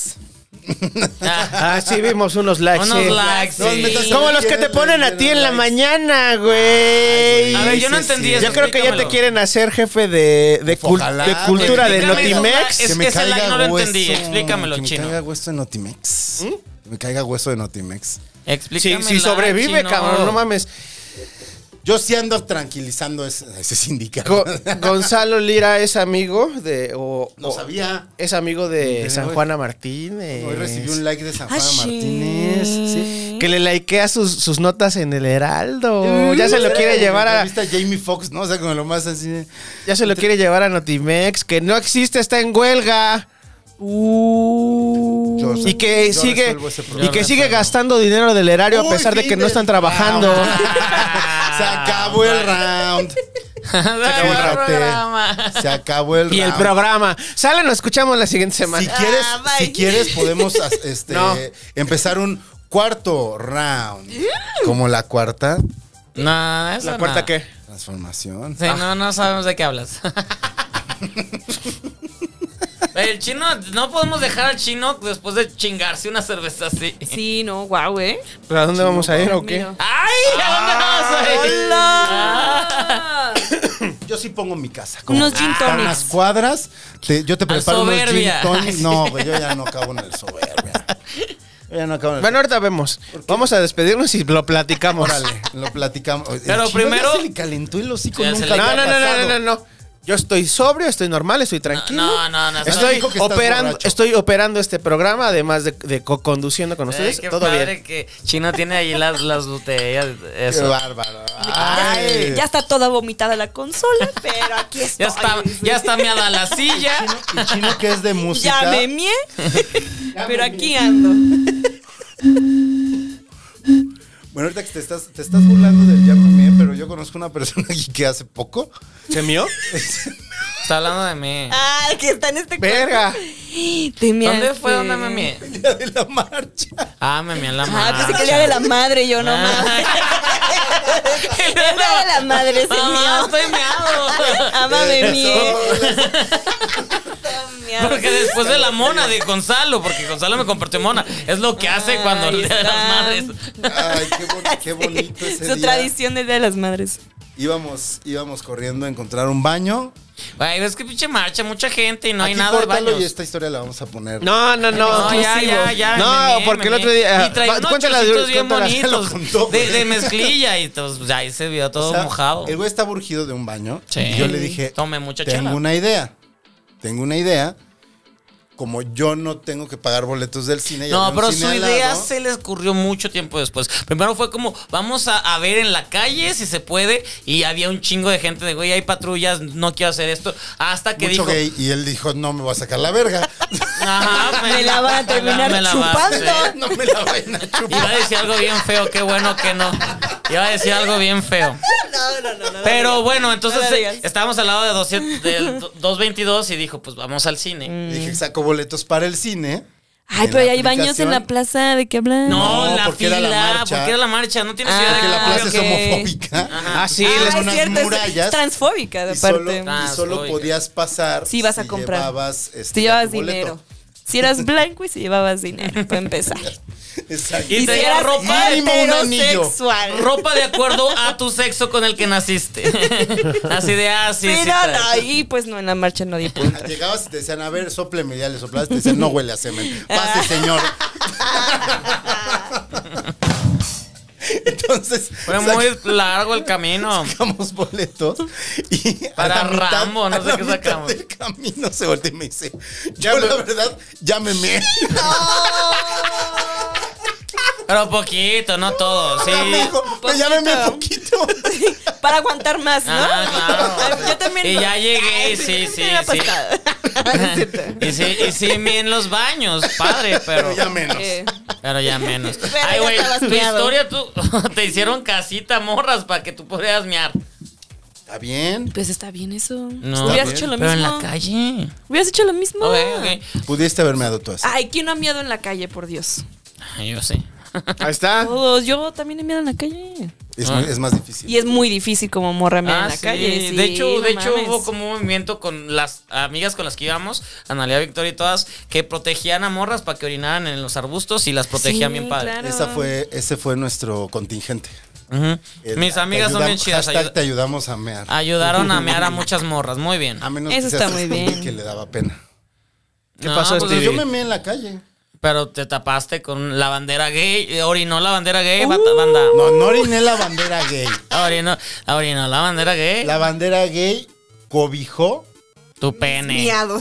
Ah, sí, vimos unos likes. Unos sí. likes. No, sí. metas- Como los que te ponen a ti en la mañana, güey. A ver, yo no Sí, entendí sí. eso. Yo creo que ya te explícamelo. quieren hacer jefe de Ojalá, cultura de explícame eso, Notimex. es- ese like no lo entendí, explícamelo, que chino. me caiga hueso de Notimex. Que me caiga hueso de Notimex. Explícame. Si sobrevive, chino. cabrón, no mames. Yo sí ando tranquilizando ese sindicato. Gonzalo Lira es amigo de. No sabía. Es amigo de Hoy- San Juana Martínez. Hoy recibí un like de San Ah, Juan sí. Martínez. Sí, que le likea sus notas en el Heraldo. Ya se lo quiere llevar a. Viste Jamie Foxx, ¿no? O sea, como lo más así. de- Ya se lo quiere llevar a Notimex. Que no existe, está en huelga. Yo Y que yo sigue. resuelvo ese problema. Y que sigue gastando dinero del erario a Uy, pesar de fin que no del están trabajando. Se acabó el round. Se acabó el programa. Se acabó el Y el round. programa. Sale, nos escuchamos la siguiente semana. Si bye. quieres, podemos No. empezar un cuarto round. Como la cuarta No, eso ¿La cuarta no. qué? transformación. Sí, no sabemos de qué hablas. El chino, no podemos dejar al chino después de chingarse una cerveza así. Sí, no, guau, ¿Pero a dónde vamos a ir o qué? Mío. ¡Ay! ¿A dónde vamos a ir? ¡Hola! Yo sí pongo mi casa. Unos gin están tonics. las cuadras. Yo te preparo unos gin soberbia. tonics. No, güey, yo ya no acabo en el soberbia. Yo ya no acabo en el Bueno, ahorita vemos. Vamos a despedirnos y lo platicamos. Órale, lo platicamos. El Pero chino primero- ya se le calentó el hocico, Ya se nunca le- le No, ha pasado. no. Yo estoy sobrio, estoy normal, estoy tranquilo. No. Estoy dijo que estás operando, borracho. estoy operando este programa, además de conduciendo con ustedes. Qué Todo padre bien. que Chino tiene ahí las botellas. Qué Eso. bárbaro. Ya, Ay. ya está toda vomitada la consola, pero aquí estoy. Ya está meada la silla. Y chino que es de música. Ya me mié, pero aquí ando. Bueno, ahorita que te estás burlando del Llámame, pero yo conozco una persona aquí que hace poco. ¿Se mió? Está hablando de mí. Ah, que está en este cuarto. Verga. Te measte. ¿Dónde fue? ¿Dónde me mié? El día de la marcha. Ah, me mié en la Ah, marcha. pensé que el día de la madre, yo no Ah. mames. El día de la madre se Mamá, mió. estoy meado. Ama me mié. Porque después de la mona de Gonzalo, porque Gonzalo me compartió mona. Es lo que hace cuando el día de las está. madres. Ay, qué bonito ese Su día. tradición del día de las madres. Íbamos corriendo a encontrar un baño. Ay, ves que pinche marcha, mucha gente y no hay Aquí nada de córtalo baños. y esta historia la vamos a poner. No. No, ya. No, me porque el mié. otro día- Y traía unos cuéntala, chorcitos bien cuéntala, ya lo bonitos. contó, de güey. mezclilla y todo, pues, ahí se vio todo O sea, mojado. El güey estaba urgido de un baño. Sí. Y yo le dije, Tome mucha tengo chela. una idea. Como yo no tengo que pagar boletos del cine. y No, había un pero cine su al idea lado, se le ocurrió mucho tiempo después. Primero fue como, vamos a ver en la calle si se puede. Y había un chingo de gente de, güey, hay patrullas, no quiero hacer esto. Hasta que mucho dijo, gay. Y él dijo, no me voy a sacar la verga. ajá, Me la van a terminar me la vas a hacer. chupando. No me la vayan a chupar. Iba a decir algo bien feo, qué bueno que no. Iba a decir algo bien feo. No. Pero bueno, entonces No lo digas. estábamos al lado de 222 y dijo, pues vamos al cine. Dije, saco boletos para el cine. Ay, En pero la ya hay baños en aplicación. la plaza, ¿de qué hablan? No, No, la porque fila, era la marcha. porque era la marcha, no tienes Ah, idea de Que la plaza ok. es homofóbica. Ah, sí, Ah, les es unas cierto, murallas. es transfóbica de Y solo, parte. y solo Oiga. podías pasar Sí, vas a comprar. Llevabas, Si llevabas tu boleto. dinero. Si eras blanco y si llevabas dinero, para empezar. Exacto. Y Y si traía eras ropa, mínimo un anillo. heterosexual. ropa de acuerdo a tu sexo con el que naciste. Así de así. Sí, no, ahí pues no, en la marcha nadie pudo entrar. Llegabas y te decían, a ver, sopleme, ya le soplabas y te decían, no huele a semen. Pase, señor. Entonces, Fue muy largo el camino. sacamos boletos y Para a la mitad, Rambo, no a sé la qué mitad sacamos. del camino se voltea y me dice, yo la verdad, ya me meé. Pero poquito, no todo. Sí. Me dijo, ya me meé poquito. Para aguantar más, ¿no? Ah, claro. Yo también. Y no. ya llegué, Ay, sí. me ha pasado. Es cierto. Y sí, en los baños, padre, pero Ya menos. pero ya menos. Pero Ay, ya güey, estabas tu miado. historia, te hicieron casita, morras, para que tú pudieras mear. Está bien. Pues está bien eso. No, Hubieras bien. hecho lo pero mismo. en la calle. Hubieras hecho lo mismo. Ok. Pudiste haberme dado tú así. Ay, ¿quién no ha miado en la calle, por Dios? Ay, yo sé. Ahí está. Todos. Yo también he miado en la calle. Es más difícil. Y es muy difícil como morra mear en la sí. calle. Sí, de hecho no mames. hubo como un movimiento con las amigas con las que íbamos, Analia, Victoria y todas, que protegían a morras para que orinaran en los arbustos y las protegían Sí, bien padre. claro. Ese fue nuestro contingente. Ujú. El- Mis amigas son bien chidas. hashtag te ayudamos a mear. Ayudaron a mear a muchas morras, muy bien. A menos Eso que seas está muy Stevie, bien. que le daba pena. ¿Qué pasó, pues, Stevie? Yo me meé en la calle. Pero te tapaste con la bandera gay, orinó la bandera gay, banda. No oriné la bandera gay. Orinó la bandera gay. La bandera gay cobijó Tu pene. Miados.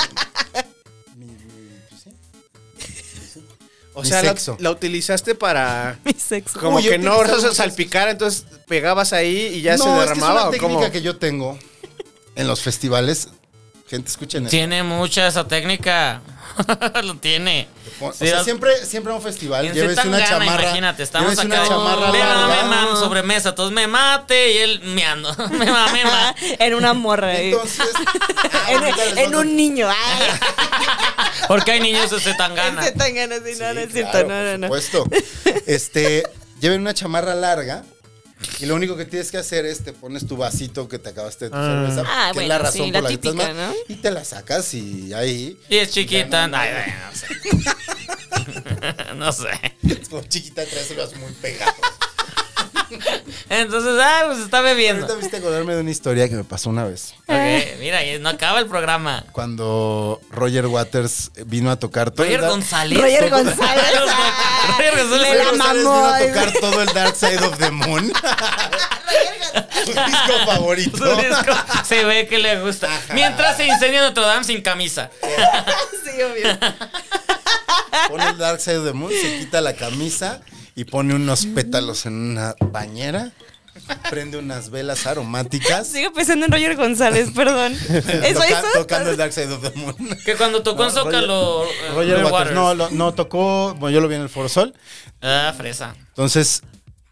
O Mi sea, sexo. la utilizaste para Mi sexo. como Uy, yo que no utilizaba vas a muchas- salpicar, entonces pegabas ahí y ya se no, derramaba es que es o una cómo. técnica que yo tengo en los festivales. Gente, escuchen esto. Tiene mucha esa técnica. Lo tiene. O Sí, sea, las- siempre a un festival, En llévese una Zetangana, chamarra. imagínate, estamos llévese acá. una chamarra Venga, larga. me mam, sobremesa, todos me mate y él meando. me mama. En una morra. ahí. Entonces, En un niño. Ay. Porque hay niños de Zetangana. Se tan ganas de no, no es cierto. claro, No. por supuesto. Lleven una chamarra larga y lo único que tienes que hacer es te pones tu vasito que te acabaste de tu cerveza, Ah, que es bueno, la razón sí, por la la que estás típica, mal, ¿no? y te la sacas y ahí Y es chiquita. Ya, Ay, no sé. No sé. es como chiquita traes el vaso muy pegado. Entonces, pues está bebiendo. Ahorita viste acordarme de una historia que me pasó una vez. Ok, mira, y no acaba el programa. Cuando Roger Waters vino a tocar todo Roger el González. Roger González. Roger González. Me la Roger González mamó. vino a tocar todo el Dark Side of the Moon. Su disco favorito. Su disco se ve que le gusta. Mientras se incendia Notre Dame sin camisa. Sí, obvio. Pone el Dark Side of the Moon, se quita la camisa y pone unos pétalos en una bañera. Prende unas velas aromáticas. Sigo pensando en Roger González, perdón. ¿Eso hizo? Tocando el Dark Side of the Moon. Que cuando tocó en Zócalo. Roger Waters. No tocó. Bueno, yo lo vi en el Foro Sol. Ah, fresa. Entonces,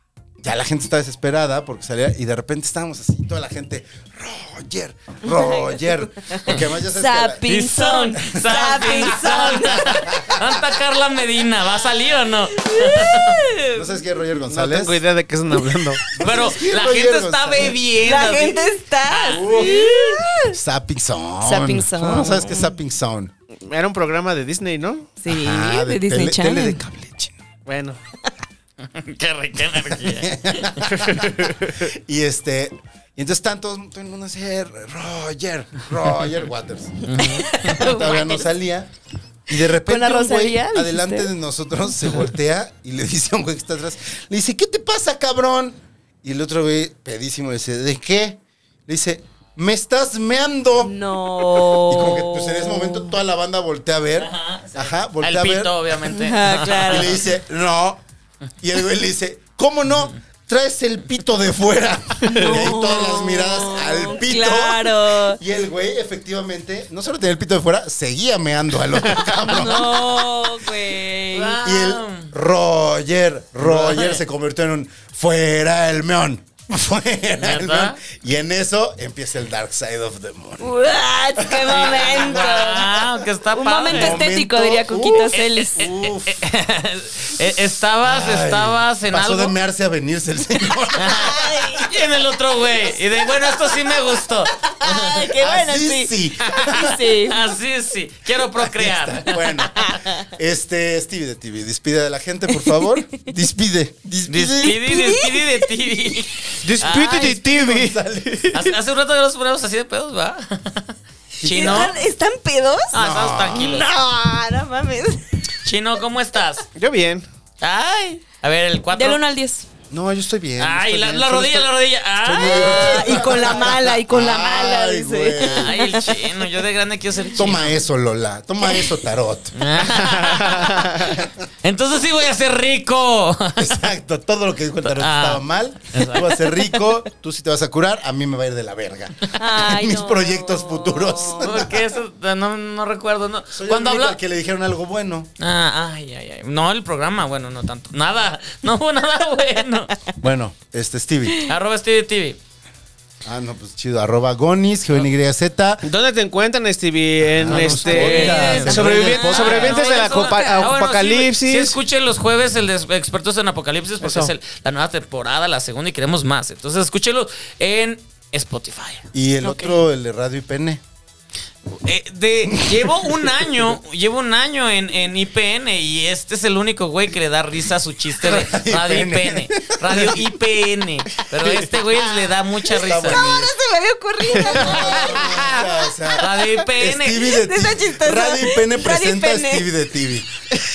ya la gente está desesperada porque salía y de repente estábamos así, toda la gente, Roger. Porque además ya sabes Zapping Zone. Zapping Zone. Santa Carla Medina, ¿va a salir o no? ¿No sabes quién es Roger No González? tengo idea de qué están hablando. Pero la Roger gente está González. bebiendo. La ¿sí? gente está. Zapping Zone. Zapping Zone. ¿Cómo no sabes qué es Zapping Zone? Era un programa de Disney, ¿no? Sí, Ajá, de Disney tele Channel. de cable chino. Bueno. Qué rica energía. Y entonces están todo el mundo así, Roger Waters. Todavía no salía. Y de repente ¿Con la un güey Rosalía, dijiste? adelante de nosotros se voltea y le dice a un güey que está atrás, le dice, ¿qué te pasa, cabrón? Y el otro güey, pedísimo, le dice, ¿de qué? Le dice, me estás meando. No. Y como que pues en ese momento toda la banda voltea a ver. Ajá, voltea Al a ver. pito, obviamente. Ah, claro. Y le dice, no. Y el güey le dice, ¿cómo no? Traes el pito de fuera. Y ahí todas las miradas al pito. Claro. Y el güey, efectivamente, no solo tenía el pito de fuera, seguía meando al otro cabrón. No, güey. Ah. Y el Roger se convirtió en un fuera el meón. Fuera el ¿Neta? meón. Y en eso empieza el Dark Side of the Moon. What? ¡Qué momento! Wow, que está Un padre. momento estético, Momento, diría Coquito uf, Celis. Uf. Estabas en Pasó algo. de mearse a venirse el señor. Y en el otro güey. Y de bueno, esto sí me gustó. Ay, qué bueno, Así sí. sí. Sí. Así sí. Quiero procrear. Bueno, Stevie de TV, despide de la gente, por favor. Despide Despide de ti. Despide de TV. Hace un rato que nos ponemos así de pedos, ¿va? Chino. ¿Están pedos? Estamos tranquilos. No mames. Chino, ¿cómo estás? Yo bien. Ay. A ver, el 4. Del 1 al 10. No, yo estoy bien. Ay, estoy la bien, rodilla, solo estoy- la rodilla. Ay. Y con la mala, Ay, dice. güey. Ay, el chino. Yo de grande quiero ser chino. Toma eso, Lola. Toma eso, Tarot. Entonces sí voy a ser rico. Exacto. Todo lo que dijo el Tarot Ah. estaba mal. Tú vas a ser rico. Tú sí te vas a curar. A mí me va a ir de la verga. Ay, Mis no. proyectos futuros. Porque eso no recuerdo. No. Soy Cuando el único habla. al que le dijeron algo bueno. Ay. No, el programa, bueno, no tanto. Nada. No hubo nada bueno. Bueno, Stevie. @Stevie TV. Ah, no, pues chido. @Gonis, GNYZ. ¿Dónde te encuentran, Stevie? En podcast. sobrevivientes del apocalipsis. Sí, escuchen los jueves el de Expertos en Apocalipsis porque Eso. es la nueva temporada, la segunda y queremos más. Entonces escúchenlo en Spotify. Y el otro, el de Radio y Pene. Llevo un año en IPN y este es el único güey que le da risa a su chiste de Radio IPN. Radio IPN. Pero este güey le da mucha risa. bueno. Ahora se me había ocurrido. O sea, Radio IPN. Stevie de Está TV. chistoso. Radio y Pene Radio presenta a y Pene. Stevie de TV.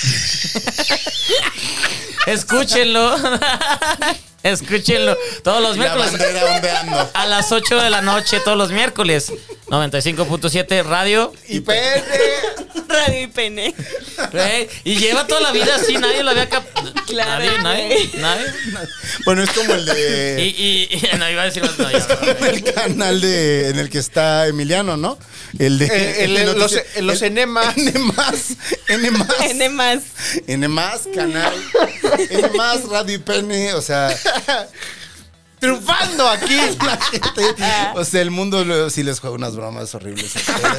Escúchenlo. Escúchenlo. Todos los La miércoles. bandera ondeando. A las 8 de la noche, todos los miércoles. 95.7 Radio. Y Pene. Radio y pene. Güey, y lleva toda la vida así, nadie lo había captado. Claro, Nadie. Bueno, es como el de. Y no iba a decir no, ya. El canal en el que está Emiliano, ¿no? El de Los enemas. N+, canal. N+, Radio y Pene, o sea, Triunfando aquí. la gente, o sea, el mundo luego sí les juega unas bromas horribles.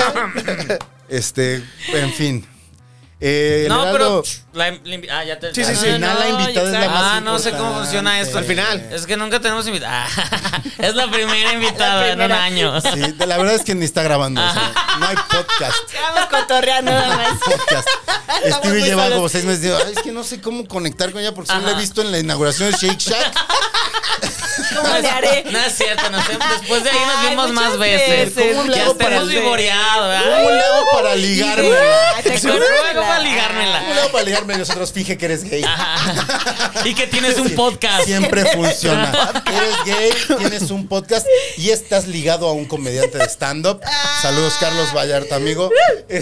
En fin. No, Heraldo, pero ya te. Sí, sí, al sí. final la invitada es la más no sé cómo importante. funciona esto. Al final. Es que nunca tenemos invitada. Es la primera invitada en un año. Sí, la verdad es que ni está grabando. O sea, no hay podcast. Vamos cotorreando nada más. Podcast. Stevie muy lleva solos. como 6 meses. Digo, ay, es que no sé cómo conectar con ella porque solo la he visto en la inauguración de Shake Shack. ¿Cómo le haré? No es cierto, después de ahí nos Ay, vimos muchas más veces. veces. ¿Cómo le Ya hago para estamos vivoreados. ¿Cómo le hago para ligármela? Ay, ¿te ¿Cómo acuerdas? le hago para ligármela? ¿Cómo le hago para ligarme? Nosotros finge que eres gay. Y que tienes un podcast. Siempre funciona. Eres gay, tienes un podcast y estás ligado a un comediante de stand-up. Saludos, Carlos Vallarta, amigo.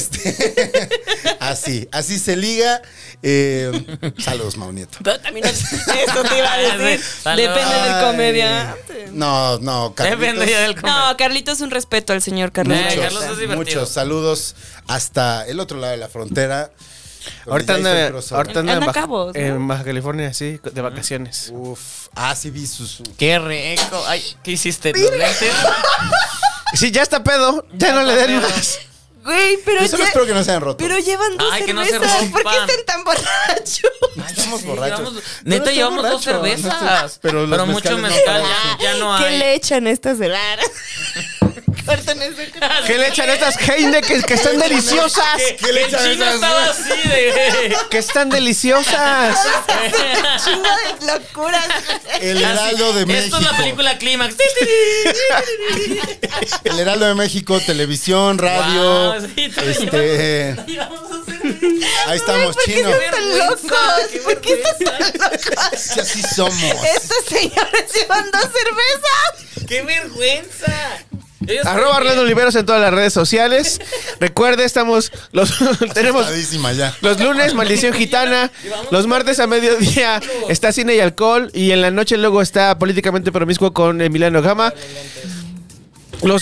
Así se liga. Saludos, Mau Nieto. Pero también eso te iba a decir. Saludos. Depende del comediante. No, Carlitos. Depende ya del No, Carlitos, un respeto al señor Carlos. Muchos. Vallarta. Carlos es divertido. Muchos saludos hasta el otro lado de la frontera. Ahorita Ya hizo el anda, crossover. ahorita anda Anda en a Cabos, ¿no? en Baja California, sí, de vacaciones. Uf. Sí vi sus... Qué rico. Ay, ¿qué hiciste? ¿Los lentes? Sí, ya está pedo, ya no le den pedo. más. Güey, pero Yo solo espero que no se hayan roto. Pero llevan 2 Ay, que no se cervezas. ¿Por qué rompan. están tan borrachos? Estamos borrachos. Neta, No, llevamos estoy 2 borracho, no cervezas. estoy- pero pero los mucho mezcales no mezcal parecen. ya no hay. ¿Qué le echan a estas heladas? Cortan eso. ¿Qué le echan estas Heineken que están deliciosas? ¿Qué le El echan chino esas? estaba así de... Que están deliciosas. Chingo de locuras. El Heraldo de México. Esto es la película Clímax. El Heraldo de México, televisión, radio. Wow, sí, te llevamos a hacer... Ahí estamos, ¿Por qué chino. están tan locos? ¿Por qué están tan locos? Si así somos. Estos señores llevan 2 cervezas. ¡Qué vergüenza! Ellos Arroba creen que- Orlando Oliveros en todas las redes sociales. Recuerde, tenemos Asustadísima ya. los lunes Maldición Gitana, los martes a mediodía está Cine y Alcohol y en la noche luego está Políticamente Promiscuo con Emiliano Gama. Los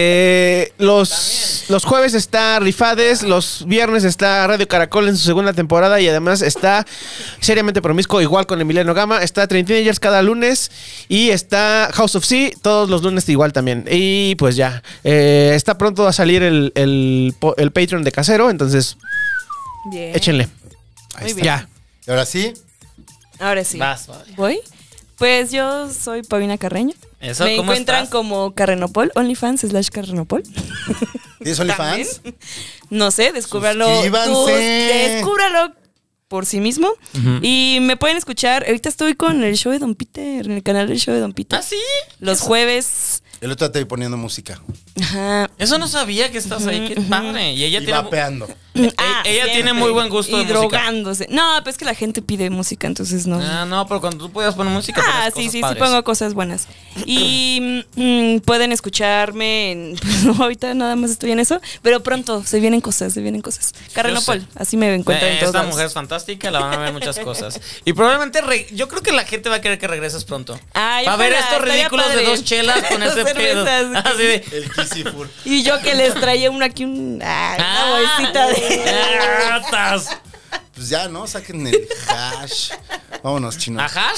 jueves está Rifades, los viernes está Radio Caracol en su segunda temporada y además está Seriamente Promiscuo igual con Emiliano Gama, está Train Teenagers cada lunes y está House of Sea todos los lunes igual también. Y pues ya, está pronto a salir el Patreon de Casero, entonces Bien. échenle. Ahí Muy está. bien. Ya. Y ahora sí, Ahora sí. Vas, vale. ¿Voy? Pues yo soy Paulina Carreño. Eso, Me ¿cómo encuentran estás? como Carrenopol, OnlyFans /Carrenopol. ¿tienes OnlyFans? No sé, descúbralo. Suscríbanse. Descúbralo por sí mismo. Y me pueden escuchar. Ahorita estoy con el show de Don Peter, en el canal del show de Don Peter. ¿Ah, sí? Los jueves. El otro día te vi poniendo música. Ajá. Eso no sabía que estás ahí. Qué padre. Y ella Y tiene... vapeando. ella siempre. tiene muy buen gusto y de música. drogándose. No, pues es que la gente pide música, entonces no. Ah, no, pero cuando tú podías poner música. Ah, ponías sí, cosas sí, padres. sí pongo cosas buenas. Y pueden escucharme en... ahorita nada más estoy en eso, pero pronto se vienen cosas. Carrenopol, sé. así me encuentran en todos Esta lados. mujer es fantástica, la van a ver muchas cosas. Y probablemente, yo creo que la gente va a querer que regreses pronto. Ay, Va a ver ojalá, estos estaría ridículos de padre. 2 chelas con Dos ese pedo. cervezas. Así de... El Kissy Fur. Y yo que les traía una bolsita de... ¡Ratas! Pues ya, ¿no? Saquen el hash. Vámonos, chino. ¿A hash?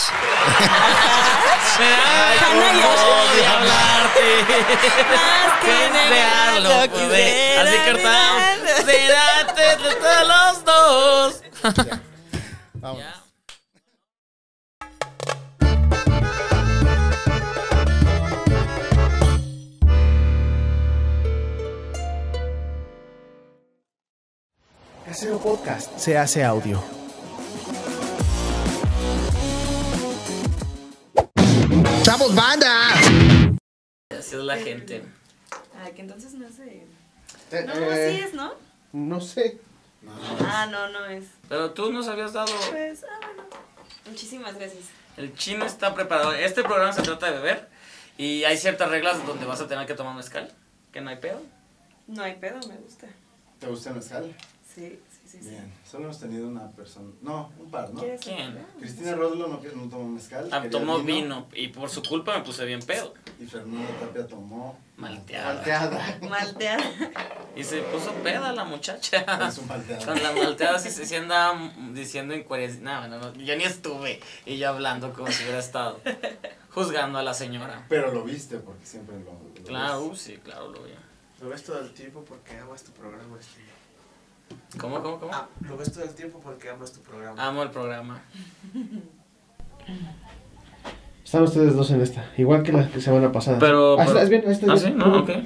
Ay, Hanna y Ash. de hablarte. que Desearlo negarlo poder. quisiera Así cantamos. olvidar. Será de todos los dos. Vámonos. Ya. Casero Podcast se hace audio. ¡Chavos, banda! Así es la gente. Ah, que entonces no sé. No, sí es, ¿no? No sé. Ah, no es. Pero tú nos habías dado... Pues, bueno. Muchísimas gracias. El chino está preparado. Este programa se trata de beber. Y hay ciertas reglas donde vas a tener que tomar mezcal. Que no hay pedo. No hay pedo, me gusta. ¿Te gusta el mezcal? Sí. Bien. Solo hemos tenido una persona. No, un par, ¿no? ¿Quieres ¿Quién? una? Cristina Rodlo no tomó mezcal. Ah, quería tomó vino. Y por su culpa me puse bien pedo. Y Fernanda Tapia tomó. Malteada. Malteada. Malteada. Y se puso peda la muchacha. Es un malteado. Con la malteada sí se anda diciendo incoherencias. No, yo ni estuve. Y yo hablando como si hubiera estado juzgando a la señora. Pero lo viste porque siempre lo Claro, ves. sí, claro, lo vi. Lo ves todo el tiempo porque amas tu programa. ¿Cómo? Lo ves todo el tiempo porque amas tu programa. Amo el programa. Están ustedes dos en esta, igual que la semana pasada. Pero... ¿Estás bien? ¿Estás bien? ¿Sí? No, ok.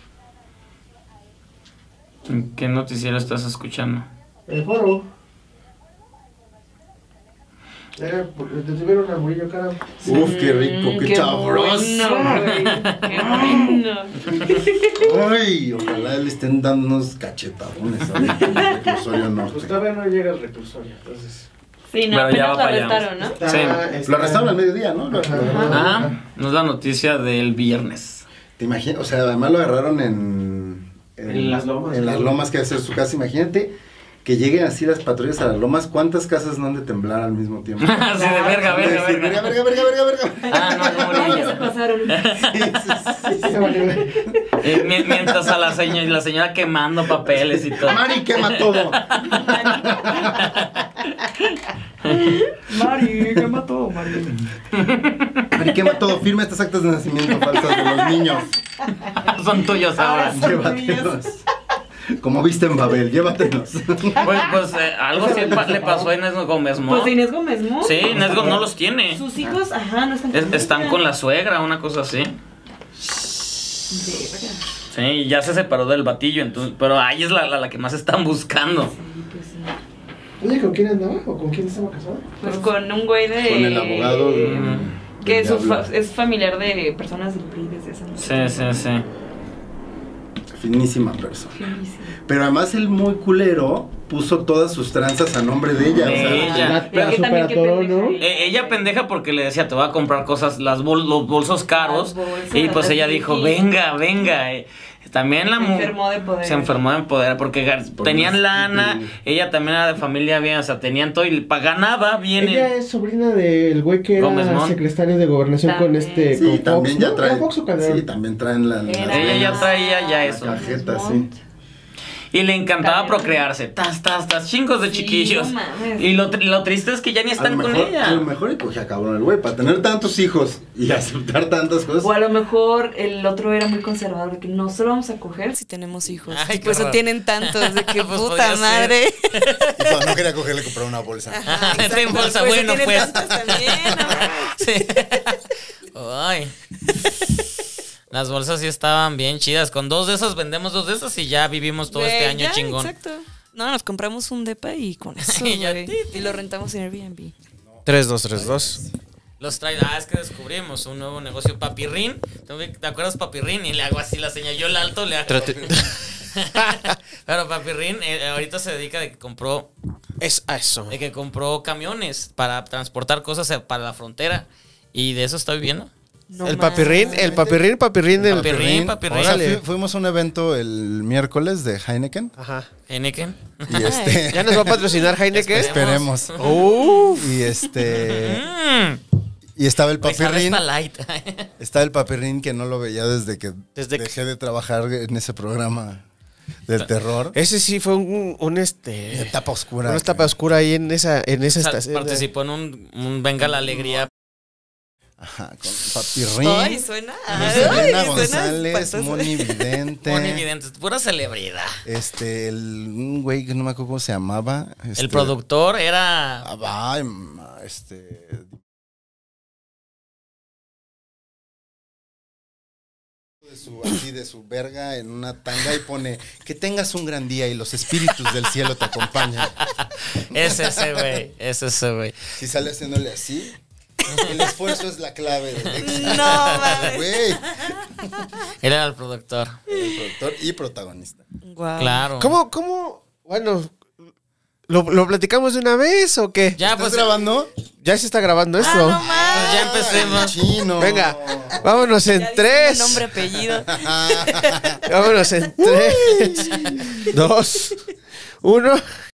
¿En qué noticiero estás escuchando? El foro. Te tuvieron a Murillo, cara. Uf, qué rico, qué sabroso. Qué bueno. Ay, ojalá le estén dando unos cachetadones ahorita en el reclusorio norte. Pues todavía no llega el reclusorio, entonces. Sí, no, Pero ya apenas va lo para allá. arrestaron, ¿no? Sí. Lo arrestaron al mediodía, ¿no? Ah, no es la noticia del viernes. ¿Te imaginas? O sea, además lo agarraron en En las lomas. En las lomas que hace su casa, imagínate. que lleguen así las patrullas a las lomas, ¿cuántas casas no han de temblar al mismo tiempo? Así de verga. Ah, no, Ya se pasaron. Mientras a la señora quemando papeles y todo. Mari, quema todo. Mari, ¿qué mató, Mari? Mari, quema todo. Firma estas actas de nacimiento falsas de los niños. Son tuyos ahora. Llévatelos. Como viste en Babel, llévatelos. Pues algo sí le pasó a Inés Gómez Mo. Pues Inés Gómez Mo. Sí, Inés Gómez no los tiene. Sus hijos, no están Están con la suegra, una cosa así. Verga. Sí, y ya se separó del batillo, entonces, pero ahí es la que más están buscando. Oye, ¿con quién andaba? ¿O con quién estaba casado? Pues con un güey de... Con el abogado que del diablo. es familiar de personas del PRI desde esa Sí. Finísima persona. Pero además el muy culero puso todas sus tranzas a nombre de ella. De o sea, ella. La superatoró, ¿no? Ella pendeja porque le decía, te voy a comprar cosas, los bolsos caros. Las bolsas, Y pues las ella dijo, bikini. venga. También la Se enfermó de poder. Se enfermó de poder porque tenían más lana. creepy. Ella también era de familia bien, o sea, tenían todo y ganaba bien. Ella es sobrina del güey que Gómez era Mon. secretario de gobernación con También. Sí, con también Fox, ya ¿no? trae. ¿Era Fox o Calderón? Sí, también traen la Ella ya traía ya eso. cajeta, sí. Y le encantaba Calderón. procrearse. Chingos de Sí, chiquillos. no mames. Y lo triste es que ya ni están con A ella. lo mejor y cogía cabrón el güey para tener tantos hijos y aceptar tantas cosas. O a lo mejor el otro era muy conservador, de que no solo vamos a coger si tenemos hijos. Ay, Y por qué eso horror. tienen tantos, de que Pues puta podría madre. Y cuando no quería coger le compré una bolsa. Ten bolsa, Por eso bueno, tienen pues. tantos también, no mames. Sí. Ay. Las bolsas sí estaban bien chidas. Con 2 de esas vendemos 2 de esas y ya vivimos todo este Güey, año ya, chingón. Exacto. No, nos compramos un depa y con eso, Y ya, güey. Y lo rentamos en Airbnb. 3232. Los trae. Es que descubrimos un nuevo negocio, Papirrín. ¿Te acuerdas Papirrín? Y le hago así la señal. Yo el alto le hago. Pero Papirrín ahorita se dedica de que compró Es a eso. de que compró camiones para transportar cosas para la frontera. Y de eso está viviendo. No el mames. papirrín. Papirrín. O sea, fuimos a un evento el miércoles de Heineken. Ajá. Heineken. Y ¿Ya nos va a patrocinar Heineken? esperemos. Y Mm. y estaba el Pues, papirrín. Arrespa Light. Estaba el papirrín que no lo veía desde que dejé de trabajar en ese programa del terror. Ese sí fue un Etapa oscura. una etapa oscura ahí en esa O sea, estación. participó en un Venga la Alegría. Ajá, con papirrín. Ay, suena. Selena Ay, González, espantoso. Moni Vidente. Muy evidente, pura celebridad. Un güey que no me acuerdo cómo se llamaba. El productor era. Ay, de su verga en una tanga y pone que tengas un gran día y los espíritus del cielo te acompañan. Es ese güey. Si sale haciéndole así, el esfuerzo es la clave del éxito. No, mames. Güey, Él era el productor. el productor y protagonista. Guau. Claro. ¿Cómo? Bueno, ¿lo platicamos de una vez o qué? Ya, ¿Estás pues. grabando? Ya se está grabando esto. No mames. Pues ya empecemos. Chino. Venga, vámonos en Ya dice 3. nombre, apellido. Vámonos en 3, 2, 1.